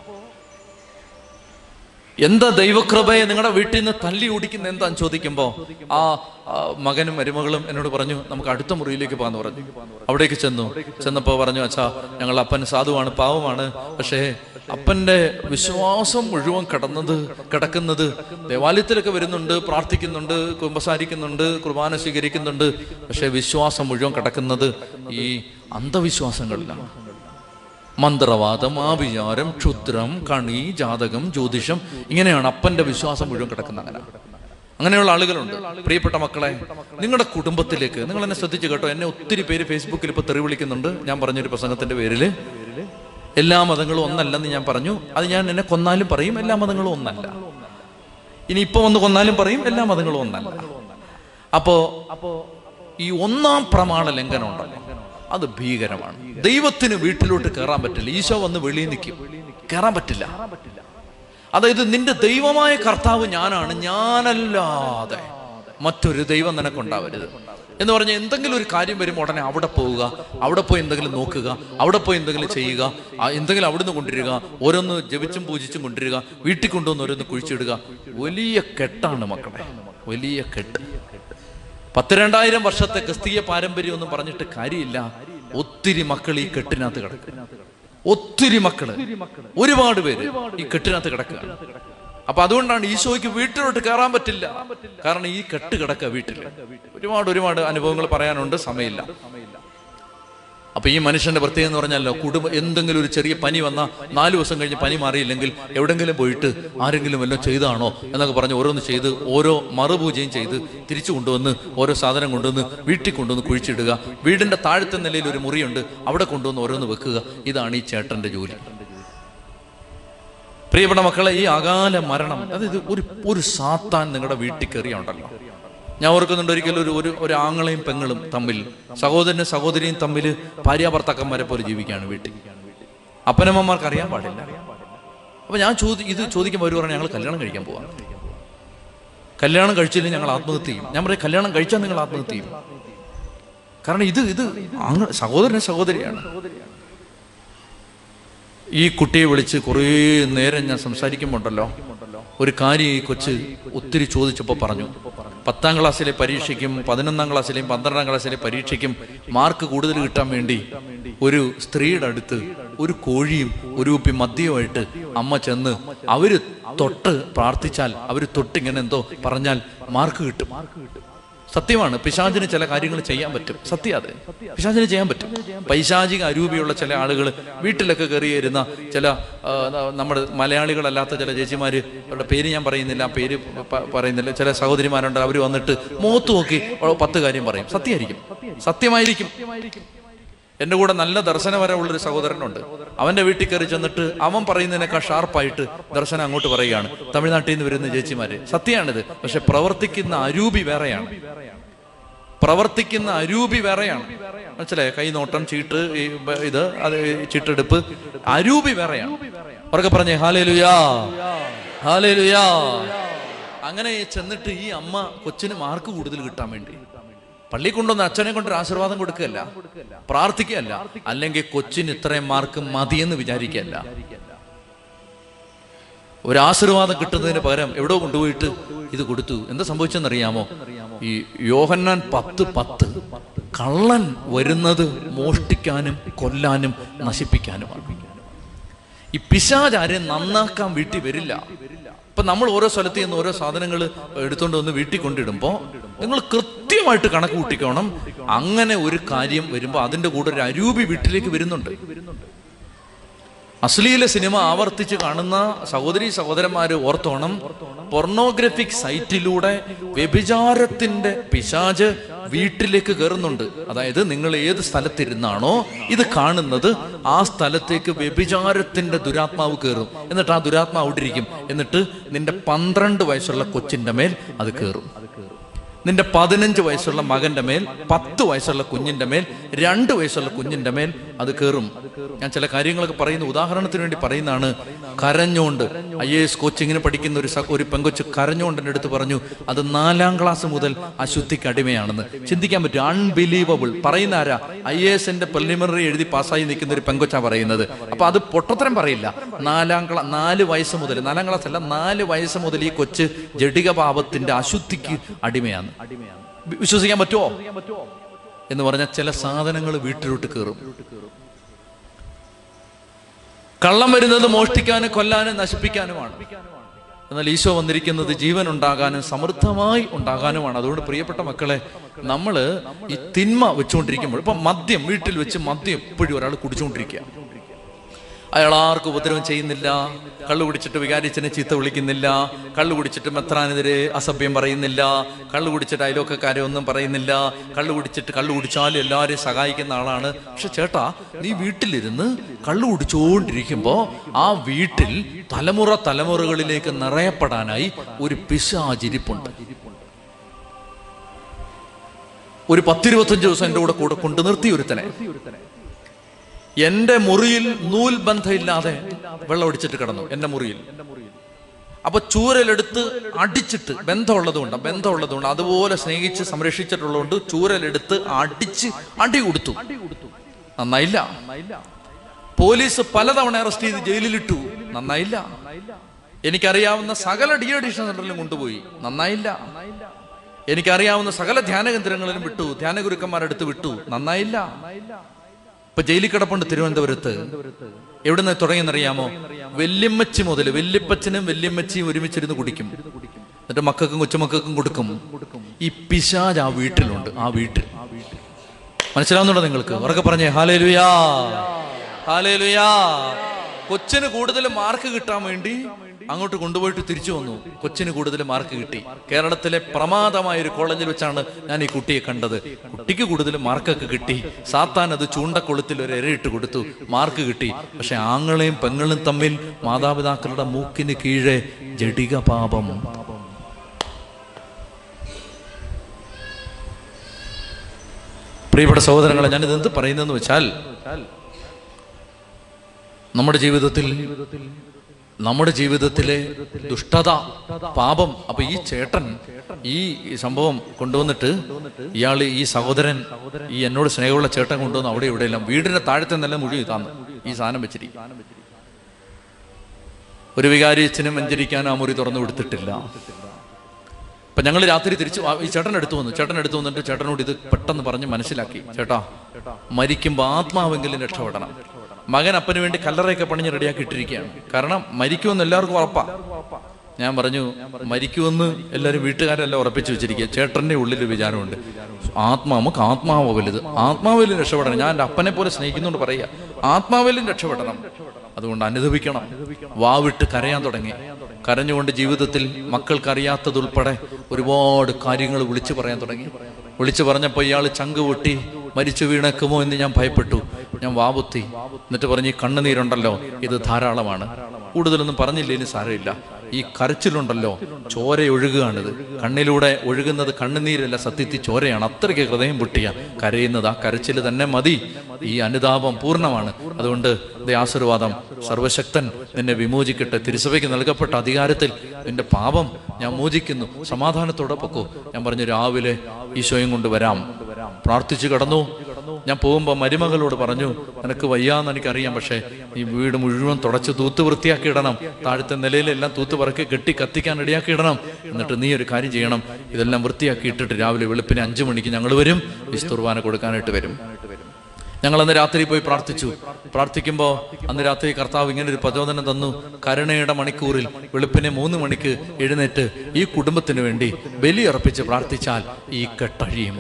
എന്താ ദൈവകൃപയെ നിങ്ങളുടെ വീട്ടിൽ നിന്ന് തല്ലി ഓടിക്കുന്ന എന്താന്ന് ചോദിക്കുമ്പോ ആ മകനും മരുമകളും എന്നോട് പറഞ്ഞു, നമുക്ക് അടുത്ത മുറിയിലേക്ക് പോകാന്ന് പറഞ്ഞു. അവിടേക്ക് ചെന്നു. ചെന്നപ്പോ പറഞ്ഞു, അച്ഛാ, ഞങ്ങൾ അപ്പൻ സാധുവാണ്, പാവമാണ്, പക്ഷേ അപ്പന്റെ വിശ്വാസം മുഴുവൻ കിടന്നത് കിടക്കുന്നത് ദേവാലയത്തിലൊക്കെ വരുന്നുണ്ട്, പ്രാർത്ഥിക്കുന്നുണ്ട്, കുമ്പസാരിക്കുന്നുണ്ട്, കുർബാന സ്വീകരിക്കുന്നുണ്ട്, പക്ഷെ വിശ്വാസം മുഴുവൻ കിടക്കുന്നത് ഈ അന്ധവിശ്വാസങ്ങളിലാണ്. മന്ത്രവാദം, ആഭിചാരം, ക്ഷുദ്രം, കണി, ജാതകം, ജ്യോതിഷം, ഇങ്ങനെയാണ് അപ്പന്റെ വിശ്വാസം മുഴുവൻ കിടക്കുന്നത്. അങ്ങനെ അങ്ങനെയുള്ള ആളുകളുണ്ട്. പ്രിയപ്പെട്ട മക്കളെ, നിങ്ങളുടെ കുടുംബത്തിലേക്ക് നിങ്ങൾ എന്നെ ശ്രദ്ധിച്ചു കേട്ടോ. എന്നെ ഒത്തിരി പേര് ഫേസ്ബുക്കിൽ ഇപ്പൊ തെറി വിളിക്കുന്നുണ്ട്. ഞാൻ പറഞ്ഞൊരു പ്രസംഗത്തിന്റെ പേരില് എല്ലാ മതങ്ങളും ഒന്നല്ലെന്ന് ഞാൻ പറഞ്ഞു. അത് ഞാൻ എന്നെ കൊന്നാലും പറയും എല്ലാ മതങ്ങളും ഒന്നല്ല. ഇനി ഇപ്പൊ വന്ന് കൊന്നാലും പറയും എല്ലാ മതങ്ങളും ഒന്നല്ല. അപ്പോ അപ്പോ ഈ ഒന്നാം പ്രമാണ ലംഘനം ഉണ്ടല്ലോ, അത് ഭീകരമാണ്. ദൈവത്തിന് വീട്ടിലോട്ട് കയറാൻ പറ്റില്ല. ഈശോ വന്ന് വെളിയിൽ നിൽക്കും, കയറാൻ പറ്റില്ല. അതായത് നിന്റെ ദൈവമായ കർത്താവ് ഞാനാണ്, ഞാനല്ലാതെ മറ്റൊരു ദൈവം നിനക്കുണ്ടാവരുത് എന്ന് പറഞ്ഞ എന്തെങ്കിലും ഒരു കാര്യം വരുമ്പോൾ ഉടനെ അവിടെ പോവുക, അവിടെ പോയി എന്തെങ്കിലും നോക്കുക, അവിടെ പോയി എന്തെങ്കിലും ചെയ്യുക, എന്തെങ്കിലും അവിടുന്ന് കൊണ്ടുവരിക, ഓരോന്ന് ജപിച്ചും പൂജിച്ചും കൊണ്ടുവരിക, വീട്ടിൽ കൊണ്ടുവന്ന് ഓരോന്ന് കുഴിച്ചിടുക. വലിയ കെട്ടാണ് മക്കളെ, വലിയ കെട്ട്. പത്ത് രണ്ടായിരം വർഷത്തെ ക്രിസ്തീയ പാരമ്പര്യം ഒന്നും പറഞ്ഞിട്ട് കാര്യമില്ല. ഒത്തിരി മക്കൾ ഈ കെട്ടിനകത്ത് കിടക്കുക, ഒത്തിരി മക്കള്, ഒരുപാട് പേര് ഈ കെട്ടിനകത്ത് കിടക്കുകയാണ്. അപ്പൊ അതുകൊണ്ടാണ് ഈശോയ്ക്ക് വീട്ടിലോട്ട് കയറാൻ പറ്റില്ല. കാരണം ഈ കെട്ട് കിടക്കുക വീട്ടിൽ. ഒരുപാട് ഒരുപാട് അനുഭവങ്ങൾ പറയാനുണ്ട്, സമയമില്ല. അപ്പൊ ഈ മനുഷ്യന്റെ പ്രത്യേകത എന്ന് പറഞ്ഞാലോ, കുടുംബം എന്തെങ്കിലും ഒരു ചെറിയ പനി വന്നാൽ നാല് ദിവസം കഴിഞ്ഞ് പനി മാറിയില്ലെങ്കിൽ എവിടെങ്കിലും പോയിട്ട് ആരെങ്കിലും വല്ലതും ചെയ്താണോ എന്നൊക്കെ പറഞ്ഞ് ഓരോന്ന് ചെയ്ത് ഓരോ മറുപൂജയും ചെയ്ത് തിരിച്ചു കൊണ്ടുവന്ന് ഓരോ സാധനം കൊണ്ടുവന്ന് വീട്ടിൽ കൊണ്ടുവന്ന് കുഴിച്ചിടുക. വീടിന്റെ താഴത്തെ നിലയിൽ ഒരു മുറിയുണ്ട്, അവിടെ കൊണ്ടുവന്ന് ഓരോന്ന് വെക്കുക. ഇതാണ് ഈ ചേട്ടന്റെ ജോലി. പ്രിയപ്പെട്ട മക്കളെ, ഈ അകാല മരണം, അതായത് ഒരു ഒരു സാത്താൻ നിങ്ങളുടെ വീട്ടിൽ കയറിയുണ്ടല്ലോ. ഞാൻ ഓർക്കുന്നുണ്ട്, ഒരിക്കലും ഒരു ഒരു ഒരു ആങ്ങളെയും പെങ്ങളും തമ്മിൽ, സഹോദരനും സഹോദരിയും തമ്മിൽ ഭാര്യാഭർത്താക്കന്മാരെ പോലെ ജീവിക്കുകയാണ് വീട്ടിൽ. അപ്പനമ്മമാർക്ക് അറിയാൻ പാടില്ല. അപ്പൊ ഞാൻ ചോദി ഇത് ചോദിക്കുമ്പോൾ അവർ പറഞ്ഞാൽ ഞങ്ങൾ കല്യാണം കഴിക്കാൻ പോവാം. കല്യാണം കഴിച്ചില്ലെങ്കിൽ ഞങ്ങൾ ആത്മഹത്യ ചെയ്യും. ഞാൻ പറയും, കല്യാണം കഴിച്ചാൽ നിങ്ങൾ ആത്മഹത്യ ചെയ്യും. കാരണം ഇത് ഇത് അങ്ങ് സഹോദരൻ സഹോദരിയാണ്. ഈ കുട്ടിയെ വിളിച്ച് കുറേ നേരം ഞാൻ സംസാരിക്കുമ്പോണ്ടല്ലോ ഒരു കാര്യം ഈ കൊച്ച് ഒത്തിരി ചോദിച്ചപ്പോൾ പറഞ്ഞു, പത്താം ക്ലാസ്സിലെ പരീക്ഷയ്ക്കും പതിനൊന്നാം ക്ലാസ്സിലെയും പന്ത്രണ്ടാം ക്ലാസ്സിലെ പരീക്ഷയ്ക്കും മാർക്ക് കൂടുതൽ കിട്ടാൻ വേണ്ടി ഒരു സ്ത്രീയുടെ അടുത്ത് ഒരു കോഴിയും ഒരു കുപ്പി മദ്യവുമായിട്ട് അമ്മ ചെന്ന് അവര് തൊട്ട് പ്രാർത്ഥിച്ചാൽ അവര് തൊട്ടിങ്ങനെ എന്തോ പറഞ്ഞാൽ മാർക്ക് കിട്ടും. സത്യമാണ്, പിശാചിന് ചില കാര്യങ്ങൾ ചെയ്യാൻ പറ്റും. സത്യം, അതെ, പിശാചിന് ചെയ്യാൻ പറ്റും. പൈശാചിക അരൂപിയുള്ള ചില ആളുകൾ വീട്ടിലൊക്കെ കയറിയിരുന്ന ചില നമ്മുടെ മലയാളികളല്ലാത്ത ചില ചേച്ചിമാര്, അവരുടെ പേര് ഞാൻ പറയുന്നില്ല, ആ പേര് പറയുന്നില്ല, ചില സഹോദരിമാരുണ്ട്, അവർ വന്നിട്ട് മുഖത്ത് നോക്കി പത്ത് കാര്യം പറയും. സത്യമായിരിക്കും, സത്യമായിരിക്കും. എൻ്റെ കൂടെ നല്ല ദർശനപരമുള്ളൊരു സഹോദരനുണ്ട്. അവൻ്റെ വീട്ടിൽ കയറി ചെന്നിട്ട് അവൻ പറയുന്നതിനേക്കാൾ ഷാർപ്പായിട്ട് ദർശനം അങ്ങോട്ട് പറയുകയാണ്. തമിഴ്നാട്ടിൽ നിന്ന് വരുന്ന ചേച്ചിമാര്. സത്യമാണിത്. പക്ഷെ പ്രവർത്തിക്കുന്ന അരൂപി വേറെയാണ്. പ്രവർത്തിക്കുന്ന അരൂപി വേറെയാണ്. മനസ്സിലായോ? കൈനോട്ടം, ചീട്ട്, ഇത് അത് ചീട്ടെടുപ്പ്, അരൂപി വേറെയാണ്. അവർക്ക് പറഞ്ഞേ ഹല്ലേലൂയാ, ഹല്ലേലൂയാ. അങ്ങനെ ചെന്നിട്ട് ഈ അമ്മ കൊച്ചിന് മാർക്ക് കൂടുതൽ കിട്ടാൻ വേണ്ടി പള്ളി കൊണ്ടുവന്ന് അച്ഛനെ കൊണ്ടൊരു ആശീർവാദം കൊടുക്കുകയല്ല, പ്രാർത്ഥിക്കുകയല്ല, അല്ലെങ്കിൽ കൊച്ചിന് ഇത്രയും മാർക്ക് മതിയെന്ന് വിചാരിക്കുകയല്ല. ഒരു ആശീർവാദം കിട്ടുന്നതിന് പകരം എവിടെ കൊണ്ടുപോയിട്ട് ഇത് കൊടുത്തു. എന്താ സംഭവിച്ചെന്നറിയാമോ? ഈ യോഹന്നാൻ പത്ത് പത്ത് കള്ളൻ വരുന്നത് മോഷ്ടിക്കാനും കൊല്ലാനും നശിപ്പിക്കാനുമാണ്. ഈ പിശാച് ആരെയും നന്നാക്കാൻ വീട്ടിൽ വരില്ല. ഇപ്പൊ നമ്മൾ ഓരോ സ്ഥലത്ത് നിന്ന് ഓരോ സാധനങ്ങൾ എടുത്തുകൊണ്ട് വന്ന് വീട്ടിൽ കൊണ്ടിടുമ്പോൾ നിങ്ങൾ കൃത്യമായിട്ട് കണക്ക് കൂട്ടിക്കോണം. അങ്ങനെ ഒരു കാര്യം വരുമ്പോൾ അതിൻ്റെ കൂടെ ഒരു അരൂപി വീട്ടിലേക്ക് വരുന്നുണ്ട്. അശ്ലീല സിനിമ ആവർത്തിച്ച് കാണുന്ന സഹോദരി സഹോദരന്മാര് ഓർത്തോണം, പൊർണോഗ്രഫിക് സൈറ്റിലൂടെ വ്യഭിചാരത്തിന്റെ പിശാച് വീട്ടിലേക്ക് കയറുന്നുണ്ട്. അതായത് നിങ്ങൾ ഏത് സ്ഥലത്തിരുന്നാണോ ഇത് കാണുന്നത് ആ സ്ഥലത്തേക്ക് വ്യഭിചാരത്തിന്റെ ദുരാത്മാവ് കയറും. എന്നിട്ട് ആ ദുരാത്മാവ് അവിടെ ഇരിക്കും. എന്നിട്ട് നിന്റെ പന്ത്രണ്ട് വയസ്സുള്ള കൊച്ചിന്റെ മേൽ അത് കയറും. നിന്റെ പതിനഞ്ച് വയസ്സുള്ള മകന്റെ മേൽ, പത്ത് വയസ്സുള്ള കുഞ്ഞിന്റെ മേൽ, രണ്ട് വയസ്സുള്ള കുഞ്ഞിന്റെ മേൽ അത് കയറും. ഞാൻ ചില കാര്യങ്ങളൊക്കെ പറയുന്ന ഉദാഹരണത്തിന് വേണ്ടി പറയുന്നതാണ്. കരഞ്ഞോണ്ട് ഐ എ എസ് കോച്ചിങ്ങിന് പഠിക്കുന്ന ഒരു ഒരു പെങ്കൊച്ച് കരഞ്ഞോണ്ട് എൻ്റെ അടുത്ത് പറഞ്ഞു, അത് നാലാം ക്ലാസ് മുതൽ അശുദ്ധിക്ക് അടിമയാണെന്ന്. ചിന്തിക്കാൻ പറ്റും. അൺബിലീവബിൾ. പറയുന്ന ആരാ? ഐ എ എസിന്റെ പ്രിലിമിനറി എഴുതി പാസ്സായി നിൽക്കുന്ന ഒരു പെങ്കൊച്ചാ പറയുന്നത്. അപ്പൊ അത് പൊട്ടത്തരം പറയില്ല. നാലാം ക്ലാ നാല് വയസ്സ് മുതൽ, നാലാം ക്ലാസ് അല്ല, നാല് വയസ്സ് മുതൽ ഈ കൊച്ച് ജഡിക പാപത്തിന്റെ അശുദ്ധിക്ക് അടിമയാണ്. വിശ്വസിക്കാൻ പറ്റുമോ എന്ന് പറഞ്ഞാൽ ചില സാധനങ്ങൾ വീട്ടിലോട്ട് കയറും. കള്ളം വരുന്നത് മോഷ്ടിക്കാനും കൊല്ലാനും നശിപ്പിക്കാനുമാണ്. എന്നാൽ ഈശോ വന്നിരിക്കുന്നത് ജീവൻ ഉണ്ടാകാനും സമൃദ്ധമായി ഉണ്ടാകാനുമാണ്. അതുകൊണ്ട് പ്രിയപ്പെട്ട മക്കളെ, നമ്മള് ഈ തിന്മ വെച്ചുകൊണ്ടിരിക്കുമ്പോൾ, ഇപ്പൊ മദ്യം വീട്ടിൽ വെച്ച് മദ്യം എപ്പോഴും ഒരാൾ കുടിച്ചുകൊണ്ടിരിക്കുക. അയാൾ ആർക്കും ഉപദ്രവം ചെയ്യുന്നില്ല, കള്ളു കുടിച്ചിട്ട് വികാരിച്ചനെ ചീത്ത വിളിക്കുന്നില്ല, കള്ളു കുടിച്ചിട്ട് മെത്രാനെതിരെ അസഭ്യം പറയുന്നില്ല, കള്ളു കുടിച്ചിട്ട് അയലോക്കക്കാരെ ഒന്നും പറയുന്നില്ല, കള്ളു കുടിച്ചിട്ട് കള്ളു കുടിച്ചാലും എല്ലാവരെയും സഹായിക്കുന്ന ആളാണ്. പക്ഷെ ചേട്ടാ, നീ വീട്ടിലിരുന്ന് കള്ളു കുടിച്ചുകൊണ്ടിരിക്കുമ്പോൾ ആ വീട്ടിൽ തലമുറ തലമുറകളിലേക്ക് നിറയപ്പെടാനായി ഒരു പിശാചിരിപ്പുണ്ട്. ഒരു പത്തിരുപത്തഞ്ച് ദിവസം എൻ്റെ കൂടെ കൂടെ കൊണ്ടു നിർത്തി ഒരുത്തനെ. എന്റെ മുറിയിൽ നൂൽ ബന്ധമില്ലാതെ വെള്ളം ഒടിച്ചിട്ട് കിടന്നു എന്റെ മുറിയിൽ. അപ്പൊ ചൂരലെടുത്ത് അടിച്ചിട്ട്, ബന്ധമുള്ളതുകൊണ്ട് ബന്ധമുള്ളതുകൊണ്ട് അതുപോലെ സ്നേഹിച്ച് സംരക്ഷിച്ചിട്ടുള്ളതുകൊണ്ട് ചൂരലെടുത്ത് അടിച്ച് അടി കൊടുത്തു. നന്നായില്ല. പോലീസ് പലതവണ അറസ്റ്റ് ചെയ്ത് ജയിലിലിട്ടു. നന്നായില്ല. എനിക്കറിയാവുന്ന സകല ഡി അഡിക്ഷൻ സെന്ററിലും കൊണ്ടുപോയി. നന്നായില്ല. എനിക്കറിയാവുന്ന സകല ധ്യാന കേന്ദ്രങ്ങളിലും വിട്ടു, ധ്യാന ഗുരുക്കന്മാരെടുത്ത് വിട്ടു. നന്നായില്ല. ഇപ്പൊ ജയിലിൽ കിടപ്പുണ്ട് തിരുവനന്തപുരത്ത്. എവിടുന്ന് തുടങ്ങിയെന്നറിയാമോ? വല്യമ്മച്ചി മുതൽ വല്യപ്പച്ചനും വല്യമ്മച്ചിയും ഒരുമിച്ചിരുന്ന് കുടിക്കും. എന്നിട്ട് മക്കൾക്കും കൊച്ചുമക്കൾക്കും കൊടുക്കും. ഈ പിശാച് ആ വീട്ടിലുണ്ട്. ആ വീട്ടിൽ മനസ്സിലാവുന്നുണ്ടോ നിങ്ങൾക്ക്? ഉറക്കെ പറഞ്ഞേ ഹല്ലേലൂയാ, ഹല്ലേലൂയാ. കൊച്ചിന് കൂടുതൽ മാർക്ക് കിട്ടാൻ വേണ്ടി അങ്ങോട്ട് കൊണ്ടുപോയിട്ട് തിരിച്ചു വന്നു. കൊച്ചിന് കൂടുതൽ മാർക്ക് കിട്ടി. കേരളത്തിലെ പ്രമാദമായ ഒരു കോളേജിൽ വെച്ചാണ് ഞാൻ ഈ കുട്ടിയെ കണ്ടത്. കുട്ടിക്ക് കൂടുതൽ മാർക്കൊക്കെ കിട്ടി. സാത്താൻ അത് ചൂണ്ടക്കൊളുത്തിൽ ഒരു എരയിട്ട് കൊടുത്തു, മാർക്ക് കിട്ടി. പക്ഷെ ആങ്ങളെയും പെങ്ങളും തമ്മിൽ മാതാപിതാക്കളുടെ മൂക്കിന് കീഴെ ജഡിക പാപം. പ്രിയപ്പെട്ട സഹോദരങ്ങളെ, ഞാനിത് എന്ത് പറയുന്നതെന്ന് വെച്ചാൽ, നമ്മുടെ ജീവിതത്തിൽ നമ്മുടെ ജീവിതത്തിലെ ദുഷ്ടത, പാപം. അപ്പൊ ഈ ചേട്ടൻ ഈ സംഭവം കൊണ്ടുവന്നിട്ട് ഇയാൾ ഈ സഹോദരൻ ഈ എന്നോട് സ്നേഹമുള്ള ചേട്ടൻ കൊണ്ടുവന്ന് അവിടെ ഇവിടെയെല്ലാം വീടിന്റെ താഴത്തെ നില മുഴുവൻ താന്ന് ഈ സാധനം വെച്ചിരിക്കും. ഒരു വികാരിയച്ഛനും വെഞ്ചരിക്കാൻ ആ മുറി തുറന്നു കൊടുത്തിട്ടില്ല. അപ്പൊ ഞങ്ങൾ രാത്രി തിരിച്ചു ഈ ചേട്ടൻ എടുത്തു വന്നു. ചേട്ടൻ എടുത്തു വന്നിട്ട് ചേട്ടനോട് ഇത് പെട്ടെന്ന് പറഞ്ഞ് മനസ്സിലാക്കി. ചേട്ടാ, മരിക്കുമ്പോൾ ആത്മാവെങ്കിലും രക്ഷപ്പെടണം. മകൻ അപ്പന് വേണ്ടി കല്ലറയൊക്കെ പണിഞ്ഞ് റെഡിയാക്കി ഇട്ടിരിക്കുകയാണ്. കാരണം മരിക്കുമെന്ന് എല്ലാവർക്കും ഉറപ്പാ. ഞാൻ പറഞ്ഞു, മരിക്കുമെന്ന് എല്ലാവരും വീട്ടുകാരെല്ലാം ഉറപ്പിച്ചു വെച്ചിരിക്കുക. ചേട്ടൻ്റെ ഉള്ളിൽ വിചാരമുണ്ട്, ആത്മാ നമുക്ക് ആത്മാവ് വലുത്, ആത്മാവിലും രക്ഷപ്പെടണം. ഞാൻ എൻ്റെ അപ്പനെ പോലെ സ്നേഹിക്കുന്നുണ്ട് പറയുക, ആത്മാവിലും രക്ഷപ്പെടണം. അതുകൊണ്ട് അനുഭവിക്കണം. വാവിട്ട് കരയാൻ തുടങ്ങി. കരഞ്ഞുകൊണ്ട് ജീവിതത്തിൽ മക്കൾക്കറിയാത്തതുൾപ്പെടെ ഒരുപാട് കാര്യങ്ങൾ വിളിച്ചു പറയാൻ തുടങ്ങി. വിളിച്ചു പറഞ്ഞപ്പോൾ ഇയാൾ ചങ്ക് പൊട്ടി മരിച്ചു വീണേക്കുമോ എന്ന് ഞാൻ ഭയപ്പെട്ടു. ഞാൻ വാവുത്തി. എന്നിട്ട് പറഞ്ഞ്, ഈ കണ്ണുനീരുണ്ടല്ലോ ഇത് ധാരാളമാണ്, കൂടുതലൊന്നും പറഞ്ഞില്ലേലും സാരമില്ല. ഈ കരച്ചിലുണ്ടല്ലോ ചോര ഒഴുകുകയാണിത്. കണ്ണിലൂടെ ഒഴുകുന്നത് കണ്ണുനീരല്ല, സത്യത്തിൽ ചോരയാണ്. അത്രയ്ക്ക് ഹൃദയം പൊട്ടിയ കരയുന്നത്. ആ കരച്ചിൽ തന്നെ മതി. ഈ അനുതാപം പൂർണ്ണമാണ്. അതുകൊണ്ട് ആശീർവാദം, സർവശക്തൻ നിന്നെ വിമോചിക്കട്ടെ. തിരുസഭയ്ക്ക് നൽകപ്പെട്ട അധികാരത്തിൽ നിന്റെ പാപം ഞാൻ മോചിക്കുന്നു, സമാധാനത്തോടെ പൊക്കോ. ഞാൻ പറഞ്ഞു, രാവിലെ ഈശോയും കൊണ്ട് വരാം. പ്രാർത്ഥിച്ചു കടന്നു. ഞാൻ പോകുമ്പോൾ മരുമകളോട് പറഞ്ഞു, നിനക്ക് വയ്യാന്ന് എനിക്കറിയാം, പക്ഷേ ഈ വീട് മുഴുവൻ തുടച്ച് തൂത്ത് വൃത്തിയാക്കി ഇടണം. താഴത്തെ നിലയിലെല്ലാം തൂത്ത് പറക്കി കെട്ടി കത്തിക്കാൻ റെഡിയാക്കി ഇടണം. എന്നിട്ട് നീ ഒരു കാര്യം ചെയ്യണം, ഇതെല്ലാം വൃത്തിയാക്കി ഇട്ടിട്ട് രാവിലെ വെളുപ്പിന് അഞ്ചു മണിക്ക് ഞങ്ങൾ വരും, വിസ്തുർവാന കൊടുക്കാനായിട്ട് വരും. ഞങ്ങൾ അന്ന് രാത്രി പോയി പ്രാർത്ഥിച്ചു. പ്രാർത്ഥിക്കുമ്പോൾ അന്ന് രാത്രി കർത്താവ് ഇങ്ങനെ ഒരു പ്രചോദനം തന്നു. കരുണയുടെ മണിക്കൂറിൽ വെളുപ്പിനെ മൂന്ന് മണിക്ക് എഴുന്നേറ്റ് ഈ കുടുംബത്തിന് വേണ്ടി ബലിയർപ്പിച്ച് പ്രാർത്ഥിച്ചാൽ ഈ കെട്ടഴിയും.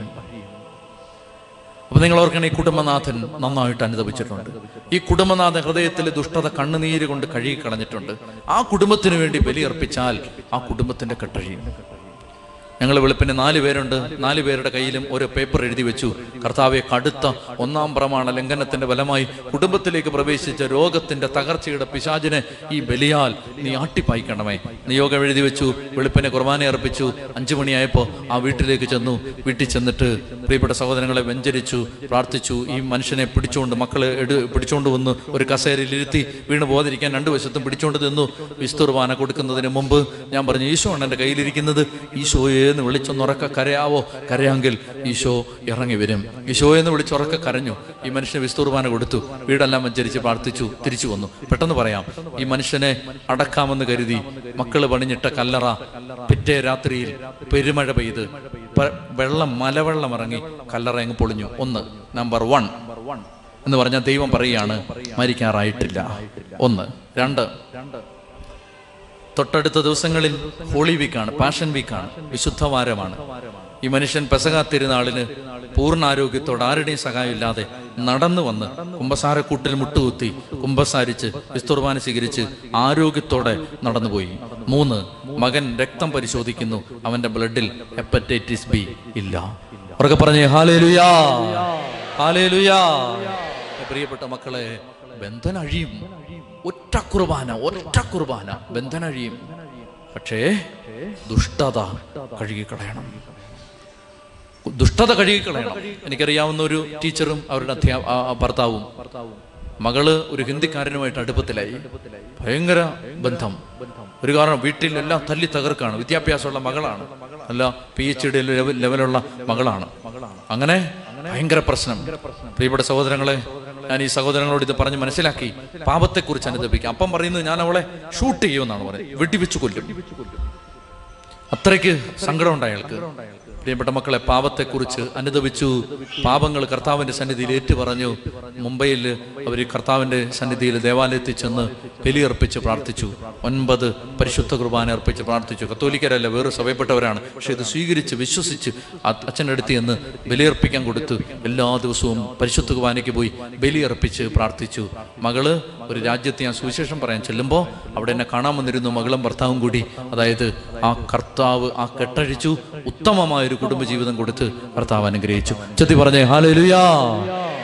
അപ്പൊ നിങ്ങൾ ഓർക്കണം, ഈ കുടുംബനാഥൻ നന്നായിട്ട് അനുഭവിച്ചിട്ടുണ്ട്. ഈ കുടുംബനാഥൻ ഹൃദയത്തിലെ ദുഷ്ടത കണ്ണുനീര് കൊണ്ട് കഴുകി കളഞ്ഞിട്ടുണ്ട്. ആ കുടുംബത്തിന് വേണ്ടി ബലിയർപ്പിച്ചാൽ ആ കുടുംബത്തിന്റെ കെട്ടഴിയും. ഞങ്ങൾ വെളുപ്പിന് നാല് പേരുണ്ട്. നാല് പേരുടെ കയ്യിലും ഒരു പേപ്പർ എഴുതി വെച്ചു. കർത്താവെ, കടുത്ത ഒന്നാം പ്രമാണ ലംഘനത്തിന്റെ ഫലമായി കുടുംബത്തിലേക്ക് പ്രവേശിച്ച രോഗത്തിന്റെ തകർച്ചയുടെ പിശാചിനെ ഈ ബലിയാൽ നീ ആട്ടിപ്പായിക്കണമേ. നിയോഗം എഴുതി വെച്ചു. വെളുപ്പിനെ കുർബാന അർപ്പിച്ചു. അഞ്ചു മണിയായപ്പോൾ ആ വീട്ടിലേക്ക് ചെന്നു. വീട്ടിൽ ചെന്നിട്ട് പ്രിയപ്പെട്ട സഹോദരങ്ങളെ വെഞ്ചരിച്ചു, പ്രാർത്ഥിച്ചു. ഈ മനുഷ്യനെ പിടിച്ചുകൊണ്ട് മക്കളെ എടു പിടിച്ചുകൊണ്ട് വന്ന് ഒരു കസേരയിൽ ഇരുത്തി വീണ് പോകാതിരിക്കാൻ രണ്ടു വശത്തും പിടിച്ചുകൊണ്ട് നിന്നു. വിസ്തുർവാന കൊടുക്കുന്നതിന് മുമ്പ് ഞാൻ പറഞ്ഞു, ഈശോ ആണ് എൻ്റെ കയ്യിലിരിക്കുന്നത്, ഈശോയെ എന്ന് വിളിച്ചൊന്നുറക്ക കരയാവോ? കരയാങ്കിൽ ഈശോ ഇറങ്ങി വരും. ഈശോ എന്ന് വിളിച്ചുറക്ക കരഞ്ഞു. ഈ മനുഷ്യന് വിസ്തുർവാന കൊടുത്തു. വീടെല്ലാം വെഞ്ചരിച്ച് പ്രാർത്ഥിച്ചു. തിരിച്ചു വന്നു. പെട്ടെന്ന് പറയാം, ഈ മനുഷ്യനെ അടക്കാമെന്ന് കരുതി മക്കള് പണിഞ്ഞിട്ട കല്ലറ പിറ്റേ രാത്രിയിൽ പെരുമഴ പെയ്ത് വെള്ളം മലവെള്ളം ഇറങ്ങി കല്ലറ അങ്ങ് പൊളിഞ്ഞു. ഒന്ന് നമ്പർ വൺ എന്ന് പറഞ്ഞാൽ ദൈവം പറയുകയാണ്, മരിക്കാറായിട്ടില്ല. ഒന്ന്. രണ്ട്, തൊട്ടടുത്ത ദിവസങ്ങളിൽ ഹോളി വീക്കാണ്, പാഷൻ വീക്കാണ്, വിശുദ്ധവാരമാണ്. ഈ മനുഷ്യൻ പെസഹ തിരുനാളിന് പൂർണ്ണാരോഗ്യത്തോടെ ആരുടെയും സഹായം ഇല്ലാതെ നടന്നു വന്ന് കുമ്പസാരക്കൂട്ടിൽ മുട്ടുകുത്തി കുമ്പസാരിച്ച് വിസ്തുർവാന സ്വീകരിച്ച് ആരോഗ്യത്തോടെ നടന്നുപോയി. മൂന്ന്, മകൻ രക്തം പരിശോധിക്കുന്നു. അവന്റെ ബ്ലഡിൽ ഹെപ്പറ്റൈറ്റിസ് ബി ഇല്ല. ഉറക്കെ പറഞ്ഞേ ഹല്ലേലൂയാ, ഹല്ലേലൂയാ. പ്രിയപ്പെട്ട മക്കളെ, ബന്ധനഴിയും. ഒറ്റ കുർബാന, ഒറ്റ കുർബാന ബന്ധനഴിയും. പക്ഷേ ദുഷ്ടത കഴുകിക്കളയണം. ദുഷ്ടത കഴുകിക്കളയണം. എനിക്കറിയാവുന്ന ഒരു ടീച്ചറും അവരുടെ അധ്യാ ഭർത്താവും മകള് ഒരു ഹിന്ദിക്കാരനുമായിട്ട് അടുപ്പത്തിലായി. ഭയങ്കര ബന്ധം. ഒരു കാരണം വീട്ടിലെല്ലാം തല്ലി തകർക്കാണ്. വിദ്യാഭ്യാസമുള്ള മകളാണ്, അല്ല പി എച്ച് ഡി ലെവലുള്ള മകളാണ്. അങ്ങനെ ഭയങ്കര പ്രശ്നം. പ്രിയപ്പെട്ട സഹോദരങ്ങളെ, ഞാൻ ഈ സഹോദരങ്ങളോട് ഇത് പറഞ്ഞ് മനസ്സിലാക്കി. പാപത്തെക്കുറിച്ച് അനുദപിക്കാം. അപ്പം പറയുന്നത്, ഞാൻ അവളെ ഷൂട്ട് ചെയ്യുമെന്നാണ് പറയുന്നത്, വെടിവെച്ചു കൊല്ലും. അത്രയ്ക്ക് സങ്കടം ഉണ്ട് അയാൾക്ക്. പ്രിയപ്പെട്ട മക്കളെ, പാപത്തെക്കുറിച്ച് അനുദപിച്ചു. പാപങ്ങൾ കർത്താവിന്റെ സന്നിധിയിൽ ഏറ്റുപറഞ്ഞു. മുംബൈയിൽ അവർ കർത്താവിന്റെ സന്നിധിയിൽ ദേവാലയത്തിൽ ചെന്ന് ബലിയർപ്പിച്ച് പ്രാർത്ഥിച്ചു. ഒൻപത് പരിശുദ്ധ കുർബാന അർപ്പിച്ച് പ്രാർത്ഥിച്ചു. കത്തോലിക്കരല്ല, വേറെ സഭയപ്പെട്ടവരാണ്. പക്ഷെ ഇത് സ്വീകരിച്ച് വിശ്വസിച്ച് അച്ഛൻ്റെ അടുത്ത് ചെന്ന് ബലിയർപ്പിക്കാൻ കൊടുത്തു. എല്ലാ ദിവസവും പരിശുദ്ധ കുർബാനയ്ക്ക് പോയി ബലിയർപ്പിച്ച് പ്രാർത്ഥിച്ചു. മകള് ഒരു രാജ്യത്ത് ഞാൻ സുവിശേഷം പറയാൻ ചെല്ലുമ്പോൾ അവിടെ എന്നെ കാണാൻ വന്നിരുന്നു, മകളും ഭർത്താവും കൂടി. അതായത് ആ കർത്താവ് ആ കെട്ടഴിച്ചു. ഉത്തമമായൊരു കുടുംബജീവിതം കൊടുത്ത് കർത്താവ് അനുഗ്രഹിച്ചു. ചെത്തി പറഞ്ഞേ ഹല്ലേലൂയാ,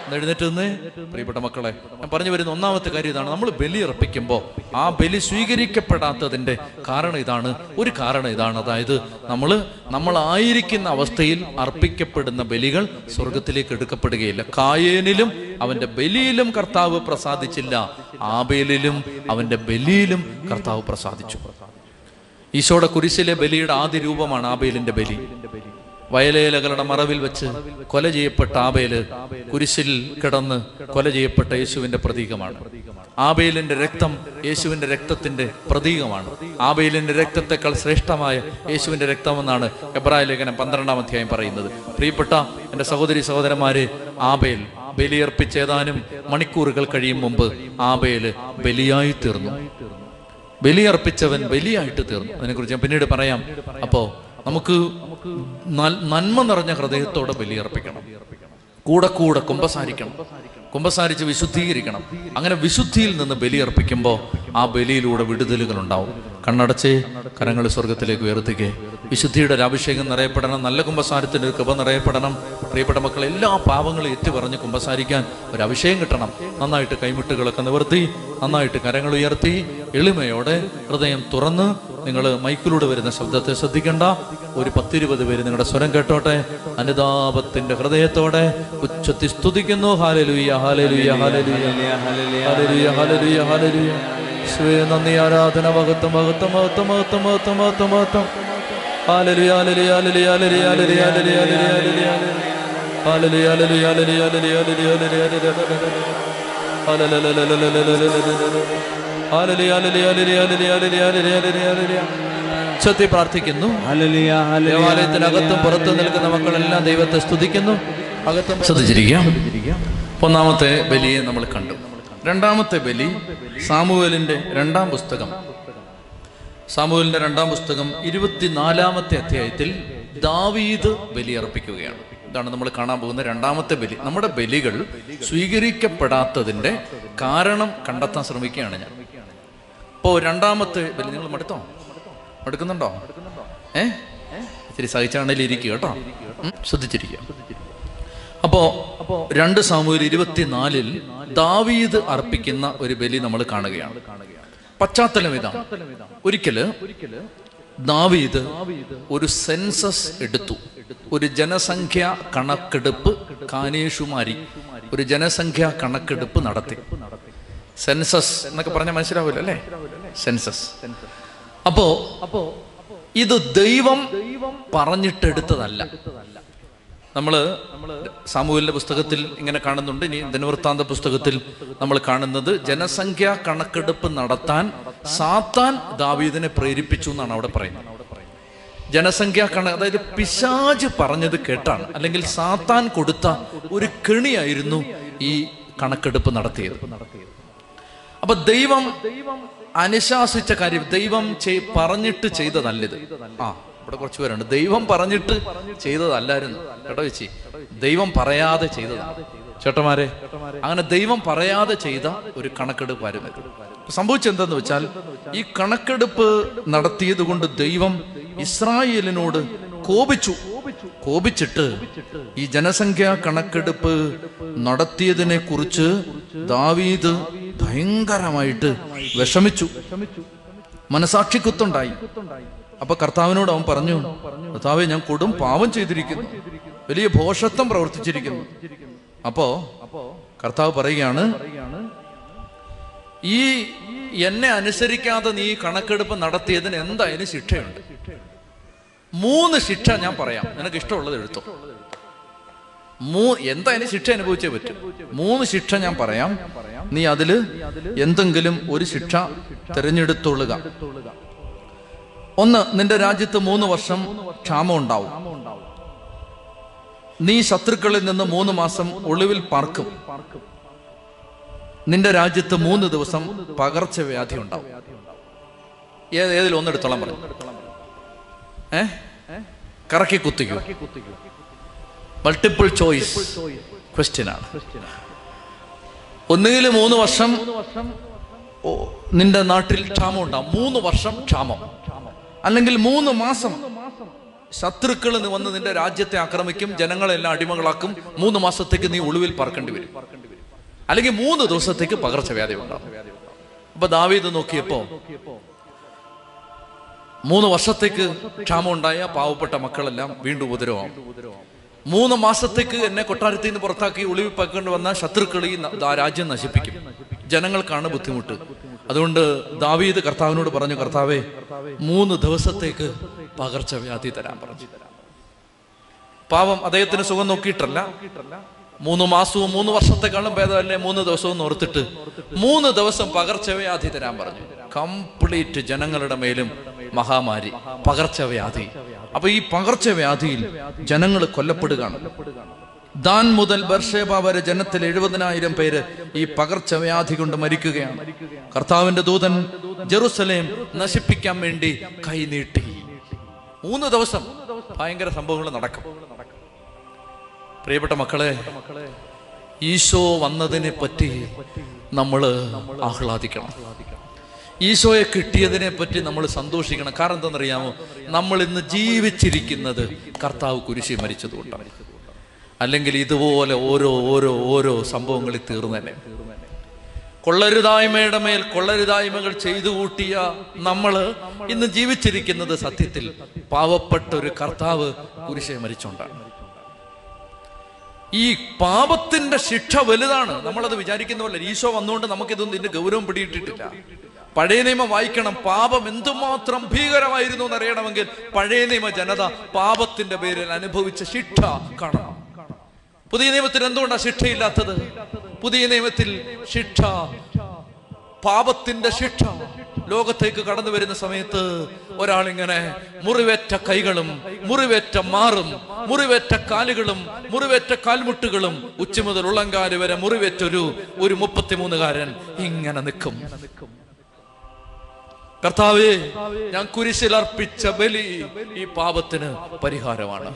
എഴുന്നേറ്റ് നിന്ന് പ്രിയപ്പെട്ട മക്കളെ, ഞാൻ പറഞ്ഞു വരുന്ന ഒന്നാമത്തെ കാര്യം ഇതാണ്. നമ്മൾ ബലി അർപ്പിക്കുമ്പോൾ ആ ബലി സ്വീകരിക്കപ്പെടാത്തതിൻ്റെ കാരണം ഇതാണ്. ഒരു കാരണം ഇതാണ്, അതായത് നമ്മൾ നമ്മളായിരിക്കുന്ന അവസ്ഥയിൽ അർപ്പിക്കപ്പെടുന്ന ബലികൾ സ്വർഗത്തിലേക്ക് എടുക്കപ്പെടുകയില്ല. കായേനിലും അവന്റെ ബലിയിലും കർത്താവ് പ്രസാദിച്ചില്ല, ആബേലിലും അവന്റെ ബലിയിലും കർത്താവ് പ്രസാദിച്ചു. ഈശോയുടെ കുരിശിലെ ബലിയുടെ ആദ്യ രൂപമാണ് ആബേലിന്റെ ബലി. വയലേലകളുടെ മറവിൽ വെച്ച് കൊല ചെയ്യപ്പെട്ട ആബേല് കുരിശിൽ കിടന്ന് കൊല ചെയ്യപ്പെട്ട യേശുവിന്റെ പ്രതീകമാണ്. ആബേലിന്റെ രക്തം യേശുവിന്റെ രക്തത്തിന്റെ പ്രതീകമാണ്. ആബേലിന്റെ രക്തത്തെക്കാൾ ശ്രേഷ്ഠമായ യേശുവിന്റെ രക്തമെന്നാണ് എബ്രായ ലേഖനം പന്ത്രണ്ടാം അധ്യായം പറയുന്നത്. പ്രിയപ്പെട്ട എൻ്റെ സഹോദരി സഹോദരന്മാരെ, ആബേൽ ബലിയർപ്പിച്ച് ഏതാനും മണിക്കൂറുകൾ കഴിയും മുമ്പ് ആബേല് ബലിയായി തീർന്നു. ബലിയർപ്പിച്ചവൻ ബലിയായിട്ട് തീർന്നു. അതിനെക്കുറിച്ച് ഞാൻ പിന്നീട് പറയാം. അപ്പോ നമുക്ക് നന്മ നിറഞ്ഞ ഹൃദയത്തോടെ ബലിയർപ്പിക്കണം. കൂടെ കൂടെ കുമ്പസാരിക്കണം, കുമ്പസാരിച്ച് വിശുദ്ധീകരിക്കണം. അങ്ങനെ വിശുദ്ധിയിൽ നിന്ന് ബലിയർപ്പിക്കുമ്പോൾ ആ ബലിയിലൂടെ വിടുതലുകൾ ഉണ്ടാവും. കണ്ണടച്ച് കരങ്ങൾ സ്വർഗത്തിലേക്ക് ഉയർത്തിക്കേ. വിശുദ്ധിയുടെ ഒരു അഭിഷേകം നിറയപ്പെടണം, നല്ല കുമ്പസാരത്തിൻ്റെ ഒരു കൃപ നിറയപ്പെടണം. പ്രിയപ്പെട്ട മക്കൾ, എല്ലാ പാപങ്ങളും ഏറ്റു പറഞ്ഞ് കുമ്പസാരിക്കാൻ ഒരു അഭിഷേകം കിട്ടണം. നന്നായിട്ട് കൈമുട്ടുകളൊക്കെ നിവർത്തി, നന്നായിട്ട് കരങ്ങൾ ഉയർത്തി, എളിമയോടെ ഹൃദയം തുറന്ന് നിങ്ങൾ മൈക്കിലൂടെ വരുന്ന ശബ്ദത്തെ ശ്രദ്ധിക്കണ്ട. ഒരു പത്തിരുപത് പേര് നിങ്ങളുടെ സ്വരം കേട്ടോട്ടെ. അനുതാപത്തിന്റെ ഹൃദയത്തോടെ ഉച്ചത്തിൽ സ്തുതിക്കുന്നു. ഹല്ലേലൂയ, ഹല്ലേലൂയ, ഹല്ലേലൂയ, ഹല്ലേലൂയ, ഹല്ലേലൂയ, ഹല്ലേലൂയ. യേശുവേ നന്ദി, ആരാധന, മഹത്വം, മഹത്വം, മഹത്വം, മഹത്വം, മഹത്വം, മഹത്വം, മഹത്വം. ഹല്ലേലൂയ, ഹല്ലേലൂയ, ഹല്ലേലൂയ, ഹല്ലേലൂയ, ഹല്ലേലൂയ, ഹല്ലേലൂയ, ഹല്ലേലൂയ, ഹല്ലേലൂയ, ഹല്ലേലൂയ, ഹല്ലേലൂയ, ഹല്ലേലൂയ. ഉച്ചത്തി പ്രാർത്ഥിക്കുന്നു. ദേവാലയത്തിനകത്തും പുറത്തും നിൽക്കുന്ന മക്കളെല്ലാം ദൈവത്തെ സ്തുതിക്കുന്നു. അകത്തും ശ്രദ്ധിച്ചിരിക്കാം. ഒന്നാമത്തെ ബലിയെ നമ്മൾ കണ്ടു. രണ്ടാമത്തെ ബലി സാമുവേലിന്റെ രണ്ടാം പുസ്തകം സാമുവേലിന്റെ രണ്ടാം പുസ്തകം ഇരുപത്തിനാലാമത്തെ അധ്യായത്തിൽ ദാവീദ് ബലിയർപ്പിക്കുകയാണ്. ഇതാണ് നമ്മൾ കാണാൻ പോകുന്ന രണ്ടാമത്തെ ബലി. നമ്മുടെ ബലികൾ സ്വീകരിക്കപ്പെടാത്തതിന്റെ കാരണം കണ്ടെത്താൻ ശ്രമിക്കുകയാണ് ഞാൻ. ഇപ്പോ രണ്ടാമത്തെ ബലി നിങ്ങൾ മടുത്തോ? മടുക്കുന്നുണ്ടോ? ഏ ഇത്തിരി സഹിച്ചാണേലും ഇരിക്കുക കേട്ടോ, ശ്രദ്ധിച്ചിരിക്കുക. അപ്പോ രണ്ട് സാമുവേൽ ഇരുപത്തിനാലിൽ ദാവീദ് അർപ്പിക്കുന്ന ഒരു ബലി നമ്മൾ കാണുകയാണ്. പശ്ചാത്തലം ഇതാണ്. ഒരിക്കല് ദാവീദ് ഒരു സെൻസസ് എടുത്തു, ഒരു ജനസംഖ്യ കണക്കെടുപ്പ്. കാനേഷുമാരി ഒരു ജനസംഖ്യ കണക്കെടുപ്പ് നടത്തി. സെൻസസ് എന്നൊക്കെ പറഞ്ഞാൽ മനസ്സിലാവില്ല അല്ലേ? സെൻസസ്. അപ്പോ അപ്പോ ഇത് ദൈവം പറഞ്ഞിട്ടെടുത്തതല്ല. നമ്മള് സാമുവേലിന്റെ പുസ്തകത്തിൽ ഇങ്ങനെ കാണുന്നുണ്ട്. ഇനി ദിനവൃത്താന്ത പുസ്തകത്തിൽ നമ്മൾ കാണുന്നത് ജനസംഖ്യ കണക്കെടുപ്പ് നടത്താൻ സാത്താൻ ദാവീദിനെ പ്രേരിപ്പിച്ചു എന്നാണ് അവിടെ പറയുന്നത്. ജനസംഖ്യ കണ അതായത് പിശാച് പറഞ്ഞത് കേട്ടാണ്, അല്ലെങ്കിൽ സാത്താൻ കൊടുത്ത ഒരു കെണിയായിരുന്നു ഈ കണക്കെടുപ്പ് നടത്തിയത്. അപ്പൊ ദൈവം അനുശാസിച്ച കാര്യം ദൈവം പറഞ്ഞിട്ട് ചെയ്തതല്ലിത്. ആ ഇവിടെ കുറച്ച് പേരുണ്ട്. ദൈവം പറഞ്ഞിട്ട് ചെയ്തതല്ലായിരുന്നു കേട്ടോ ചേച്ചി, ദൈവം പറയാതെ ചെയ്തതാണ് ചേട്ടന്മാരെ. അങ്ങനെ ദൈവം പറയാതെ ചെയ്ത ഒരു കണക്കെടുപ്പായിരുന്നു. സംഭവിച്ചെന്തെന്ന് വെച്ചാൽ, ഈ കണക്കെടുപ്പ് നടത്തിയത് കൊണ്ട് ദൈവം ഇസ്രായേലിനോട് കോപിച്ചു. കോപിച്ചിട്ട് ഈ ജനസംഖ്യാ കണക്കെടുപ്പ് നടത്തിയതിനെ കുറിച്ച് ദാവീദ് ഭയങ്കരമായിട്ട് വിഷമിച്ചു, മനസാക്ഷി കുത്തുണ്ടായി. അപ്പൊ കർത്താവിനോട് അവൻ പറഞ്ഞു, കർത്താവേ, ഞാൻ കൊടും പാപം ചെയ്തിരിക്കുന്നു, വലിയ ഭോഷത്വം പ്രവർത്തിച്ചിരിക്കുന്നു. അപ്പോ കർത്താവ് പറയുകയാണ്, ഈ എന്നെ അനുസരിക്കാതെ നീ കണക്കെടുപ്പ് നടത്തിയതിന് എന്തായാലും ശിക്ഷയുണ്ട്. മൂന്ന് ശിക്ഷ ഞാൻ പറയാം, നിനക്ക് ഇഷ്ടമുള്ളത് എടുത്തോ. മൂ എന്തായാലും ശിക്ഷ അനുഭവിച്ചേ പറ്റും. മൂന്ന് ശിക്ഷ ഞാൻ പറയാം, നീ അതില് എന്തെങ്കിലും ഒരു ശിക്ഷ തിരഞ്ഞെടുത്തുള്ളുക. ഒന്ന്, നിന്റെ രാജ്യത്ത് മൂന്ന് വർഷം ക്ഷാമം ഉണ്ടാവും. നീ ശത്രുക്കളിൽ നിന്ന് മൂന്ന് മാസം ഒളിവിൽ പാർക്കും. നിന്റെ രാജ്യത്ത് മൂന്ന് ദിവസം പകർച്ചവ്യാധി ഉണ്ടാവും. ഏത് ഏതിൽ ഒന്നെടുത്തോളം പറഞ്ഞു. ഏ കറക്കി കുത്തിക്കൂ. മൾട്ടിപ്പിൾ ചോയ്സ് ക്വസ്റ്റ്യൻ ആണ്. ഒന്നുകിൽ മൂന്ന് വർഷം നിന്റെ നാട്ടിൽ ക്ഷാമം ഉണ്ടാവും, മൂന്ന് വർഷം ക്ഷാമം. അല്ലെങ്കിൽ മൂന്ന് മാസം ശത്രുക്കൾ വന്ന് നിന്റെ രാജ്യത്തെ ആക്രമിക്കും, ജനങ്ങളെല്ലാം അടിമകളാക്കും, മൂന്ന് മാസത്തേക്ക് നീ ഒളിവിൽ പറക്കേണ്ടി വരും, അല്ലെങ്കിൽ മൂന്ന് ദിവസത്തേക്ക് പകർച്ചവ്യാധി ഉണ്ടാവും. അപ്പൊ ദാവീദ് നോക്കിയപ്പോ മൂന്ന് വർഷത്തേക്ക് ക്ഷാമം ഉണ്ടായ പാവപ്പെട്ട മക്കളെല്ലാം വീണ്ടും ഉപദ്രവം. മൂന്ന് മാസത്തേക്ക് എന്നെ കൊട്ടാരത്തിൽ നിന്ന് പുറത്താക്കി ഒളിവിൽ പറക്കേണ്ടി വന്ന ശത്രുക്കൾ ഈ രാജ്യം നശിപ്പിക്കും, ജനങ്ങൾക്കാണ് ബുദ്ധിമുട്ട്. അതുകൊണ്ട് ദാവീദ് കർത്താവിനോട് പറഞ്ഞു, കർത്താവേ, മൂന്ന് ദിവസത്തേക്ക് പകർച്ചവ്യാധി തരാൻ പറഞ്ഞു. പാവം അദ്ദേഹത്തിന് സുഖം നോക്കിയിട്ടല്ല, മൂന്ന് മാസവും മൂന്ന് വർഷത്തെക്കാളും ഭേദമല്ലേ മൂന്ന് ദിവസവും ഓർത്തിട്ട് മൂന്ന് ദിവസം പകർച്ചവ്യാധി തരാൻ പറഞ്ഞു. കംപ്ലീറ്റ് ജനങ്ങളുടെ മേലും മഹാമാരി, പകർച്ചവ്യാധി. അപ്പൊ ഈ പകർച്ചവ്യാധിയിൽ ജനങ്ങൾ കൊല്ലപ്പെടുകയാണ്. ദാൻ മുതൽ ബർഷേബ വരെ ജനത്തിൽ എഴുപതിനായിരം പേര് ഈ പകർച്ചവ്യാധി കൊണ്ട് മരിക്കുകയാണ്. കർത്താവിന്റെ ദൂതൻ ജെറുസലേം നശിപ്പിക്കാൻ വേണ്ടി കൈനീട്ടി. മൂന്ന് ദിവസം ഭയങ്കര സംഭവങ്ങൾ നടക്കും. പ്രിയപ്പെട്ട മക്കളെ, ഈശോ വന്നതിനെ പറ്റി നമ്മൾ ആഹ്ലാദിക്കണം. ഈശോയെ കിട്ടിയതിനെ പറ്റി നമ്മൾ സന്തോഷിക്കണം. കാരണം എന്താണെന്നറിയാമോ? നമ്മൾ ഇന്ന് ജീവിച്ചിരിക്കുന്നത് കർത്താവ് കുരിശിൽ മരിച്ചതുകൊണ്ടാണ്. അല്ലെങ്കിൽ ഇതുപോലെ ഓരോ ഓരോ ഓരോ സംഭവങ്ങളിൽ തീർന്നതന്നെ. കൊള്ളരുതായ്മയുടെ മേൽ കൊള്ളരുതായ്മകൾ ചെയ്തു കൂട്ടിയ നമ്മള് ഇന്ന് ജീവിച്ചിരിക്കുന്നത് സത്യത്തിൽ പാവപ്പെട്ട ഒരു കർത്താവ് കുരിശിൽ മരിച്ചോണ്ടാണ്. ഈ പാപത്തിന്റെ ശിക്ഷ വലുതാണ്, നമ്മളത് വിചാരിക്കുന്ന പോലെ. ഈശോ വന്നുകൊണ്ട് നമുക്കിതൊന്നും ഇതിന്റെ ഗൗരവം പിടിയിട്ടിട്ടില്ല. പഴയ നിയമം വായിക്കണം. പാപം എന്തുമാത്രം ഭീകരമായിരുന്നു എന്നറിയണമെങ്കിൽ പഴയ നിയമ ജനത പാപത്തിന്റെ പേരിൽ അനുഭവിച്ച ശിക്ഷ കാണണം. പുതിയ നിയമത്തിൽ എന്തുകൊണ്ടാണ് ശിക്ഷയില്ലാത്തത്? പുതിയ നിയമത്തിൽ ശിക്ഷ, പാപത്തിന്റെ ശിക്ഷ ലോകത്തേക്ക് കടന്നു വരുന്ന സമയത്ത് ഒരാളിങ്ങനെ മുറിവേറ്റ കൈകളും മുറിവേറ്റ മാറും മുറിവേറ്റ കാലുകളും മുറിവേറ്റ കാൽമുട്ടുകളും ഉച്ച മുതൽ ഉള്ളങ്കാല് വരെ മുറിവേറ്റൊരു ഒരു മുപ്പത്തിമൂന്നുകാരൻ ഇങ്ങനെ നിൽക്കും. കർത്താവേ, ഞാൻ കുരിശിൽ അർപ്പിച്ച ബലി ഈ പാപത്തിന് പരിഹാരമാണ്.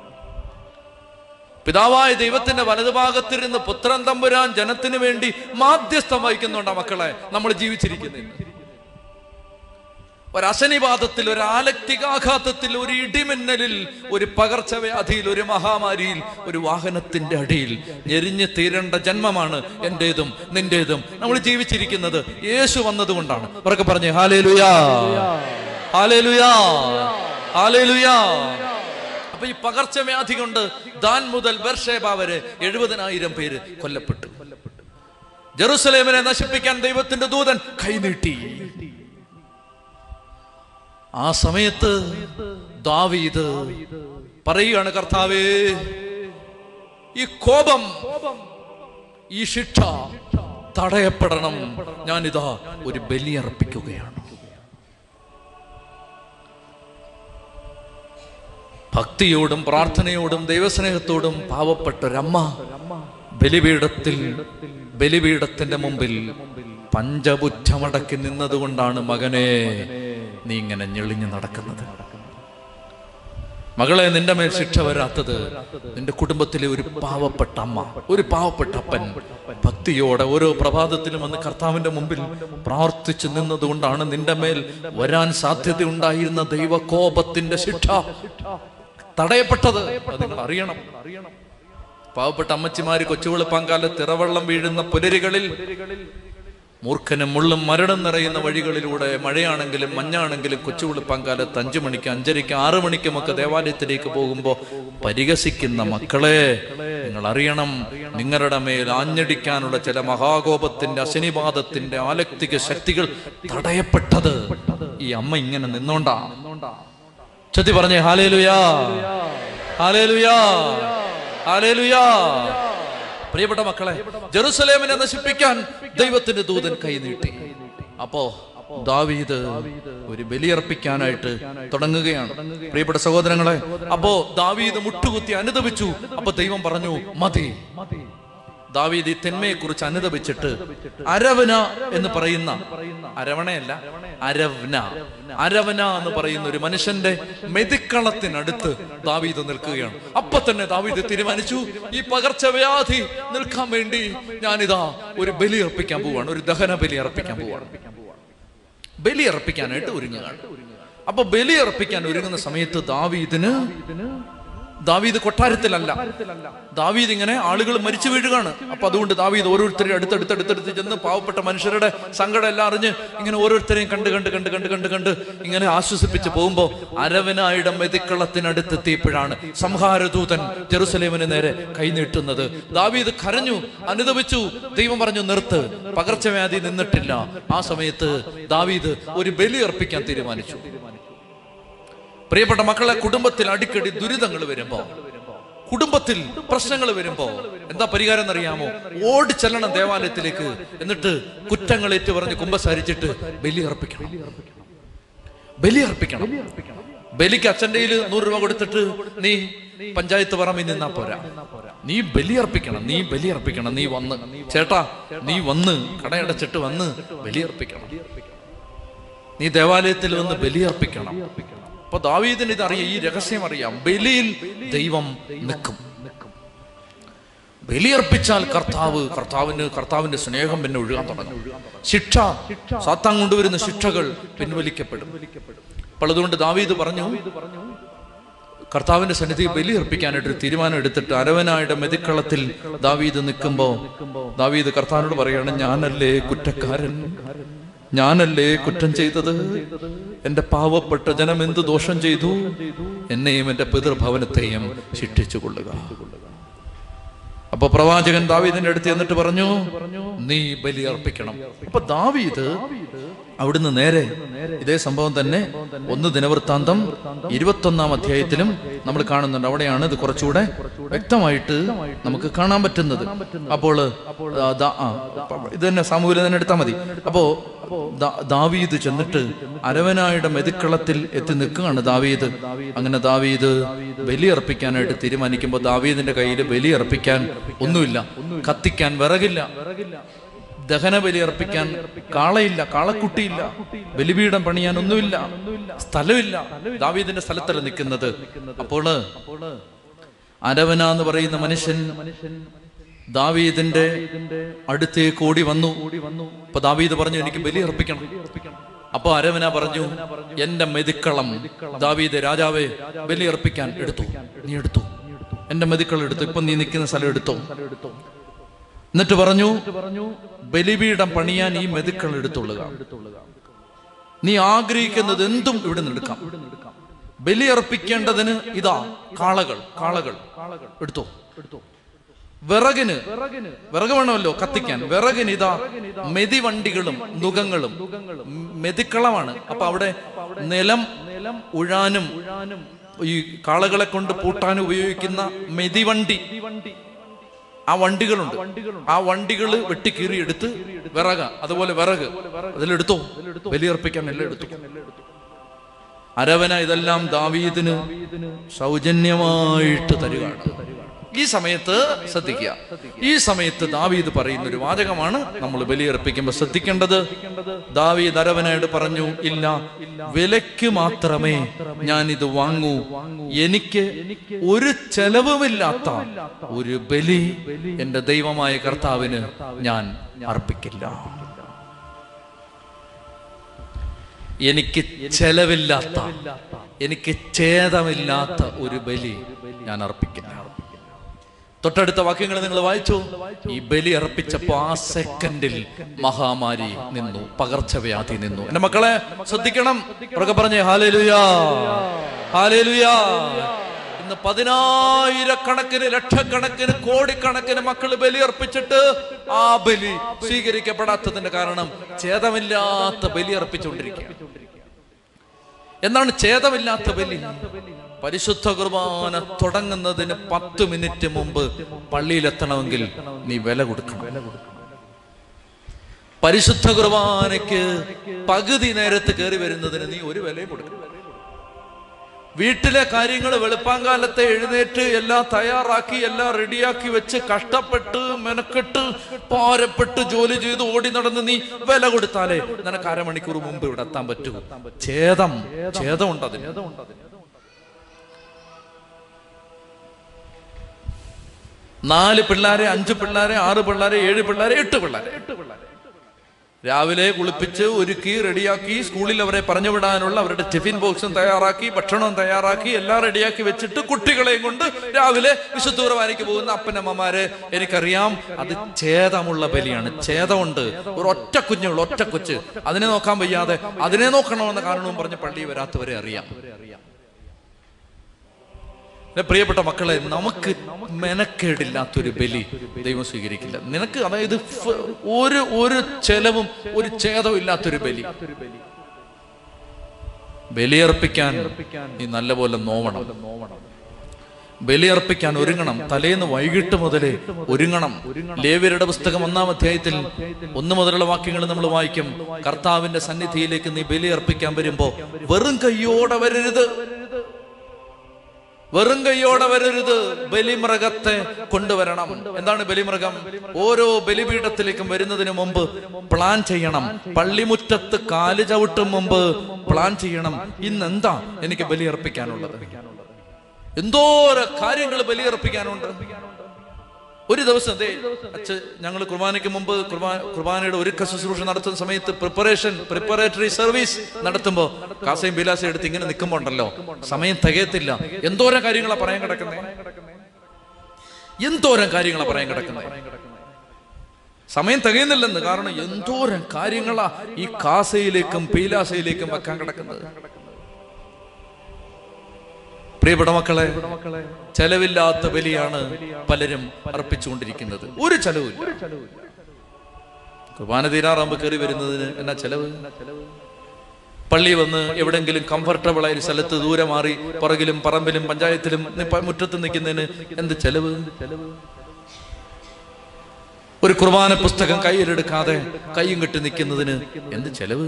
പിതാവായ ദൈവത്തിന്റെ വലതുഭാഗത്തിരുന്ന് പുത്രൻ തമ്പുരാൻ ജനത്തിന് വേണ്ടി മാധ്യസ്ഥം വഹിക്കുന്നുണ്ട്. മക്കളെ, നമ്മൾ ജീവിച്ചിരിക്കുന്നത് ഒരശനിപാതത്തിൽ, ഒരു ആലക്തികാഘാതത്തിൽ, ഒരു ഇടിമിന്നലിൽ, ഒരു പകർച്ചവ്യാധിയിൽ, ഒരു മഹാമാരിയിൽ, ഒരു വാഹനത്തിന്റെ അടിയിൽ ഞെരിഞ്ഞ് തീരേണ്ട ജന്മമാണ് എന്റേതും നിന്റേതും. നമ്മൾ ജീവിച്ചിരിക്കുന്നത് യേശു വന്നതുകൊണ്ടാണ്. അവരൊക്കെ പറഞ്ഞേ ഹല്ലേലൂയാ, ഹല്ലേലൂയാ, ഹല്ലേലൂയാ. അപ്പൊ ഈ പകർച്ചവ്യാധി കൊണ്ട് ദാൻ മുതൽ ബർഷേബ വരെ എഴുപതിനായിരം പേര് കൊല്ലപ്പെട്ടു. ജെറുസലേമിനെ നശിപ്പിക്കാൻ ദൈവത്തിന്റെ ദൂതൻ കൈനീട്ടി. ആ സമയത്ത് ദാവീദ് പറയുകയാണ്, കർത്താവേ, ഈ കോപം, ഈ ശിക്ഷ തടയപ്പെടണം. ഞാനിതാ ഒരു ബലിയർപ്പിക്കുകയാണ്. ഭക്തിയോടും പ്രാർത്ഥനയോടും ദൈവസ്നേഹത്തോടും പാവപ്പെട്ടൊരമ്മ ബലിപീഠത്തിൽ ബലിപീഠത്തിന്റെ മുമ്പിൽ പഞ്ചപുച്ഛമടക്കി നിന്നതുകൊണ്ടാണ് മകനെ നീ ഇങ്ങനെ ഞെളിഞ്ഞു നടക്കുന്നത്. മകളെ, നിന്റെ മേൽ ശിക്ഷ വരാത്തത് നിന്റെ കുടുംബത്തിലെ ഒരു പാവപ്പെട്ട അമ്മ, ഒരു പാവപ്പെട്ട അപ്പൻ ഭക്തിയോടെ ഓരോ പ്രഭാതത്തിലും വന്ന് കർത്താവിന്റെ മുമ്പിൽ പ്രാർത്ഥിച്ചു നിന്നതുകൊണ്ടാണ് നിന്റെ മേൽ വരാൻ സാധ്യത ഉണ്ടായിരുന്ന ദൈവകോപത്തിന്റെ ശിക്ഷ തടയപ്പെട്ടത്. അത് നിങ്ങൾ അറിയണം. പാവപ്പെട്ട അമ്മച്ചിമാര് കൊച്ചുവെളുപ്പാങ്കാലത്ത് ഇറവെള്ളം വീഴുന്ന പുലരികളിൽ, മൂർഖനും മുള്ളും മരണം നിറയുന്ന വഴികളിലൂടെ, മഴയാണെങ്കിലും മഞ്ഞാണെങ്കിലും കൊച്ചുവെളുപ്പാങ്കാലത്ത് അഞ്ചു മണിക്ക് അഞ്ചരയ്ക്ക് ആറു മണിക്കുമൊക്കെ ദേവാലയത്തിലേക്ക് പോകുമ്പോൾ പരിഹസിക്കുന്ന മക്കളെ, നിങ്ങൾ അറിയണം, നിങ്ങളുടെ മേൽ ആഞ്ഞടിക്കാനുള്ള ചില മഹാകോപത്തിന്റെ അശനിപാതത്തിന്റെ ആലക്തിക ശക്തികൾ തടയപ്പെട്ടത് ഈ അമ്മ ഇങ്ങനെ നിന്നോണ്ടാ. ചൊല്ലി പറഞ്ഞേ ഹല്ലേലൂയാ, ഹല്ലേലൂയാ, ഹല്ലേലൂയാ. പ്രിയപ്പെട്ട മക്കളെ, ജെറുസലേമിനെ നശിപ്പിക്കാൻ ദൈവത്തിന്റെ ദൂതൻ കൈനീട്ടി. അപ്പോ ദാവീദ് ഒരു ബലിയർപ്പിക്കാനായിട്ട് തുടങ്ങുകയാണ്. പ്രിയപ്പെട്ട സഹോദരങ്ങളെ, അപ്പോ ദാവീദ് മുട്ടുകുത്തി അനുതപിച്ചു. അപ്പൊ ദൈവം പറഞ്ഞു, മതി. ദാവീദ് ഈ തിന്മയെ കുറിച്ച് അനുതപിച്ചിട്ട് അരവന എന്ന് പറയുന്ന, അരവണയല്ല, അരവന അരവന എന്ന് പറയുന്ന ഒരു മനുഷ്യന്റെ മെതിക്കളത്തിനടുത്ത് ദാവീദ് നിൽക്കുകയാണ്. അപ്പൊ തന്നെ ദാവീദ് തീരുമാനിച്ചു, ഈ പകർച്ചവ്യാധി നിൽക്കാൻ വേണ്ടി ഞാനിതാ ഒരു ബലി അർപ്പിക്കാൻ പോവാണ്, ഒരു ദഹന ബലി അർപ്പിക്കാൻ പോവാണ്. ബലി അർപ്പിക്കാനായിട്ട് ഒരുങ്ങുകയാണ്. അപ്പൊ ബലി അർപ്പിക്കാൻ ഒരുങ്ങുന്ന സമയത്ത് ദാവീദിന് ദാവീദ് കൊട്ടാരത്തിലല്ല, ദാവീദ് ഇങ്ങനെ ആളുകൾ മരിച്ചു വീഴുകയാണ്. അപ്പൊ അതുകൊണ്ട് ദാവീദ് ഓരോരുത്തരെയും അടുത്തടുത്തടുത്തടുത്ത് ചെന്ന് പാവപ്പെട്ട മനുഷ്യരുടെ സങ്കടം എല്ലാം അറിഞ്ഞ് ഇങ്ങനെ ഓരോരുത്തരെയും കണ്ട് കണ്ട് കണ്ട് കണ്ട് കണ്ട് കണ്ട് ഇങ്ങനെ ആശ്വസിപ്പിച്ച് പോകുമ്പോ അരവനായുടെ മെതിക്കളത്തിനടുത്തെത്തിയപ്പോഴാണ് സംഹാരദൂതൻ ജെറുസലേമിന് നേരെ കൈനീട്ടുന്നത്. ദാവീദ് കരഞ്ഞു, അനുതപിച്ചു. ദൈവം പറഞ്ഞു, നിർത്ത്, പകർച്ചവ്യാധി നിന്നിട്ടില്ല. ആ സമയത്ത് ദാവീദ് ഒരു ബലി അർപ്പിക്കാൻ തീരുമാനിച്ചു. പ്രിയപ്പെട്ട മക്കളെ, കുടുംബത്തിൽ അടിക്കടി ദുരിതങ്ങൾ വരുമ്പോ, കുടുംബത്തിൽ പ്രശ്നങ്ങൾ വരുമ്പോ എന്താ പരിഹാരം എന്നറിയാമോ? ഓടി ചെല്ലണം ദേവാലയത്തിലേക്ക്. എന്നിട്ട് കുറ്റങ്ങൾ ഏറ്റു പറഞ്ഞ് കുമ്പസാരിച്ചിട്ട് ബലി അർപ്പിക്കണം. ബലി അർപ്പിക്കണം. ബലിക്ക് അച്ഛൻ്റെ കയ്യിൽ നൂറ് രൂപ കൊടുത്തിട്ട് നീ പഞ്ചായത്ത് പറമ്പിൽ നിന്നാ പോരാ, നീ ബലി അർപ്പിക്കണം. നീ ബലി അർപ്പിക്കണം. നീ വന്ന് ചേട്ടാ, നീ വന്ന് കടയടച്ചിട്ട് വന്ന് ബലി അർപ്പിക്കണം. നീ ദേവാലയത്തിൽ വന്ന് ബലി അർപ്പിക്കണം. അപ്പൊ ദാവീദിന് ഇതറിയാം, ഈ രഹസ്യം അറിയാം. ബലിയിൽ ദൈവം നിൽക്കും. ബലിയർപ്പിച്ചാൽ കർത്താവ് കർത്താവിന് കർത്താവിന്റെ സ്നേഹം പിന്നെ ഒഴുകാൻ തുടങ്ങും. ശിക്ഷ, സാത്താൻ കൊണ്ടുവരുന്ന ശിക്ഷകൾ പിൻവലിക്കപ്പെടും. അപ്പോൾ അതുകൊണ്ട് ദാവീദ് പറഞ്ഞു, കർത്താവിന്റെ സന്നിധി ബലി അർപ്പിക്കാനായിട്ട് തീരുമാനം എടുത്തിട്ട് അരവനായുടെ മെതിക്കളത്തിൽ ദാവീദ് നിൽക്കുമ്പോ ദാവീദ് കർത്താവിനോട് പറയാണ്, ഞാനല്ലേ കുറ്റക്കാരൻ, ഞാനല്ലേ കുറ്റം ചെയ്തത്, എന്റെ പാവപ്പെട്ട ജനം എന്ത് ദോഷം ചെയ്തു, എന്നെയും എന്റെ പിതൃഭവനത്തെയും ശിക്ഷിച്ചു കൊള്ളുക. അപ്പൊ പ്രവാചകൻ ദാവീദിന്റെ അടുത്ത് എന്നിട്ട് പറഞ്ഞു, നീ ബലി അർപ്പിക്കണം. അപ്പൊ ദാവീദ് അവിടുന്ന് നേരെ ഇതേ സംഭവം തന്നെ ഒന്ന് ദിനവൃത്താന്തം ഇരുപത്തൊന്നാം അധ്യായത്തിലും നമ്മൾ കാണുന്നുണ്ട്. അവിടെയാണ് ഇത് കുറച്ചുകൂടെ വ്യക്തമായിട്ട് നമുക്ക് കാണാൻ പറ്റുന്നത്. അപ്പോൾ ഇത് തന്നെ സാമൂഹ്യം തന്നെ എടുത്താൽ മതി. അപ്പോ ദാവീദ് ചെന്നിട്ട് അരവനായുടെ മെതിക്കളത്തിൽ എത്തി നിൽക്കുകയാണ് ദാവീദ്. അങ്ങനെ ദാവീദ് ബലി അർപ്പിക്കാനായിട്ട് തീരുമാനിക്കുമ്പോൾ ദാവീദിന്റെ കയ്യിൽ ബലി അർപ്പിക്കാൻ ഒന്നുമില്ല, കത്തിക്കാൻ വിറകില്ല, ദഹന ബലി അർപ്പിക്കാൻ കാളയില്ല, കാളക്കുട്ടിയില്ല, ബലിപീഠം പണിയാൻ ഒന്നുമില്ല, സ്ഥലമില്ല. ദാവീദിന്റെ സ്ഥലത്തല്ല നിൽക്കുന്നത്. അപ്പോൾ അരവന എന്ന് പറയുന്ന മനുഷ്യൻ ദാവീദിന്റെ അടുത്തേക്ക് ഓടി വന്നു. അപ്പൊ ദാവീദ് പറഞ്ഞു, എനിക്ക് ബലി അർപ്പിക്കണം. അപ്പൊ അരവന പറഞ്ഞു, എന്റെ മെതിക്കളം ദാവീദ് രാജാവേ ബലി അർപ്പിക്കാൻ എടുത്തു, നീ എടുത്തു, എന്റെ മെതിക്കളം എടുത്തു, ഇപ്പൊ നീ നിൽക്കുന്ന സ്ഥലം എടുത്തോ. എന്നിട്ട് പറഞ്ഞു, ബലിപീഠം പണിയാൻ ഈ മെതിക്കൾ എടുത്തുള്ളുക, നീ ആഗ്രഹിക്കുന്നത് എന്തും ഇവിടെ നിന്ന് എടുക്കാം. ബലി അർപ്പിക്കേണ്ടതിന് ഇതാ കാളകൾ, കാളകൾ എടുത്തോ. വിറകിന് വിറക് വേണമല്ലോ കത്തിക്കാൻ, വിറകിന് ഇതാ മെതിവണ്ടികളും നുകങ്ങളും. മെതിക്കളമാണ്. അപ്പൊ അവിടെ നിലം ഉഴാനും ഈ കാളകളെ കൊണ്ട് പൂട്ടാനും ഉപയോഗിക്കുന്ന മെതിവണ്ടി, ആ വണ്ടികളുണ്ട്. ആ വണ്ടികള് വെട്ടിക്കീറി എടുത്ത് വിറക, അതുപോലെ വിറക് അതിലെടുത്തോ, ബലിയർപ്പിക്കാൻ എല്ലാം എടുത്തു. അരവന ഇതെല്ലാം ദാവീദിന് സൗജന്യമായിട്ട് തരികയാണ്. ഈ സമയത്ത് ശ്രദ്ധിക്കുക, ഈ സമയത്ത് ദാവീദ് പറയുന്ന ഒരു വാചകമാണ് നമ്മൾ ബലിയർപ്പിക്കുമ്പോൾ ശ്രദ്ധിക്കേണ്ടത്. ദാവീദ് അരവനയോട് പറഞ്ഞു, ഇല്ല, വിലയ്ക്ക് മാത്രമേ ഞാൻ ഇത് വാങ്ങൂ, എനിക്ക് ഒരു ചെലവുമില്ലാത്ത ഒരു ബലി എന്റെ ദൈവമായ കർത്താവിന് ഞാൻ അർപ്പിക്കില്ല. എനിക്ക് ചെലവില്ലാത്ത, എനിക്ക് ഛേദമില്ലാത്ത ഒരു ബലി ഞാൻ അർപ്പിക്കില്ല. തൊട്ടടുത്ത വാക്യങ്ങൾ നിങ്ങൾ വായിച്ചു. ഈ ബലി അർപ്പിച്ചപ്പോ ആ സെക്കൻഡിൽ മഹാമാരി നിന്നു, പകർച്ചവ്യാധി നിന്നു. എന്റെ മക്കളെ ശ്രദ്ധിക്കണം, ഉറക്കെ പറഞ്ഞേ ഹല്ലേലൂയാ, ഹല്ലേലൂയാ. ഇന്ന് പതിനായിരക്കണക്കിന്, ലക്ഷക്കണക്കിന്, കോടിക്കണക്കിന് മക്കൾ ബലി അർപ്പിച്ചിട്ട് ആ ബലി സ്വീകരിക്കപ്പെടാത്തതിന്റെ കാരണം ഛേദമില്ലാത്ത ബലി അർപ്പിച്ചുകൊണ്ടിരിക്കുകയാണ്. എന്താണ് ഛേദമില്ലാത്ത ബലി? പരിശുദ്ധ കുർബാന തുടങ്ങുന്നതിന് പത്ത് മിനിറ്റ് മുമ്പ് പള്ളിയിലെത്തണമെങ്കിൽ നീ വില കൊടുക്കണം. പരിശുദ്ധ കുർബാനയ്ക്ക് പകുതി നേരത്ത് കയറി വരുന്നതിന് നീ ഒരു വിലയും കൊടുക്കണം. വീട്ടിലെ കാര്യങ്ങൾ വെളുപ്പാങ്കാലത്തെ എഴുന്നേറ്റ് എല്ലാം തയ്യാറാക്കി എല്ലാം റെഡിയാക്കി വെച്ച് കഷ്ടപ്പെട്ട് മെനക്കെട്ട് പാരപ്പെട്ട് ജോലി ചെയ്ത് ഓടി നടന്ന് നീ വില കൊടുത്താലേ നിനക്ക് അരമണിക്കൂർ മുമ്പ് ഇവിടെ എത്താൻ പറ്റൂ. ഛേദം ഛേദമുണ്ട് അതിന്. നാല് പിള്ളേരെ, അഞ്ച് പിള്ളേരെ, ആറ് പിള്ളേരെ, ഏഴ് പിള്ളേരെ, എട്ട് പിള്ളേരെ, എട്ട് പിള്ളേരെ രാവിലെ കുളിപ്പിച്ച് ഒരുക്കി റെഡിയാക്കി സ്കൂളിൽ അവരെ പറഞ്ഞു വിടാനുള്ള അവരുടെ ടിഫിൻ ബോക്സും തയ്യാറാക്കി ഭക്ഷണവും തയ്യാറാക്കി എല്ലാം റെഡിയാക്കി വെച്ചിട്ട് കുട്ടികളെയും കൊണ്ട് രാവിലെ വിശുദ്ധ കുർബാനയ്ക്ക് പോകുന്ന അപ്പനമ്മമാര് എനിക്കറിയാം. അത് ഛേദമുള്ള ബലിയാണ്. ഛേദമുണ്ട്. ഒരു ഒറ്റ കുഞ്ഞുള്ള ഒറ്റ കൊച്ച്, അതിനെ നോക്കാൻ വയ്യാതെ അതിനെ നോക്കണമെന്ന കാരണവും പറഞ്ഞ് പള്ളി വരാത്തവരെ അറിയാം. പ്രിയപ്പെട്ട മക്കളെ, നമുക്ക് മെനക്കേടില്ലാത്തൊരു ബലി ദൈവം സ്വീകരിക്കില്ല. നിനക്ക് അതായത് ഒരു ഒരു ചെലവും ഒരു ഛേദവും ഇല്ലാത്തൊരു ബലി. ബലിയർപ്പിക്കാൻ നീ നല്ലപോലെ നോവണം. ബലിയർപ്പിക്കാൻ ഒരുങ്ങണം. തലേന്ന് വൈകിട്ട് മുതലേ ഒരുങ്ങണം. ലേവ്യരുടെ പുസ്തകം ഒന്നാം അധ്യായത്തിൽ ഒന്ന് മുതലുള്ള വാക്യങ്ങൾ നമ്മൾ വായിക്കും. കർത്താവിന്റെ സന്നിധിയിലേക്ക് നീ ബലിയർപ്പിക്കാൻ വരുമ്പോ വെറും കയ്യോടെ വരരുത്. വെറും കയ്യോടെ വരരുത്. ബലിമൃഗത്തെ കൊണ്ടുവരണം. എന്താണ് ബലിമൃഗം? ഓരോ ബലിപീഠത്തിലേക്കും വരുന്നതിന് മുമ്പ് പ്ലാൻ ചെയ്യണം. പള്ളിമുറ്റത്ത് കാല് ചവിട്ടും മുമ്പ് പ്ലാൻ ചെയ്യണം. ഇന്ന് എന്താ എനിക്ക് ബലിയർപ്പിക്കാനുള്ളത്? എന്തോരോ കാര്യങ്ങൾ ബലിയർപ്പിക്കാനുണ്ട്. ഒരു ദിവസം അച്ഛ ഞങ്ങൾ കുർബാനയ്ക്ക് മുമ്പ് കുർബാന കുർബാനയുടെ ഒരുക്ക ശുശ്രൂഷ നടത്തുന്ന സമയത്ത് പ്രിപ്പറേഷൻ പ്രിപ്പറേറ്ററി സർവീസ് നടത്തുമ്പോ കാസയും ബിലാസയും എടുത്ത് ഇങ്ങനെ നിൽക്കുമ്പോ ഉണ്ടല്ലോ, സമയം തികയത്തില്ല. എന്തോരം കാര്യങ്ങളാ പറയാൻ കിടക്കുന്നേ, എന്തോരം കാര്യങ്ങളാ പറയാൻ കിടക്കുന്നേ. സമയം തികയുന്നില്ലെന്ന്. കാരണം എന്തോരം കാര്യങ്ങളാ ഈ കാസയിലേക്കും പീലാസയിലേക്കും വെക്കാൻ കിടക്കുന്നത്. പ്രിയപ്പെട്ട മക്കളെ, ചെലവില്ലാത്ത ബലിയാണ് പലരും അർപ്പിച്ചുകൊണ്ടിരിക്കുന്നത്. ഒരു ചെലവില്ല. കുർബാന തീരാറാകുമ്പോൾ കയറി വരുന്നതിന് എന്നാ ചെലവ്? പള്ളി വന്ന് എവിടെങ്കിലും കംഫർട്ടബിൾ ആയ ഒരു സ്ഥലത്ത് ദൂരെ മാറി പുറകിലും പറമ്പിലും പഞ്ചായത്തിലും മുറ്റത്ത് നിൽക്കുന്നതിന് എന്ത് ചെലവ്? ഒരു കുർബാന പുസ്തകം കയ്യിലെടുക്കാതെ കയ്യും കെട്ടി നിൽക്കുന്നതിന് എന്ത് ചെലവ്?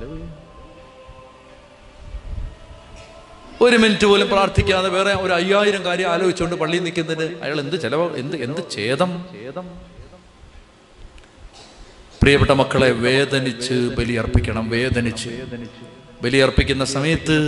ഒരു മിനിറ്റ് പോലും പ്രാർത്ഥിക്കാതെ വേറെ ഒരു അയ്യായിരം കാര്യം ആലോചിച്ചുകൊണ്ട് പള്ളിയിൽ നിൽക്കുന്നതിന് അയാൾ എന്ത് ചെലവ്? എന്ത് എന്ത് ഛേദം? പ്രിയപ്പെട്ട മക്കളെ, വേദനിച്ച് ബലിയർപ്പിക്കണം. വേദനിച്ച് ബലിയർപ്പിക്കുന്ന സമയത്ത്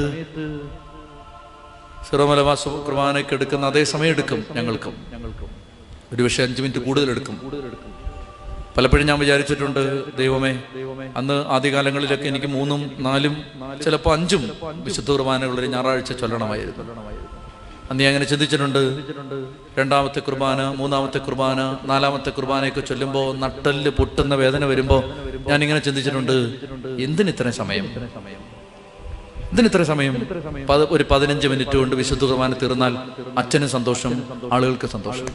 സിറോമലബാർ കുർബാനയ്ക്ക് എടുക്കുന്ന അതേ സമയം എടുക്കും. ഞങ്ങൾക്കും ഒരു പക്ഷേ അഞ്ചു മിനിറ്റ് കൂടുതൽ എടുക്കും. പലപ്പോഴും ഞാൻ വിചാരിച്ചിട്ടുണ്ട്, ദൈവമേ, അന്ന് ആദ്യകാലങ്ങളിലൊക്കെ എനിക്ക് മൂന്നും നാലും ചിലപ്പോൾ അഞ്ചും വിശുദ്ധ കുർബാനകളൊരു ഞായറാഴ്ച ചൊല്ലണമായിരുന്നു. അന്ന് ഞാൻ അങ്ങനെ ചിന്തിച്ചിട്ടുണ്ട്. രണ്ടാമത്തെ കുർബാന, മൂന്നാമത്തെ കുർബാന, നാലാമത്തെ കുർബാനയൊക്കെ ചൊല്ലുമ്പോൾ നട്ടല് പൊട്ടുന്ന വേദന വരുമ്പോൾ ഞാനിങ്ങനെ ചിന്തിച്ചിട്ടുണ്ട്, എന്തിനിത്ര സമയം? ഇതിനിത്ര സമയം? ഒരു പതിനഞ്ച് മിനിറ്റ് കൊണ്ട് വിശുദ്ധ കുർബാന തീർന്നാൽ അച്ഛനും സന്തോഷം, ആളുകൾക്ക് സന്തോഷം.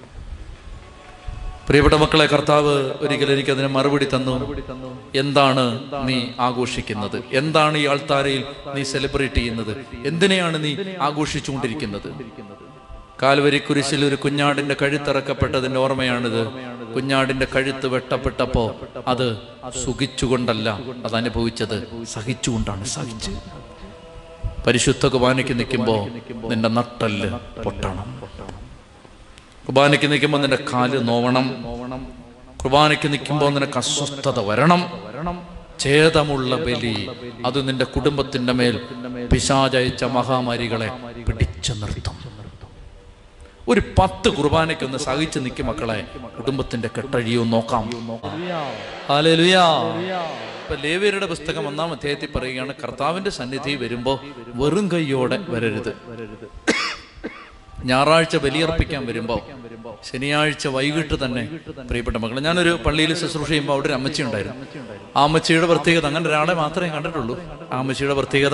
പ്രിയപ്പെട്ട മക്കളെ, കർത്താവ് ഒരിക്കൽ എനിക്ക് അതിന് മറുപടി തന്നു. എന്താണ് നീ ആഘോഷിക്കുന്നത്? എന്താണ് ഈ ആൾത്താരയിൽ നീ സെലിബ്രേറ്റ് ചെയ്യുന്നത്? എന്തിനെയാണ് നീ ആഘോഷിച്ചുകൊണ്ടിരിക്കുന്നത്? കാൽവരി കുരിശിൽ ഒരു കുഞ്ഞാടിന്റെ കഴുത്തിറക്കപ്പെട്ടതിന്റെ ഓർമ്മയാണിത്. കുഞ്ഞാടിന്റെ കഴുത്ത് വെട്ടപ്പെട്ടപ്പോ അത് സുഖിച്ചുകൊണ്ടല്ല അത് അനുഭവിച്ചത്, സഹിച്ചുകൊണ്ടാണ്. സഹിച്ച് പരിശുദ്ധ കുർബാനയ്ക്ക് നിൽക്കുമ്പോ നിന്റെ നട്ടല് പൊട്ടണം. കുർബാനയ്ക്ക് നിൽക്കുമ്പോൾ നിന്റെ കാല് നോവണം. കുർബാനയ്ക്ക് നിൽക്കുമ്പോൾ നിനക്ക് അസ്വസ്ഥത വരണം. ഛേദമുള്ള ബലി അത് നിന്റെ കുടുംബത്തിന്റെ മേൽ പിശാചയച്ച മഹാമാരികളെ പിടിച്ചു നിർത്തും. ഒരു പത്ത് കുർബാനയ്ക്കൊന്ന് സഹിച്ചു നിൽക്കും മക്കളെ, കുടുംബത്തിന്റെ കെട്ടഴിയോ നോക്കാം. ഹല്ലേലൂയ. ഇപ്പൊ ലേവ്യരുടെ പുസ്തകം ഒന്നാം അധ്യായത്തിൽ പറയുകയാണ്, കർത്താവിന്റെ സന്നിധി വരുമ്പോ വെറും കൈയോടെ വരരുത്. ഞായറാഴ്ച ബലിയർപ്പിക്കാൻ വരുമ്പോ ശനിയാഴ്ച വൈകിട്ട് തന്നെ, പ്രിയപ്പെട്ട മക്കളെ, ഞാനൊരു പള്ളിയിൽ ശുശ്രൂഷ ചെയ്യുമ്പോൾ അവിടെ ഒരു അമ്മച്ചി ഉണ്ടായിരുന്നു. ആ അമ്മച്ചിയുടെ പ്രത്യേകത, അങ്ങനെ ഒരാളെ മാത്രമേ കണ്ടിട്ടുള്ളൂ. ആ അമ്മച്ചിയുടെ പ്രത്യേകത,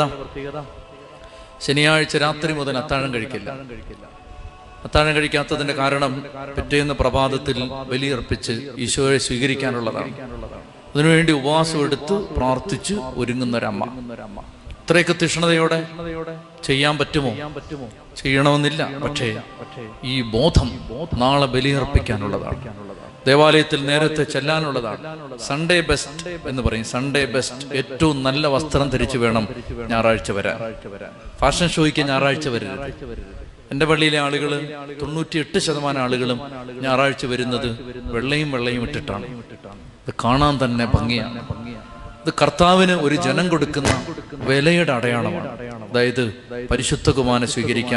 ശനിയാഴ്ച രാത്രി മുതൽ അത്താഴം കഴിക്കില്ല. അത്താഴം കഴിക്കാത്തതിന്റെ കാരണം പിറ്റേന്ന് പ്രഭാതത്തിൽ ബലിയർപ്പിച്ച് ഈശോയെ സ്വീകരിക്കാനുള്ളതാണ്. അതിനുവേണ്ടി ഉപവാസം എടുത്ത് പ്രാർത്ഥിച്ച് ഒരുങ്ങുന്നൊരമ്മ. ഇത്രയൊക്കെ തീഷ്ണതയോടെ ചെയ്യാൻ പറ്റുമോ? ചെയ്യണമെന്നില്ല. പക്ഷേ ഈ ബോധം നാളെ ബലിയർപ്പിക്കാനുള്ളതാണ്. ദേവാലയത്തിൽ നേരത്തെ ചെല്ലാനുള്ളതാണ്. സൺഡേ ബെസ്റ്റ് എന്ന് പറയും. സൺഡേ ബെസ്റ്റ്, ഏറ്റവും നല്ല വസ്ത്രം ധരിച്ചു വേണം ഞായറാഴ്ച വരാൻ. ഫാഷൻ ഷോയ്ക്ക് ഞായറാഴ്ച വരരുത്. എൻ്റെ പള്ളിയിലെ ആളുകൾ തൊണ്ണൂറ്റിയെട്ട് ശതമാനം ആളുകളും ഞായറാഴ്ച വരുന്നത് വെള്ളയും വെള്ളയും ഇട്ടിട്ടാണ്. ഇത് കാണാൻ തന്നെ ഭംഗിയാണ്. ഇത് കർത്താവിന് ഒരു ജനം കൊടുക്കുന്ന വിലയുടെ അടയാളമാണ്. അതായത് പരിശുദ്ധ കുർബാന സ്വീകരിക്കാൻ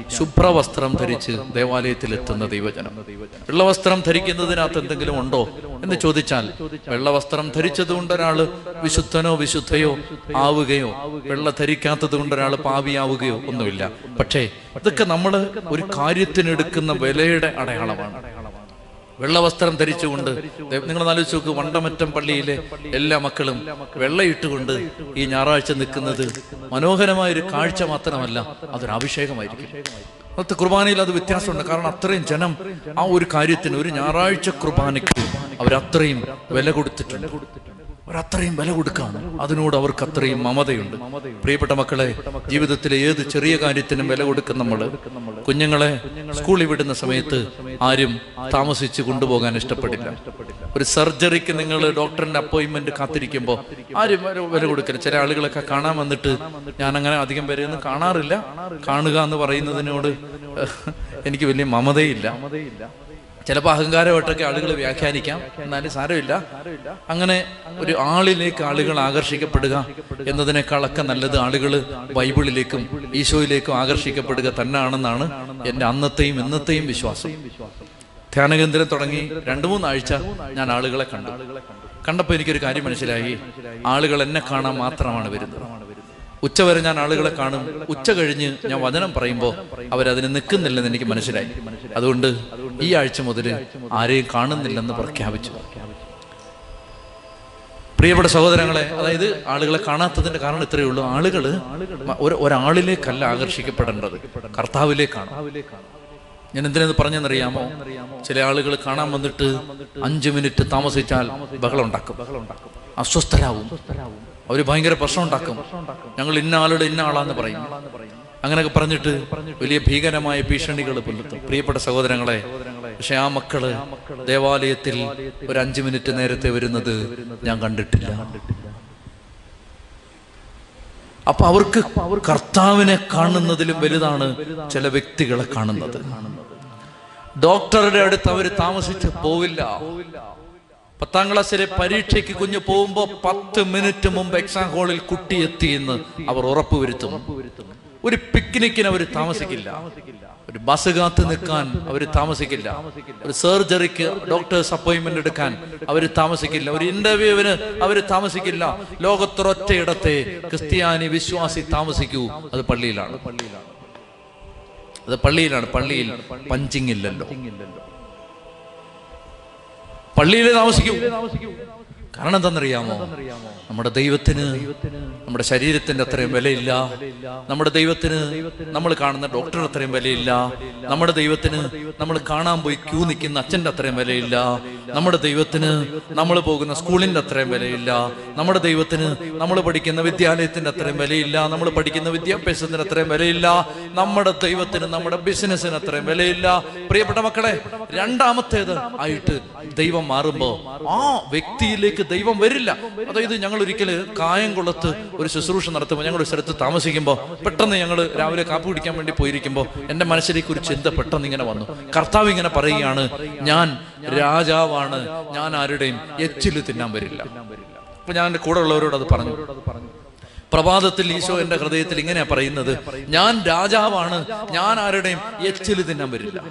ശുഭ്രവസ്ത്രം ധരിച്ച് ദേവാലയത്തിൽ എത്തുന്ന ദൈവജനം. വെള്ളവസ്ത്രം ധരിക്കുന്നതിനകത്ത് എന്തെങ്കിലും ഉണ്ടോ എന്ന് ചോദിച്ചാൽ, വെള്ളവസ്ത്രം ധരിച്ചത് കൊണ്ട് ഒരാൾ വിശുദ്ധനോ വിശുദ്ധയോ ആവുകയോ വെള്ള ധരിക്കാത്തത് കൊണ്ട് ഒരാൾ പാപിയാവുകയോ ഒന്നുമില്ല. പക്ഷേ ഇതൊക്കെ നമ്മൾ ഒരു കാര്യത്തിനെടുക്കുന്ന വിലയുടെ അടയാളമാണ്. വെള്ളവസ്ത്രം ധരിച്ചുകൊണ്ട് നിങ്ങൾ ആലോചിച്ച് നോക്ക്, വണ്ടമറ്റം പള്ളിയിലെ എല്ലാ മക്കളും വെള്ളയിട്ടുകൊണ്ട് ഈ ഞായറാഴ്ച നിൽക്കുന്നത് മനോഹരമായൊരു കാഴ്ച മാത്രമല്ല, അതൊരു അഭിഷേകമായിരിക്കും. അന്നത്തെ കുർബാനയിൽ അത് വ്യത്യാസമുണ്ട്. കാരണം അത്രയും ജനം ആ ഒരു കാര്യത്തിന്, ഒരു ഞായറാഴ്ച കുർബാനയ്ക്ക് അവരത്രയും വില കൊടുത്തിട്ടുണ്ട്, അവരത്രയും വില കൊടുക്കാണ്. അതിനോട് അവർക്ക് അത്രയും മമതയുണ്ട്. പ്രിയപ്പെട്ട മക്കളെ, ജീവിതത്തിലെ ഏത് ചെറിയ കാര്യത്തിനും വില കൊടുക്കുന്ന നമ്മൾ. കുഞ്ഞുങ്ങളെ സ്കൂളിൽ വിടുന്ന സമയത്ത് ആരും താമസിച്ച് കൊണ്ടുപോകാൻ ഇഷ്ടപ്പെടില്ല. ഒരു സർജറിക്ക് നിങ്ങൾ ഡോക്ടറിന്റെ അപ്പോയിന്റ്മെന്റ് കാത്തിരിക്കുമ്പോൾ ആരും വില കൊടുക്കില്ല. ചില ആളുകളൊക്കെ കാണാൻ വന്നിട്ട്, ഞാൻ അങ്ങനെ അധികം പേരെയൊന്നും കാണാറില്ല, കാണുക എന്ന് പറയുന്നതിനോട് എനിക്ക് വലിയ മമതയില്ല. ചിലപ്പോൾ അഹങ്കാരമായിട്ടൊക്കെ ആളുകൾ വ്യാഖ്യാനിക്കാം, എന്നാലും സാരമില്ല. അങ്ങനെ ഒരു ആളിലേക്ക് ആളുകൾ ആകർഷിക്കപ്പെടുക എന്നതിനേക്കാളൊക്കെ നല്ലത് ആളുകൾ ബൈബിളിലേക്കും ഈശോയിലേക്കും ആകർഷിക്കപ്പെടുക തന്നെയാണെന്നാണ് എൻ്റെ അന്നത്തെയും ഇന്നത്തെയും വിശ്വാസം. ധ്യാനകേന്ദ്രം തുടങ്ങി രണ്ടു മൂന്നാഴ്ച ഞാൻ ആളുകളെ കണ്ടു. കണ്ടപ്പോൾ എനിക്കൊരു കാര്യം മനസ്സിലായി, ആളുകൾ എന്നെ കാണാൻ മാത്രമാണ് വരുന്നത്. ഉച്ചവരെ ഞാൻ ആളുകളെ കാണും, ഉച്ച കഴിഞ്ഞ് ഞാൻ വചനം പറയുമ്പോൾ അവരതിന് നിൽക്കുന്നില്ലെന്ന് എനിക്ക് മനസ്സിലായി. അതുകൊണ്ട് ഈ ആഴ്ച മുതൽ ആരെയും കാണുന്നില്ലെന്ന് പ്രഖ്യാപിച്ചു. പ്രിയപ്പെട്ട സഹോദരങ്ങളെ, അതായത് ആളുകളെ കാണാത്തതിന്റെ കാരണം ഇത്രയേ ഉള്ളൂ. ആളുകൾ ഒരാളിലേക്കല്ല ആകർഷിക്കപ്പെടേണ്ടത്, കർത്താവിലേക്കാണ്. ഞാൻ എന്തിനെന്ന് പറഞ്ഞെന്നറിയാമോ? ചില ആളുകൾ കാണാൻ വന്നിട്ട് അഞ്ചു മിനിറ്റ് താമസിച്ചാൽ ബഹളം ഉണ്ടാക്കും, അസ്വസ്ഥരാവും, അവര് ഭയങ്കര പ്രശ്നം ഉണ്ടാക്കും. ഞങ്ങൾ ഇന്ന ആളുടെ ഇന്ന ആളാന്ന് പറയും. അങ്ങനെയൊക്കെ പറഞ്ഞിട്ട് വലിയ ഭീകരമായ ഭീഷണികൾ പുലർത്തും. പ്രിയപ്പെട്ട സഹോദരങ്ങളെ, പക്ഷെ ആ മക്കള് ദേവാലയത്തിൽ ഒരു അഞ്ചു മിനിറ്റ് നേരത്തെ വരുന്നത് ഞാൻ കണ്ടിട്ടില്ല. അപ്പൊ അവർക്ക് കർത്താവിനെ കാണുന്നതിലും വലുതാണ് ചില വ്യക്തികളെ കാണുന്നത്. ഡോക്ടറുടെ അടുത്ത് അവർ താമസിച്ച് പോവില്ല. പത്താം ക്ലാസ്സിലെ പരീക്ഷയ്ക്ക് കുഞ്ഞ് പോകുമ്പോ പത്ത് മിനിറ്റ് മുമ്പ് എക്സാം ഹാളിൽ കുട്ടി എത്തിയെന്ന് അവർ ഉറപ്പുവരുത്തും. ഒരു പിക്നിക്കിന് അവർ താമസിക്കില്ല, ഒരു ബസ് കാത്ത് നിൽക്കാൻ അവർ താമസിക്കില്ല, ഒരു സർജറിക്ക് ഡോക്ടേഴ്സ് അപ്പോയിന്റ്മെന്റ് എടുക്കാൻ അവർ താമസിക്കില്ല, ഒരു ഇന്റർവ്യൂവിന് അവർ താമസിക്കില്ല. ലോകത്തൊരൊറ്റയിടത്തെ ക്രിസ്ത്യാനി വിശ്വാസി താമസിക്കൂ, അത് പള്ളിയിലാണ്. അത് പള്ളിയിലാണ്. പള്ളിയിൽ പഞ്ചിങ് ഇല്ലല്ലോ, പള്ളിയിലെ താമസിക്കൂ. കാരണം എന്താണെന്നറിയാമോ? നമ്മുടെ ദൈവത്തിന് നമ്മുടെ ശരീരത്തിന്റെ അത്രയും വിലയില്ല. നമ്മുടെ ദൈവത്തിന് നമ്മൾ കാണുന്ന ഡോക്ടറുടെ അത്രയും വിലയില്ല. നമ്മുടെ ദൈവത്തിന് നമ്മൾ കാണാൻ പോയി ക്യൂ നിൽക്കുന്ന അച്ഛൻ്റെ അത്രയും വിലയില്ല. നമ്മുടെ ദൈവത്തിന് നമ്മൾ പോകുന്ന സ്കൂളിന്റെ അത്രയും വിലയില്ല. നമ്മുടെ ദൈവത്തിന് നമ്മൾ പഠിക്കുന്ന വിദ്യാലയത്തിന്റെ അത്രയും വിലയില്ല. നമ്മൾ പഠിക്കുന്ന വിദ്യാഭ്യാസത്തിന് അത്രയും വിലയില്ല. നമ്മുടെ ദൈവത്തിന് നമ്മുടെ ബിസിനസ്സിന് അത്രയും വിലയില്ല. പ്രിയപ്പെട്ട മക്കളെ, രണ്ടാമത്തേത് ആയിട്ട് ദൈവം മാറുമ്പോ ആ വ്യക്തിയിലേക്ക് ദൈവം വരില്ല. അതായത് ഞങ്ങൾ ഒരിക്കല് കായംകുളത്ത് ഒരു ശുശ്രൂഷ നടത്തുമ്പോൾ, ഞങ്ങൾ ഒരു സ്ഥലത്ത് താമസിക്കുമ്പോൾ പെട്ടെന്ന് ഞങ്ങൾ രാവിലെ കാപ്പി കുടിക്കാൻ വേണ്ടി പോയിരിക്കുമ്പോൾ എൻ്റെ മനസ്സിലേക്ക് ഒരു ചിന്ത പെട്ടെന്ന് ഇങ്ങനെ വന്നു. കർത്താവ് ഇങ്ങനെ പറയുകയാണ്, ഞാൻ രാജാവാണ്, ഞാൻ ആരുടെയും എച്ചില് തിന്നാൻ വരില്ല. അപ്പൊ ഞാൻ എൻ്റെ കൂടെ ഉള്ളവരോട് അത് പറഞ്ഞു. പ്രഭാതത്തിൽ ഈശോ എൻ്റെ ഹൃദയത്തിൽ ഇങ്ങനെയാ പറയുന്നത്, ഞാൻ രാജാവാണ്, ഞാൻ ആരുടെയും എച്ചില് തിന്നാൻ വരില്ല.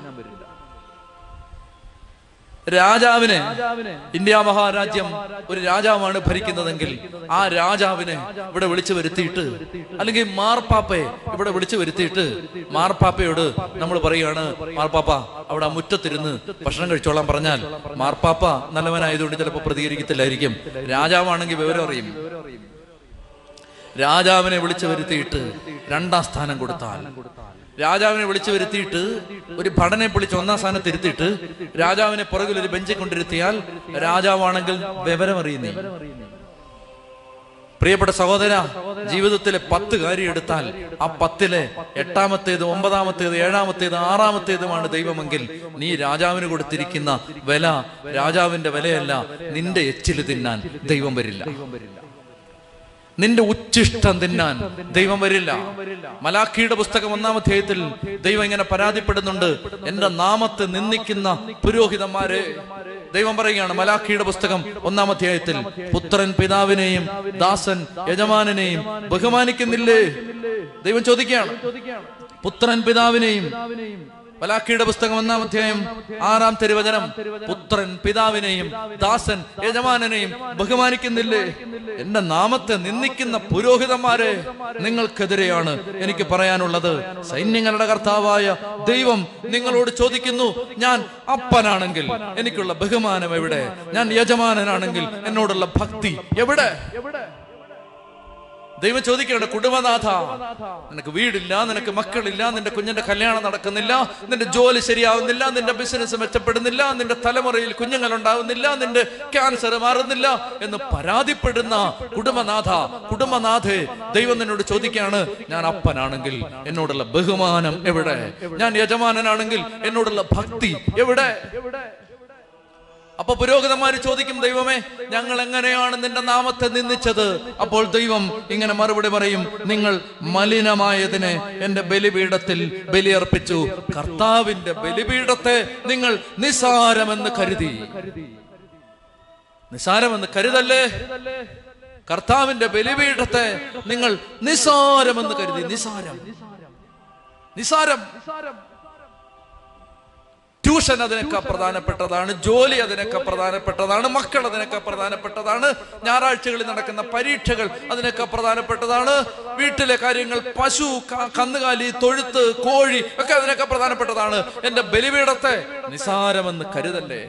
രാജാവിനെ, ഇന്ത്യ മഹാരാജ്യം ഒരു രാജാവാണ് ഭരിക്കുന്നതെങ്കിൽ ആ രാജാവിനെ ഇവിടെ വിളിച്ചു വരുത്തിയിട്ട്, അല്ലെങ്കിൽ മാർപ്പാപ്പയെ ഇവിടെ വിളിച്ചു വരുത്തിയിട്ട് മാർപ്പാപ്പയോട് നമ്മൾ പറയുകയാണ്, മാർപ്പാപ്പ അവിടെ മുറ്റത്തിരുന്ന് ഭക്ഷണം കഴിച്ചോളാൻ പറഞ്ഞാൽ മാർപ്പാപ്പ നല്ലവനായതുകൊണ്ട് ചിലപ്പോൾ പ്രതികരിക്കത്തില്ലായിരിക്കും. രാജാവാണെങ്കിൽ വിവരം അറിയും. രാജാവിനെ വിളിച്ചു വരുത്തിയിട്ട് രണ്ടാം സ്ഥാനം കൊടുത്താൽ, രാജാവിനെ വിളിച്ചു വരുത്തിയിട്ട് ഒരു ഭടനെ വിളിച്ച് ഒന്നാം സ്ഥാനത്ത് ഇരുത്തിയിട്ട് രാജാവിനെ പുറകിൽ ഒരു ബെഞ്ചിൽ കൊണ്ടിരുത്തിയാൽ രാജാവാണെങ്കിൽ വിവരം അറിയുന്നേ. പ്രിയപ്പെട്ട സഹോദര, ജീവിതത്തിലെ പത്ത് കാര്യം എടുത്താൽ ആ പത്തിലെ എട്ടാമത്തേത്, ഒമ്പതാമത്തേത്, ഏഴാമത്തേത്, ആറാമത്തേതുമാണ് ദൈവമെങ്കിൽ നീ രാജാവിന് കൊടുത്തിരിക്കുന്ന വില രാജാവിന്റെ വിലയല്ല. നിന്റെ എച്ചില് തിന്നാൻ ദൈവം വരില്ല. നിന്റെ ഉച്ചിഷ്ടം തിന്നാൻ ദൈവം വരില്ല. മലാഖിയുടെ പുസ്തകം ഒന്നാം അധ്യായത്തിൽ ദൈവം ഇങ്ങനെ പരാതിപ്പെടുന്നുണ്ട്, എന്റെ നാമത്തെ നിന്ദിക്കുന്ന പുരോഹിതന്മാരെ. ദൈവം പറയുകയാണ് മലാഖിയുടെ പുസ്തകം ഒന്നാം അധ്യായത്തിൽ, പുത്രൻ പിതാവിനെയും ദാസൻ യജമാനെയും ബഹുമാനിക്കുന്നില്ലേ? ദൈവം ചോദിക്കുകയാണ്. പുത്രൻ പിതാവിനെയും, മലാക്കിയുടെ പുസ്തകം ഒന്നാം അധ്യായം ആറാം തിരുവചനം, പുത്രൻ പിതാവിനെയും ദാസൻ യജമാനനെയും ബഹുമാനിക്കുന്നില്ലേ? എന്റെ നാമത്തെ നിന്ദിക്കുന്ന പുരോഹിതന്മാരെ, നിങ്ങൾക്കെതിരെയാണ് എനിക്ക് പറയാനുള്ളത്. സൈന്യങ്ങളുടെ കർത്താവായ ദൈവം നിങ്ങളോട് ചോദിക്കുന്നു, ഞാൻ അപ്പനാണെങ്കിൽ എനിക്കുള്ള ബഹുമാനം എവിടെ? ഞാൻ യജമാനനാണെങ്കിൽ എന്നോടുള്ള ഭക്തി എവിടെ? ദൈവം ചോദിക്കുകയാണ്, കുടുംബനാഥ, നിനക്ക് വീടില്ല, നിനക്ക് മക്കളില്ല, നിന്റെ കുഞ്ഞിന്റെ കല്യാണം നടക്കുന്നില്ല, നിന്റെ ജോലി ശരിയാവുന്നില്ല, നിന്റെ ബിസിനസ് മെച്ചപ്പെടുന്നില്ല, നിന്റെ തലമുറയിൽ കുഞ്ഞുങ്ങൾ ഉണ്ടാവുന്നില്ല, നിന്റെ ക്യാൻസർ മാറുന്നില്ല എന്ന് പരാതിപ്പെടുന്ന കുടുംബനാഥ, കുടുംബനാഥേ, ദൈവം നിന്നോട് ചോദിക്കുകയാണ്, ഞാൻ അപ്പനാണെങ്കിൽ എന്നോടുള്ള ബഹുമാനം എവിടെ? ഞാൻ യജമാനനാണെങ്കിൽ എന്നോടുള്ള ഭക്തി എവിടെ? അപ്പൊ പുരോഹിതന്മാര് ചോദിക്കും, ദൈവമേ, ഞങ്ങൾ എങ്ങനെയാണ് നിന്റെ നാമത്തെ നിന്ദിച്ചത്? അപ്പോൾ ദൈവം ഇങ്ങനെ മറുപടി പറയും, നിങ്ങൾ മലിനമായതിനെ എന്റെ ബലിപീഠത്തിൽ ബലിയർപ്പിച്ചു. കർത്താവിന്റെ ബലിപീഠത്തെ നിങ്ങൾ നിസാരമെന്ന് കരുതി. നിസാരമെന്ന് കരുതല്ലേ? കർത്താവിന്റെ ബലിപീഠത്തെ നിങ്ങൾ നിസാരമെന്ന് കരുതി. നിസാരം, നിസാരം. ട്യൂഷൻ അതിനൊക്കെ പ്രധാനപ്പെട്ടതാണ്, ജോലി അതിനൊക്കെ പ്രധാനപ്പെട്ടതാണ്, മക്കൾ അതിനൊക്കെ പ്രധാനപ്പെട്ടതാണ്, ഞായറാഴ്ചകളിൽ നടക്കുന്ന പരീക്ഷകൾ അതിനൊക്കെ പ്രധാനപ്പെട്ടതാണ്, വീട്ടിലെ കാര്യങ്ങൾ, പശു, കന്നുകാലി, തൊഴുത്ത്, കോഴി ഒക്കെ അതിനൊക്കെ പ്രധാനപ്പെട്ടതാണ്. എന്റെ ബലിപീഠത്തെ നിസാരമെന്ന് കരുതല്ലേ?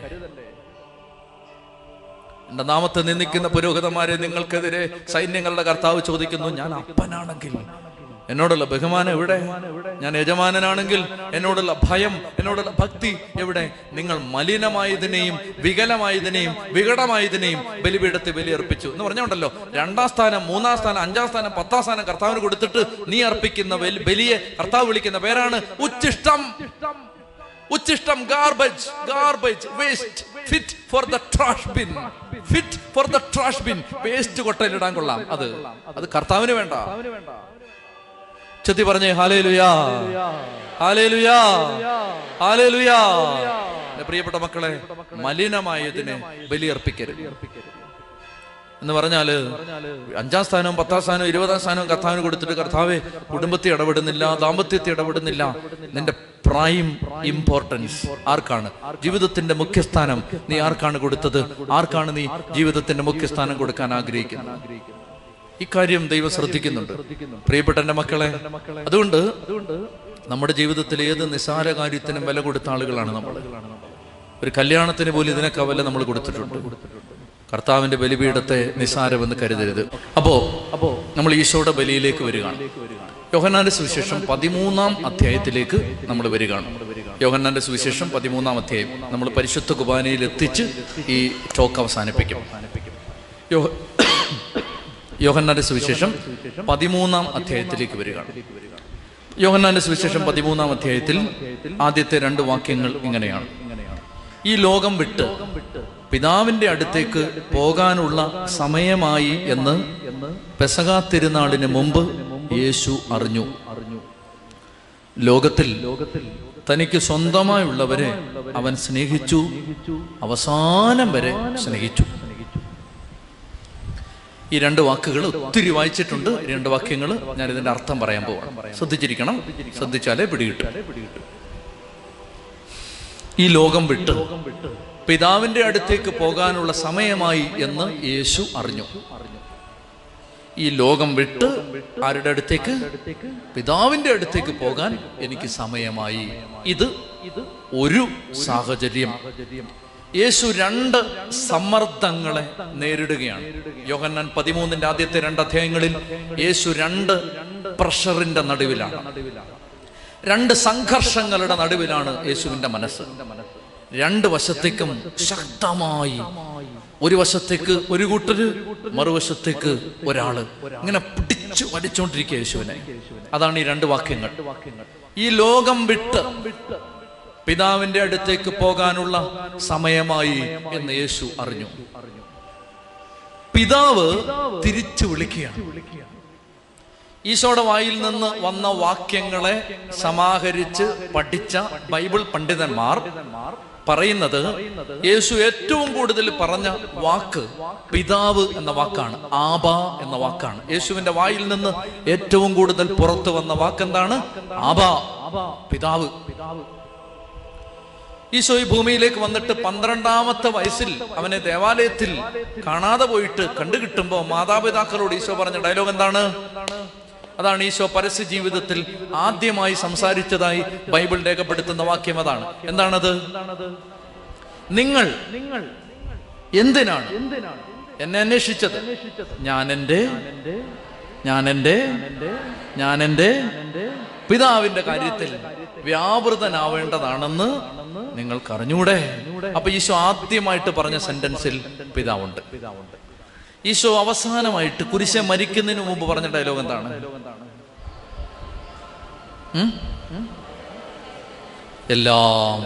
എന്റെ നാമത്തെ നിന്ദിക്കുന്ന പുരോഹിതന്മാരെ, നിങ്ങൾക്കെതിരെ സൈന്യങ്ങളുടെ കർത്താവ് ചോദിക്കുന്നു, ഞാൻ അപ്പനാണെങ്കിൽ എന്നോടുള്ള ബഹുമാനം എവിടെ? ഞാൻ യജമാനനാണെങ്കിൽ എന്നോടുള്ള ഭയം, എന്നോടുള്ള ഭക്തി എവിടെ? നിങ്ങൾ മലിനമായതിനെയും വികലമായതിനെയും വികടമായതിനെയും ബലിപീഠത്തെ ബലിയർപ്പിച്ചു എന്ന് പറഞ്ഞുകൊണ്ടല്ലോ. രണ്ടാം സ്ഥാനം, മൂന്നാം സ്ഥാനം, അഞ്ചാം സ്ഥാനം, പത്താം സ്ഥാനം കർത്താവിന് കൊടുത്തിട്ട് നീ അർപ്പിക്കുന്ന ബലിയെ കർത്താവ് വിളിക്കുന്ന പേരാണ് ഉച്ചിഷ്ടം. ഉച്ചിഷ്ടം, garbage, garbage, waste, fit for the trash bin, fit for the trash bin. Waste കൊട്ടയിലിടാൻ കൊള്ളാം, അത് അത് കർത്താവിന് വേണ്ട. ചെത്തി പറഞ്ഞേ ഹല്ലേലൂയാ, ഹല്ലേലൂയാ, ഹല്ലേലൂയാ. പ്രിയപ്പെട്ട മക്കളെ, മലിനമായതിനെ ബലിയർപ്പിക്കരുത് എന്ന് പറഞ്ഞാല് അഞ്ചാം സ്ഥാനവും പത്താം സ്ഥാനവും ഇരുപതാം സ്ഥാനവും കർത്താവിന് കൊടുത്തിട്ട്, കർത്താവെ, കുടുംബത്തെ ഇടപെടുന്നില്ല, ദാമ്പത്യത്തെ ഇടപെടുന്നില്ല. നിന്റെ പ്രൈം ഇമ്പോർട്ടൻസ് ആർക്കാണ്? ജീവിതത്തിന്റെ മുഖ്യസ്ഥാനം നീ ആർക്കാണ് കൊടുത്തത്? ആർക്കാണ് നീ ജീവിതത്തിന്റെ മുഖ്യസ്ഥാനം കൊടുക്കാൻ ആഗ്രഹിക്കുന്നത്? ഇക്കാര്യം ദൈവം ശ്രദ്ധിക്കുന്നുണ്ട്, പ്രിയപ്പെട്ട എന്റെ മക്കളെ. അതുകൊണ്ട് നമ്മുടെ ജീവിതത്തിൽ ഏത് നിസ്സാര കാര്യത്തിനും വില കൊടുത്ത ആളുകളാണ് നമ്മൾ. ഒരു കല്യാണത്തിന് പോലും ഇതിനൊക്കെ വില നമ്മൾ കൊടുത്തിട്ടുണ്ട്. കർത്താവിന്റെ ബലിപീഠത്തെ നിസ്സാരമെന്ന് കരുതരുത്. അപ്പോ അപ്പോ നമ്മൾ ഈശോയുടെ ബലിയിലേക്ക് വരികയാണ്. യോഹന്നാന്റെ സുവിശേഷം പതിമൂന്നാം അധ്യായത്തിലേക്ക് നമ്മൾ വരികയാണ്. യോഹന്നാന്റെ സുവിശേഷം പതിമൂന്നാം അധ്യായം നമ്മൾ പരിശുദ്ധ കുർബാനയിൽ എത്തിച്ച് ഈ ടോക്ക് അവസാനിപ്പിക്കും. യോഹന്നാന്റെ സുവിശേഷം പതിമൂന്നാം അധ്യായത്തിലേക്ക് വരികയാണ്. യോഹന്നാന്റെ സുവിശേഷം പതിമൂന്നാം അധ്യായത്തിൽ ആദ്യത്തെ രണ്ട് വാക്യങ്ങൾ ഇങ്ങനെയാണ്: ഈ ലോകം വിട്ട് പിതാവിന്റെ അടുത്തേക്ക് പോകാനുള്ള സമയമായി എന്ന് പെസഹാ തിരുനാളിന് മുമ്പ് യേശു അറിഞ്ഞു. ലോകത്തിൽ തനിക്ക് സ്വന്തമായുള്ളവരെ അവൻ സ്നേഹിച്ചു, അവസാനം വരെ സ്നേഹിച്ചു. ഈ രണ്ട് വാക്കുകൾ ഒത്തിരി വായിച്ചിട്ടുണ്ട്. രണ്ട് വാക്യങ്ങൾ ഞാൻ ഇതിന്റെ അർത്ഥം പറയാൻ പോവാണ്. ശ്രദ്ധിച്ചിരിക്കണം, ശ്രദ്ധിച്ചാലേ പിടികിട്ടും. ഈ ലോകം വിട്ട് പിതാവിന്റെ അടുത്തേക്ക് പോകാനുള്ള സമയമായി എന്ന് യേശു അറിഞ്ഞു. ഈ ലോകം വിട്ട് ആരുടെ അടുത്തേക്ക്? പിതാവിന്റെ അടുത്തേക്ക് പോകാൻ എനിക്ക് സമയമായി. ഇത് ഒരു സാഹചര്യം. യേശു രണ്ട് സമ്മർദ്ദങ്ങളെ നേരിടുകയാണ്. യോഹന്നാൻ പതിമൂന്നിന്റെ ആദ്യത്തെ രണ്ട് അധ്യായങ്ങളിൽ യേശു രണ്ട് പ്രഷറിന്റെ നടുവിലാണ്, രണ്ട് സംഘർഷങ്ങളുടെ നടുവിലാണ് യേശുവിന്റെ മനസ്സ്. രണ്ട് വശത്തേക്കും ശക്തമായി, ഒരു വശത്തേക്ക് ഒരു കൂട്ടര്, മറുവശത്തേക്ക് ഒരാള്, ഇങ്ങനെ പിടിച്ചു വലിച്ചുകൊണ്ടിരിക്കുക യേശുവിനെ. അതാണ് ഈ രണ്ട് വാക്യങ്ങൾ. ഈ ലോകം വിട്ട് പിതാവിന്റെ അടുത്തേക്ക് പോകാനുള്ള സമയമായി എന്ന് യേശു അറിഞ്ഞു. പിതാവ് തിരിച്ചു വിളിക്കുകയാണ്. ഈശോയുടെ വായിൽ നിന്ന് വന്ന വാക്യങ്ങളെ സമാഹരിച്ച് പഠിച്ച ബൈബിൾ പണ്ഡിതന്മാർ പറയുന്നത് യേശു ഏറ്റവും കൂടുതൽ പറഞ്ഞ വാക്ക് പിതാവ് എന്ന വാക്കാണ്. ആബ എന്ന വാക്കാണ്. യേശുവിന്റെ വായിൽ നിന്ന് ഏറ്റവും കൂടുതൽ പുറത്തു വന്ന വാക്കെന്താണ്? ആബ, പിതാവ്. ഈശോ ഈ ഭൂമിയിലേക്ക് വന്നിട്ട് പന്ത്രണ്ടാമത്തെ വയസ്സിൽ അവനെ ദേവാലയത്തിൽ കാണാതെ പോയിട്ട് കണ്ടുകിട്ടുമ്പോ മാതാപിതാക്കളോട് ഈശോ പറഞ്ഞ ഡയലോഗ് എന്താണ്? അതാണ് ഈശോ പരസ്യ ജീവിതത്തിൽ ആദ്യമായി സംസാരിച്ചതായി ബൈബിൾ രേഖപ്പെടുത്തുന്ന വാക്യം. അതാണ്. എന്താണത്? നിങ്ങൾ എന്തിനാണ് എന്നെ അന്വേഷിച്ചത്? ഞാൻ എൻ്റെ ഞാൻ എൻ്റെ ഞാൻ എൻ്റെ പിതാവിന്റെ കാര്യത്തിൽ വ്യാപൃതനാവേണ്ടതാണെന്ന് നിങ്ങൾക്ക് അറിഞ്ഞൂടെ? അപ്പൊ ഈശോ ആദ്യമായിട്ട് പറഞ്ഞ സെന്റൻസിൽ പിതാവുണ്ട്. ഈശോ അവസാനമായിട്ട് കുരിശെ മരിക്കുന്നതിന് മുമ്പ് പറഞ്ഞ ഡയലോഗ് എന്താണ്? എല്ലാം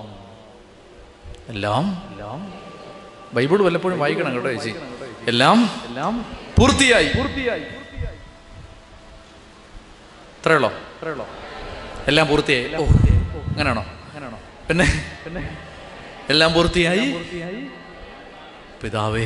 എല്ലാം ബൈബിൾ വല്ലപ്പോഴും വായിക്കണം കേട്ടോ ചേച്ചി. എല്ലാം എല്ലാം പൂർത്തിയായി. ഇത്രയുള്ളോ? എല്ലാം പൂർത്തിയായി. ഓ, അങ്ങനെയാണോ? പിന്നെ എല്ലാം പൂർത്തിയായി. പിതാവേ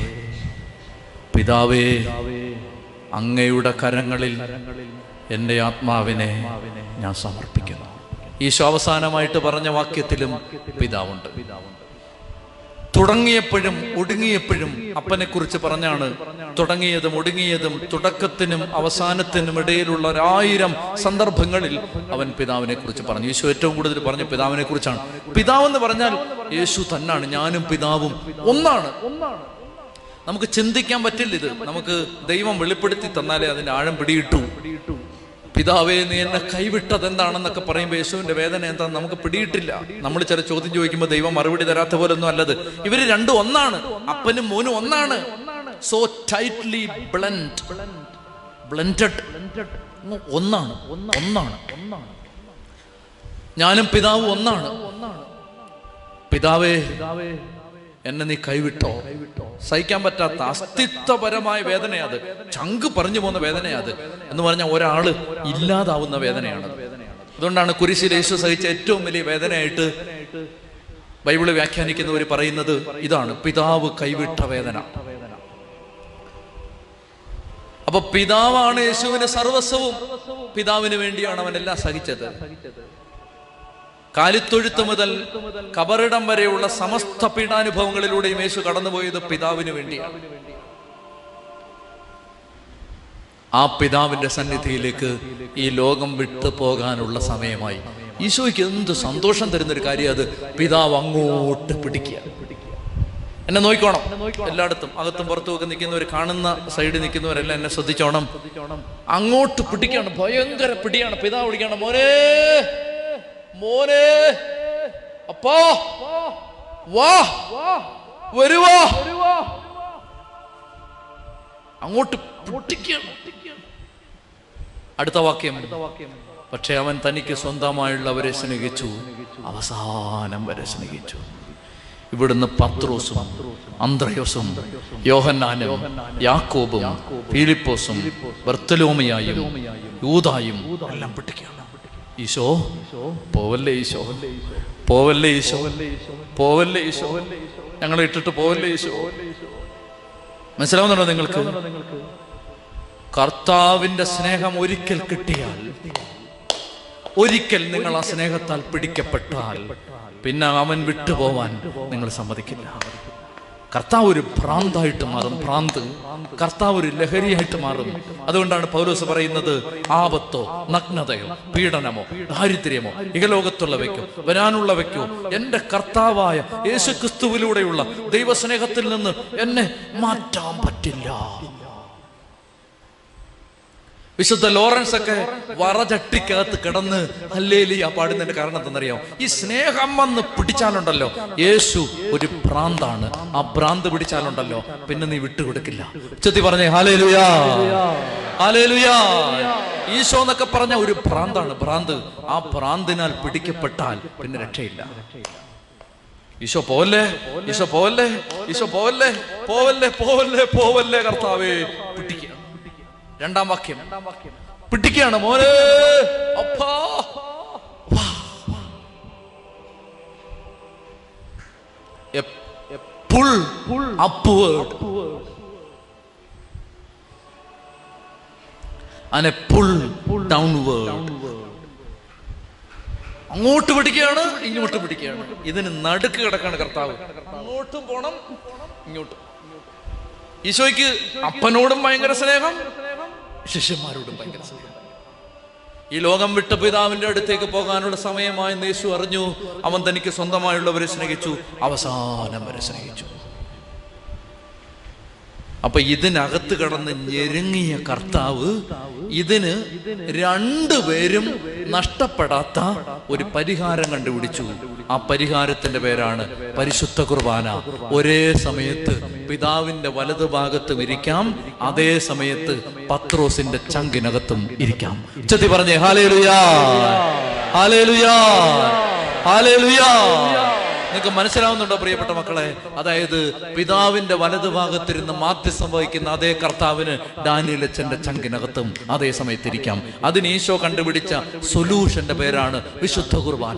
പിതാവേ അങ്ങയുടെ കരങ്ങളിൽ എൻ്റെ ആത്മാവിനെ ഞാൻ സമർപ്പിക്കുന്നു. ഈശോ അവസാനമായിട്ട് പറഞ്ഞ വാക്യത്തിലും പിതാവുണ്ട്. തുടങ്ങിയപ്പോഴും ഒടുങ്ങിയപ്പോഴും അപ്പനെ കുറിച്ച് പറഞ്ഞാണ്. തുടങ്ങിയതും ഒടുങ്ങിയതും തുടക്കത്തിനും അവസാനത്തിനും ഇടയിലുള്ള ഒരായിരം സന്ദർഭങ്ങളിൽ അവൻ പിതാവിനെ കുറിച്ച് പറഞ്ഞു. യേശു ഏറ്റവും കൂടുതൽ പറഞ്ഞ പിതാവിനെ കുറിച്ചാണ്. പിതാവെന്ന് പറഞ്ഞാൽ യേശു തന്നാണ്. ഞാനും പിതാവും ഒന്നാണ്. നമുക്ക് ചിന്തിക്കാൻ പറ്റില്ല ഇത്. നമുക്ക് ദൈവം വെളിപ്പെടുത്തി തന്നാലേ അതിന്റെ ആഴം പിടിയിട്ടു. പിതാവേ നീ എന്നെ കൈവിട്ടത് എന്താണെന്നൊക്കെ പറയുമ്പോൾ യേശുവിന്റെ വേദന എന്താണെന്ന് നമുക്ക് പിടിയിട്ടില്ല. നമ്മൾ ചില ചോദ്യം ചോദിക്കുമ്പോൾ ദൈവം മറുപടി തരാത്ത പോലെ ഒന്നും അല്ലത്. ഇവര് രണ്ടും ഒന്നാണ്. അപ്പനും മോനും ഒന്നാണ്. സോ ടൈറ്റ്ലി ബ്ലെൻഡ് ബ്ലെൻഡഡ് ഒന്നാണ് ഒന്നാണ് ഞാനും പിതാവും ഒന്നാണ്. പിതാവേ എന്നെ നീ കൈവിട്ടോ? സഹിക്കാൻ പറ്റാത്ത അസ്തിത്വപരമായ വേദനയത്. ചങ്ക് പറഞ്ഞു പോകുന്ന വേദനയത് എന്ന് പറഞ്ഞാൽ ഒരാള് ഇല്ലാതാവുന്ന വേദനയാണ്. അതുകൊണ്ടാണ് കുരിശിൽ യേശു സഹിച്ച ഏറ്റവും വലിയ വേദനയായിട്ട് ബൈബിള് വ്യാഖ്യാനിക്കുന്നവർ പറയുന്നത് ഇതാണ്: പിതാവ് കൈവിട്ട വേദന. അപ്പൊ പിതാവാണ് യേശുവിന് സർവസ്വവും. പിതാവിന് വേണ്ടിയാണ് അവൻ എല്ലാം സഹിച്ചത്. കാലിത്തൊഴുത്ത് മുതൽ കബറിടം വരെയുള്ള സമസ്ത പീഡാനുഭവങ്ങളിലൂടെയും യേശു കടന്നുപോയത് പിതാവിന് വേണ്ടിയാണ്. ആ പിതാവിന്റെ സന്നിധിയിലേക്ക് ഈ ലോകം വിട്ടു പോകാനുള്ള സമയമായി. ഈശോയ്ക്ക് എന്ത് സന്തോഷം തരുന്നൊരു കാര്യം അത്. പിതാവ് അങ്ങോട്ട് പിടിക്കുക. എന്നെ നോക്കിക്കോണം. എല്ലായിടത്തും അകത്തും പുറത്തുമൊക്കെ നിൽക്കുന്നവർ, കാണുന്ന സൈഡിൽ നിൽക്കുന്നവരെല്ലാം എന്നെ ശ്രദ്ധിച്ചോണം. അങ്ങോട്ട് പിടിക്കാണ്. ഭയങ്കര പിടിയാണ്. പിതാവ് പിടിക്കാണ്. മോനെ മോനെ അപ്പാ വാ വരുവാ. അങ്ങോട്ട് പിടിക്കണം. അടുത്ത വാക്യം: പക്ഷെ അവൻ തനിക്ക് സ്വന്തമായുള്ളവരെ സ്നേഹിച്ചു, അവസാനം വരെ സ്നേഹിച്ചു. ഇവിടുന്ന് പത്രോസും അന്ത്രയോസും യോഹന്നാനും യാക്കോബും ഫിലിപ്പോസും ബർത്തലോമിയായും യൂദായും എല്ലാം പിടിക്കുകയാണ്. ഈശോ പോവല്ലേ, ഈശോ പോവല്ലേ, ഈശോ പോവല്ലേ, ഈശോ ഞങ്ങളെ ഇട്ടിട്ട് പോവല്ലേ, ഈശോ. മനസ്സിലാവുന്നുണ്ടോ നിങ്ങൾക്ക്? കർത്താവിന്റെ സ്നേഹം ഒരിക്കൽ കിട്ടിയാൽ, ഒരിക്കൽ നിങ്ങൾ ആ സ്നേഹത്താൽ പിടിക്കപ്പെട്ടാൽ പിന്നെ അവൻ വിട്ടുപോവാൻ നിങ്ങൾ സമ്മതിക്കില്ല. കർത്താവ് ഒരു ഭ്രാന്തായിട്ട് മാറും. ഭ്രാന്ത് കർത്താവ് ഒരു ലഹരിയായിട്ട് മാറും. അതുകൊണ്ടാണ് പൗലോസ് പറയുന്നത്: ആപത്തോ നഗ്നതയോ പീഡനമോ ദാരിദ്ര്യമോ ഇഹലോകത്തുള്ളവയ്ക്കോ വരാനുള്ളവയ്ക്കോ എൻ്റെ കർത്താവായ യേശു ക്രിസ്തുവിലൂടെയുള്ള ദൈവസ്നേഹത്തിൽ നിന്ന് എന്നെ മാറ്റാൻ പറ്റില്ല. വിശുദ്ധ ലോറൻസ് ഒക്കെ വറചട്ടിക്കകത്ത് കിടന്ന് ഹല്ലേലൂയ പാടുന്നതിന്റെ കാരണം എന്തെന്നറിയാം? ഈ സ്നേഹം വന്ന് പിടിച്ചാലുണ്ടല്ലോ, യേശു ഒരു ഭ്രാന്താണ്. ആ ഭ്രാന്ത് പിടിച്ചാലുണ്ടല്ലോ പിന്നെ നീ വിട്ടുകൊടുക്കില്ല. ചെത്തി പറഞ്ഞേ ഹല്ലേലൂയ, ഹല്ലേലൂയ. ഈശോ എന്നൊക്കെ പറഞ്ഞ ഒരു ഭ്രാന്താണ്, ഭ്രാന്ത്. ആ ഭ്രാന്തിനാൽ പിടിക്കപ്പെട്ടാൽ പിന്നെ രക്ഷയില്ല. ഈശോ പോവല്ലേ, ഈശോ പോവല്ലേ, ഈശോ പോവല്ലേ, പോവല്ലേ, പോവല്ലേ, പോവല്ലേ കർത്താവേ. പിടിക്കുക. രണ്ടാം വാക്യം പിടിക്കുകയാണ്. മോനെ അപ്പാ pull upward and a pull downward. അങ്ങോട്ട് പിടിക്കുകയാണ്, ഇങ്ങോട്ട് പിടിക്കുകയാണ്. ഇതിന് നടുക്ക് കിടക്കാണ് കർത്താവ്. അങ്ങോട്ടും പോണം, ഇങ്ങോട്ടും. ഈശോയ്ക്ക് അപ്പനോടും ഭയങ്കര സ്നേഹം, ശിഷ്യന്മാരോടും ഭയങ്കര സ്നേഹം. ഈ ലോകം വിട്ട പിതാവിന്റെ അടുത്തേക്ക് പോകാനുള്ള സമയമായി യേശു അറിഞ്ഞു. അവൻ തനിക്ക് സ്വന്തമായുള്ളവരെ സ്നേഹിച്ചു, അവസാനം വരെ സ്നേഹിച്ചു. അപ്പൊ ഇതിനകത്ത് കടന്ന് ഞെരുങ്ങിയ കർത്താവ് ഇതിന് രണ്ടുപേരും നഷ്ടപ്പെടാത്ത ഒരു പരിഹാരം കണ്ടുപിടിച്ചു. ആ പരിഹാരത്തിന്റെ പേരാണ് പരിശുദ്ധ കുർബാന. ഒരേ സമയത്ത് പിതാവിന്റെ വലതുഭാഗത്തും ഇരിക്കാം, അതേ സമയത്ത് പത്രോസിന്റെ ചങ്കിനകത്തും ഇരിക്കാം. ചെത്തി പറഞ്ഞേ ഹല്ലേലൂയാ, ഹല്ലേലൂയാ, ഹല്ലേലൂയാ. നിങ്ങൾക്ക് മനസ്സിലാവുന്നുണ്ടോ പ്രിയപ്പെട്ട മക്കളെ? അതായത് പിതാവിന്റെ വലതുഭാഗത്തിരുന്ന് മാധ്യസ്ഥം വഹിക്കുന്ന അതേ കർത്താവിന് ഡാനിയേലച്ചന്റെ ചങ്കിനകത്തും അതേ സമയത്തിരിക്കാം. അതിന് ഈശോ കണ്ടുപിടിച്ച സൊല്യൂഷന്റെ പേരാണ് വിശുദ്ധ കുർബാന.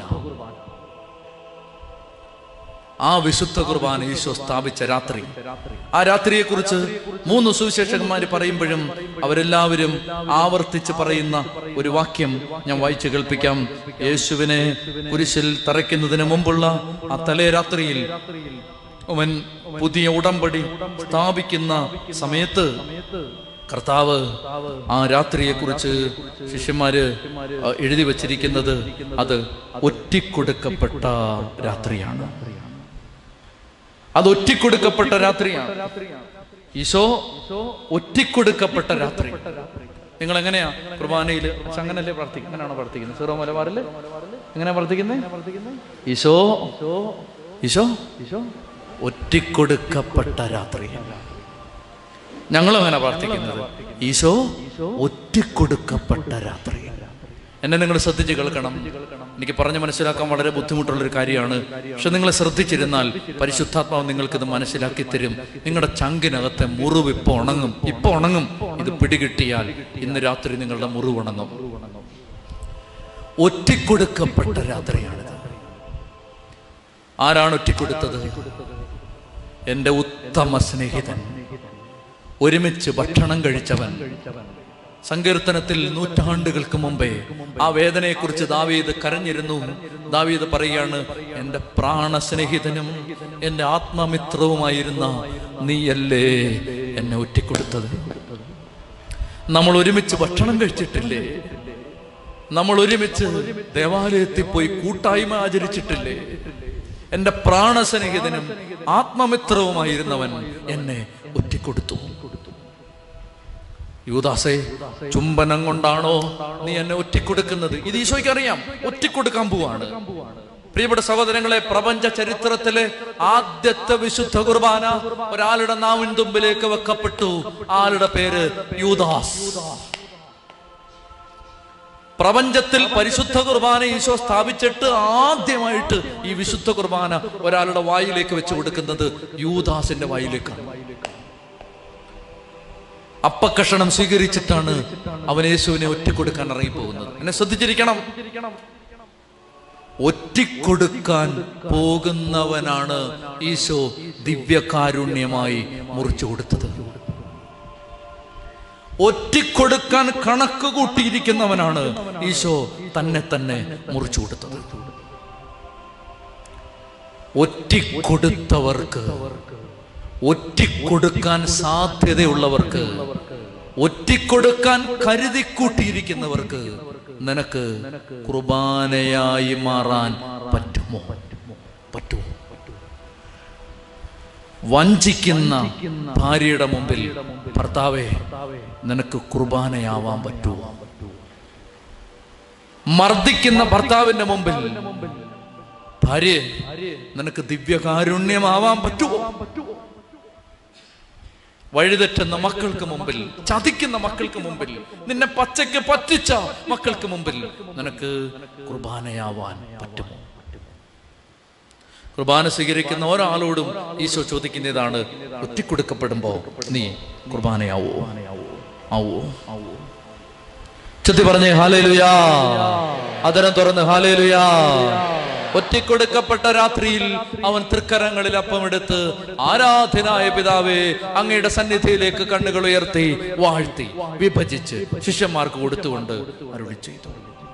ആ വിശുദ്ധ കുർബാന ഈശോ സ്ഥാപിച്ച രാത്രി, ആ രാത്രിയെ കുറിച്ച് മൂന്ന് സുവിശേഷകന്മാര് പറയുമ്പോഴും അവരെല്ലാവരും ആവർത്തിച്ച് പറയുന്ന ഒരു വാക്യം ഞാൻ വായിച്ചു കേൾപ്പിക്കാം. യേശുവിനെ കുരിശിൽ തറയ്ക്കുന്നതിന് മുമ്പുള്ള ആ തലേ രാത്രിയിൽ അവൻ പുതിയ ഉടമ്പടി സ്ഥാപിക്കുന്ന സമയത്ത് കർത്താവ് ആ രാത്രിയെ കുറിച്ച് ശിഷ്യന്മാര് എഴുതി വച്ചിരിക്കുന്നത് അത് ഒറ്റിക്കൊടുക്കപ്പെട്ട രാത്രിയാണ്. അത് ഒറ്റിക്കൊടുക്കപ്പെട്ട രാത്രിയാണ്. ഈശോ ഒറ്റിക്കൊടുക്കപ്പെട്ട രാത്രി. നിങ്ങൾ എങ്ങനെയാ കുർബാനയിൽ അങ്ങനല്ലേ പ്രാർത്ഥിക്കുന്നത്? അങ്ങനെയാണോ പ്രാർത്ഥിക്കുന്നത്? സീറോ മലബാറില് എങ്ങനെയാ പ്രാർത്ഥിക്കുന്നത്? ഈശോ ഈശോ ഈശോ ഒറ്റിക്കൊടുക്കപ്പെട്ട രാത്രി. ഞങ്ങളും അങ്ങനെ പ്രാർത്ഥിക്കുന്നത്, ഈശോ ഒറ്റിക്കൊടുക്കപ്പെട്ട രാത്രി. എന്നെ നിങ്ങൾ ശ്രദ്ധിച്ച് കേൾക്കണം. എനിക്ക് പറഞ്ഞ് മനസ്സിലാക്കാൻ വളരെ ബുദ്ധിമുട്ടുള്ളൊരു കാര്യമാണ്. പക്ഷെ നിങ്ങൾ ശ്രദ്ധിച്ചിരുന്നാൽ പരിശുദ്ധാത്മാവ് നിങ്ങൾക്കിത് മനസ്സിലാക്കി തരും. നിങ്ങളുടെ ചങ്കിനകത്തെ മുറിവ് ഇപ്പൊ ഉണങ്ങും, ഇപ്പൊ ഉണങ്ങും. ഇത് പിടികിട്ടിയാൽ ഇന്ന് രാത്രി നിങ്ങളുടെ മുറിവ് ഉണങ്ങും. ഒറ്റിക്കൊടുക്കപ്പെട്ട രാത്രിയാണിത്. ആരാണ് ഒറ്റിക്കൊടുത്തത്? എൻ്റെ ഉത്തമ സ്നേഹിതൻ, ഒരുമിച്ച് ഭക്ഷണം കഴിച്ചവൻ. സങ്കീർത്തനത്തിൽ നൂറ്റാണ്ടുകൾക്ക് മുമ്പേ ആ വേദനയെക്കുറിച്ച് ദാവീദ് കരഞ്ഞിരുന്നു. ദാവീദ് പറയുകയാണ്, എൻ്റെ പ്രാണസ്നേഹിതനും എൻ്റെ ആത്മമിത്രവുമായിരുന്ന നീയല്ലേ എന്നെ ഒറ്റിക്കൊടുത്തത്. നമ്മൾ ഒരുമിച്ച് ഭക്ഷണം കഴിച്ചിട്ടില്ലേ? നമ്മൾ ഒരുമിച്ച് ദേവാലയത്തിൽ പോയി കൂട്ടായ്മ ആചരിച്ചിട്ടില്ലേ? എൻ്റെ പ്രാണസ്നേഹിതനും ആത്മമിത്രവുമായിരുന്നവൻ എന്നെ ഒറ്റിക്കൊടുത്തു. യൂദാസേ, ചുംബനം കൊണ്ടാണോ നീ എന്നെ ഒറ്റിക്കൊടുക്കുന്നത്? ഇത് ഈശോയ്ക്ക് അറിയാം. ഒറ്റിക്കൊടുക്കാൻ പോവാണ്. പ്രിയപ്പെട്ട സഹോദരങ്ങളെ, പ്രപഞ്ച ചരിത്രത്തിലെ ആദ്യത്തെ വിശുദ്ധ കുർബാന ഒരാളുടെ നാവിൻ തുമ്പിലേക്ക് വെക്കപ്പെട്ടു. ആളുടെ പേര് യൂദാസ്. പ്രപഞ്ചത്തിൽ പരിശുദ്ധ കുർബാന ഈശോ സ്ഥാപിച്ചിട്ട് ആദ്യമായിട്ട് ഈ വിശുദ്ധ കുർബാന ഒരാളുടെ വായിലേക്ക് വെച്ച് കൊടുക്കുന്നത് യൂദാസിന്റെ വായിലേക്കാണ്. അപ്പക്കഷണം സ്വീകരിച്ചിട്ടാണ് അവൻ യേശുവിനെ ഒറ്റിക്കൊടുക്കാൻ ഇറങ്ങിപ്പോകുന്നത്. എന്നെ ശ്രദ്ധിച്ചിരിക്കണം. ഒറ്റിക്കൊടുക്കാൻ പോകുന്നവനാണ് ഈശോ ദിവ്യകാരുണ്യമായി മുറിച്ചു കൊടുത്തത്. ഒറ്റിക്കൊടുക്കാൻ കണക്ക് കൂട്ടിയിരിക്കുന്നവനാണ് ഈശോ തന്നെ തന്നെ മുറിച്ചു കൊടുത്തത്. ഒറ്റിക്കൊടുത്തവർക്ക്, ഒറ്റിക്കൊടുക്കാൻ സാധ്യതയുള്ളവർക്ക്, ഒറ്റിക്കൊടുക്കാൻ കരുതിക്കൂട്ടിയിരിക്കുന്നവർക്ക് നിനക്ക് കുർബാനയായി മാറാൻ പറ്റുമോ? പറ്റുമോ? വഞ്ചിക്കുന്ന ഭാര്യയുടെ മുമ്പിൽ ഭർത്താവേ നിനക്ക് കുർബാനയാവാൻ പറ്റുമോ? മർദ്ദിക്കുന്ന ഭർത്താവിന്റെ മുമ്പിൽ ഭാര്യ നിനക്ക് ദിവ്യകാരുണ്യമാവാൻ പറ്റുമോ? വഴിതെറ്റുന്ന മക്കൾക്ക് മുമ്പിൽ, ചതിക്കുന്ന മക്കൾക്ക് മുമ്പിൽ, നിന്നെ പച്ചയ്ക്ക് പറ്റിച്ച മക്കൾക്ക് മുമ്പിൽ നിനക്ക് കുർബാനയാവാൻ പറ്റുമോ? കുർബാന സ്വീകരിക്കുന്ന ഒരാളോടും ഈശോ ചോദിക്കുന്നതാണ്, ഒറ്റിക്കൊടുക്കപ്പെടുമ്പോ നീ കുർബാനയാവോ? ആവോ? ചൊല്ലി പറഞ്ഞേ ഹല്ലേലൂയാ. അതരം തുറന്ന് ഹല്ലേലൂയാ. ഒറ്റിക്കൊടുക്കപ്പെട്ട രാത്രിയിൽ അവൻ തൃക്കരങ്ങളിൽ അപ്പമെടുത്ത് ആരാധനായ പിതാവേ, അങ്ങയുടെ സന്നിധിയിലേക്ക് കണ്ണുകൾ ഉയർത്തി വാഴ്ത്തി വിഭജിച്ച് ശിഷ്യന്മാർക്ക് കൊടുത്തുകൊണ്ട് അരുളി ചെയ്തു.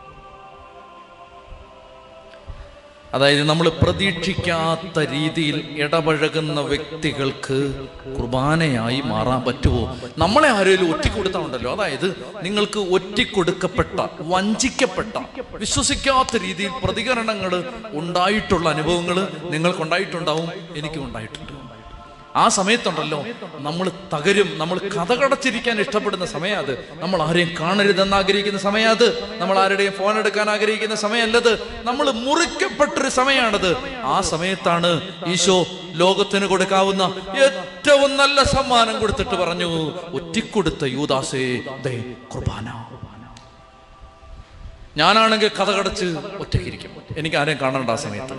അതായത് നമ്മൾ പ്രതീക്ഷിക്കാത്ത രീതിയിൽ ഇടപഴകുന്ന വ്യക്തികൾക്ക് കുർബാനയായി മാറാൻ പറ്റുമോ? നമ്മളെ ആരെങ്കിലും ഒറ്റിക്കൊടുത്താണ്ടല്ലോ, അതായത് നിങ്ങൾക്ക് ഒറ്റിക്കൊടുക്കപ്പെട്ട, വഞ്ചിക്കപ്പെട്ട, വിശ്വസിക്കാത്ത രീതിയിൽ പ്രതികരണങ്ങൾ ഉണ്ടായിട്ടുള്ള അനുഭവങ്ങൾ നിങ്ങൾക്കുണ്ടായിട്ടുണ്ടാവും, എനിക്കും ഉണ്ടായിട്ടുണ്ട്. ആ സമയത്തുണ്ടല്ലോ നമ്മൾ തകരും. നമ്മൾ കഥകടച്ചിരിക്കാൻ ഇഷ്ടപ്പെടുന്ന സമയം അത്. നമ്മൾ ആരെയും കാണരുതെന്ന് ആഗ്രഹിക്കുന്ന സമയം അത്. നമ്മൾ ആരുടെയും ഫോൺ എടുക്കാൻ ആഗ്രഹിക്കുന്ന സമയമല്ലത്. നമ്മൾ മുറിക്കപ്പെട്ടൊരു സമയമാണത്. ആ സമയത്താണ് ഈശോ ലോകത്തിന് കൊടുക്കാവുന്ന ഏറ്റവും നല്ല സമ്മാനം കൊടുത്തിട്ട് പറഞ്ഞു, ഒറ്റിക്കൊടുത്ത യൂദാസേ ദേ കുർബാന. ഞാനാണെങ്കിൽ കഥകടച്ച് ഒറ്റയ്ക്കിരിക്കും, എനിക്ക് ആരെയും കാണണ്ട ആ സമയത്ത്.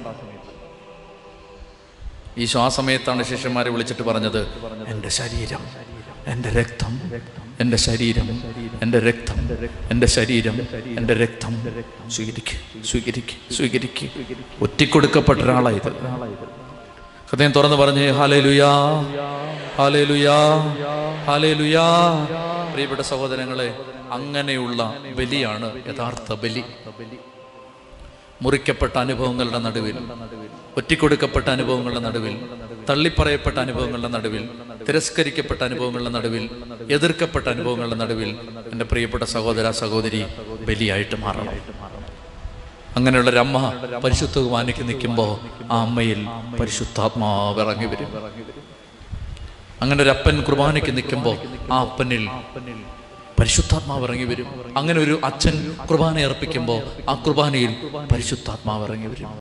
ഈശോ ആ സമയത്താണ് ശിഷ്യന്മാരെ വിളിച്ചിട്ട് പറഞ്ഞത്, എൻ്റെ ശരീരം, എൻ്റെ രക്തം, എൻ്റെ ശരീരം, എൻ്റെ രക്തം, എൻ്റെ ശരീരം, എൻ്റെ രക്തം, സ്വീകരിക്ക്, സ്വീകരിക്ക്, സ്വീകരിക്ക്. ഒറ്റിക്കൊടുക്കപ്പെട്ട ഒരാളായത്. ഹൃദയം തുറന്ന് പറഞ്ഞേ ഹല്ലേലൂയാ, ഹല്ലേലൂയാ, ഹല്ലേലൂയാ. പ്രിയപ്പെട്ട സഹോദരങ്ങളെ, അങ്ങനെയുള്ള ബലിയാണ് യഥാർത്ഥ ബലി. മുറിക്കപ്പെട്ട അനുഭവങ്ങളുടെ നടുവിൽ, ഒറ്റിക്കൊടുക്കപ്പെട്ട അനുഭവങ്ങളുടെ നടുവിൽ, തള്ളിപ്പറയപ്പെട്ട അനുഭവങ്ങളുടെ നടുവിൽ, തിരസ്കരിക്കപ്പെട്ട അനുഭവങ്ങളുടെ നടുവിൽ, എതിർക്കപ്പെട്ട അനുഭവങ്ങളുടെ നടുവിൽ എൻ്റെ പ്രിയപ്പെട്ട സഹോദര സഹോദരി ബലിയായിട്ട് മാറണം. അങ്ങനെയുള്ളൊരമ്മ പരിശുദ്ധ കുർബാനയ്ക്ക് നിൽക്കുമ്പോൾ ആ അമ്മയിൽ പരിശുദ്ധാത്മാവ് ഇറങ്ങി വരും. അങ്ങനെ ഒരു അപ്പൻ കുർബാനയ്ക്ക് നിൽക്കുമ്പോൾ ആ അപ്പനിൽ പരിശുദ്ധാത്മാവ് ഇറങ്ങി വരും. അങ്ങനെ ഒരു അച്ഛൻ കുർബാന അർപ്പിക്കുമ്പോൾ ആ കുർബാനയിൽ പരിശുദ്ധാത്മാവ് ഇറങ്ങി വരും.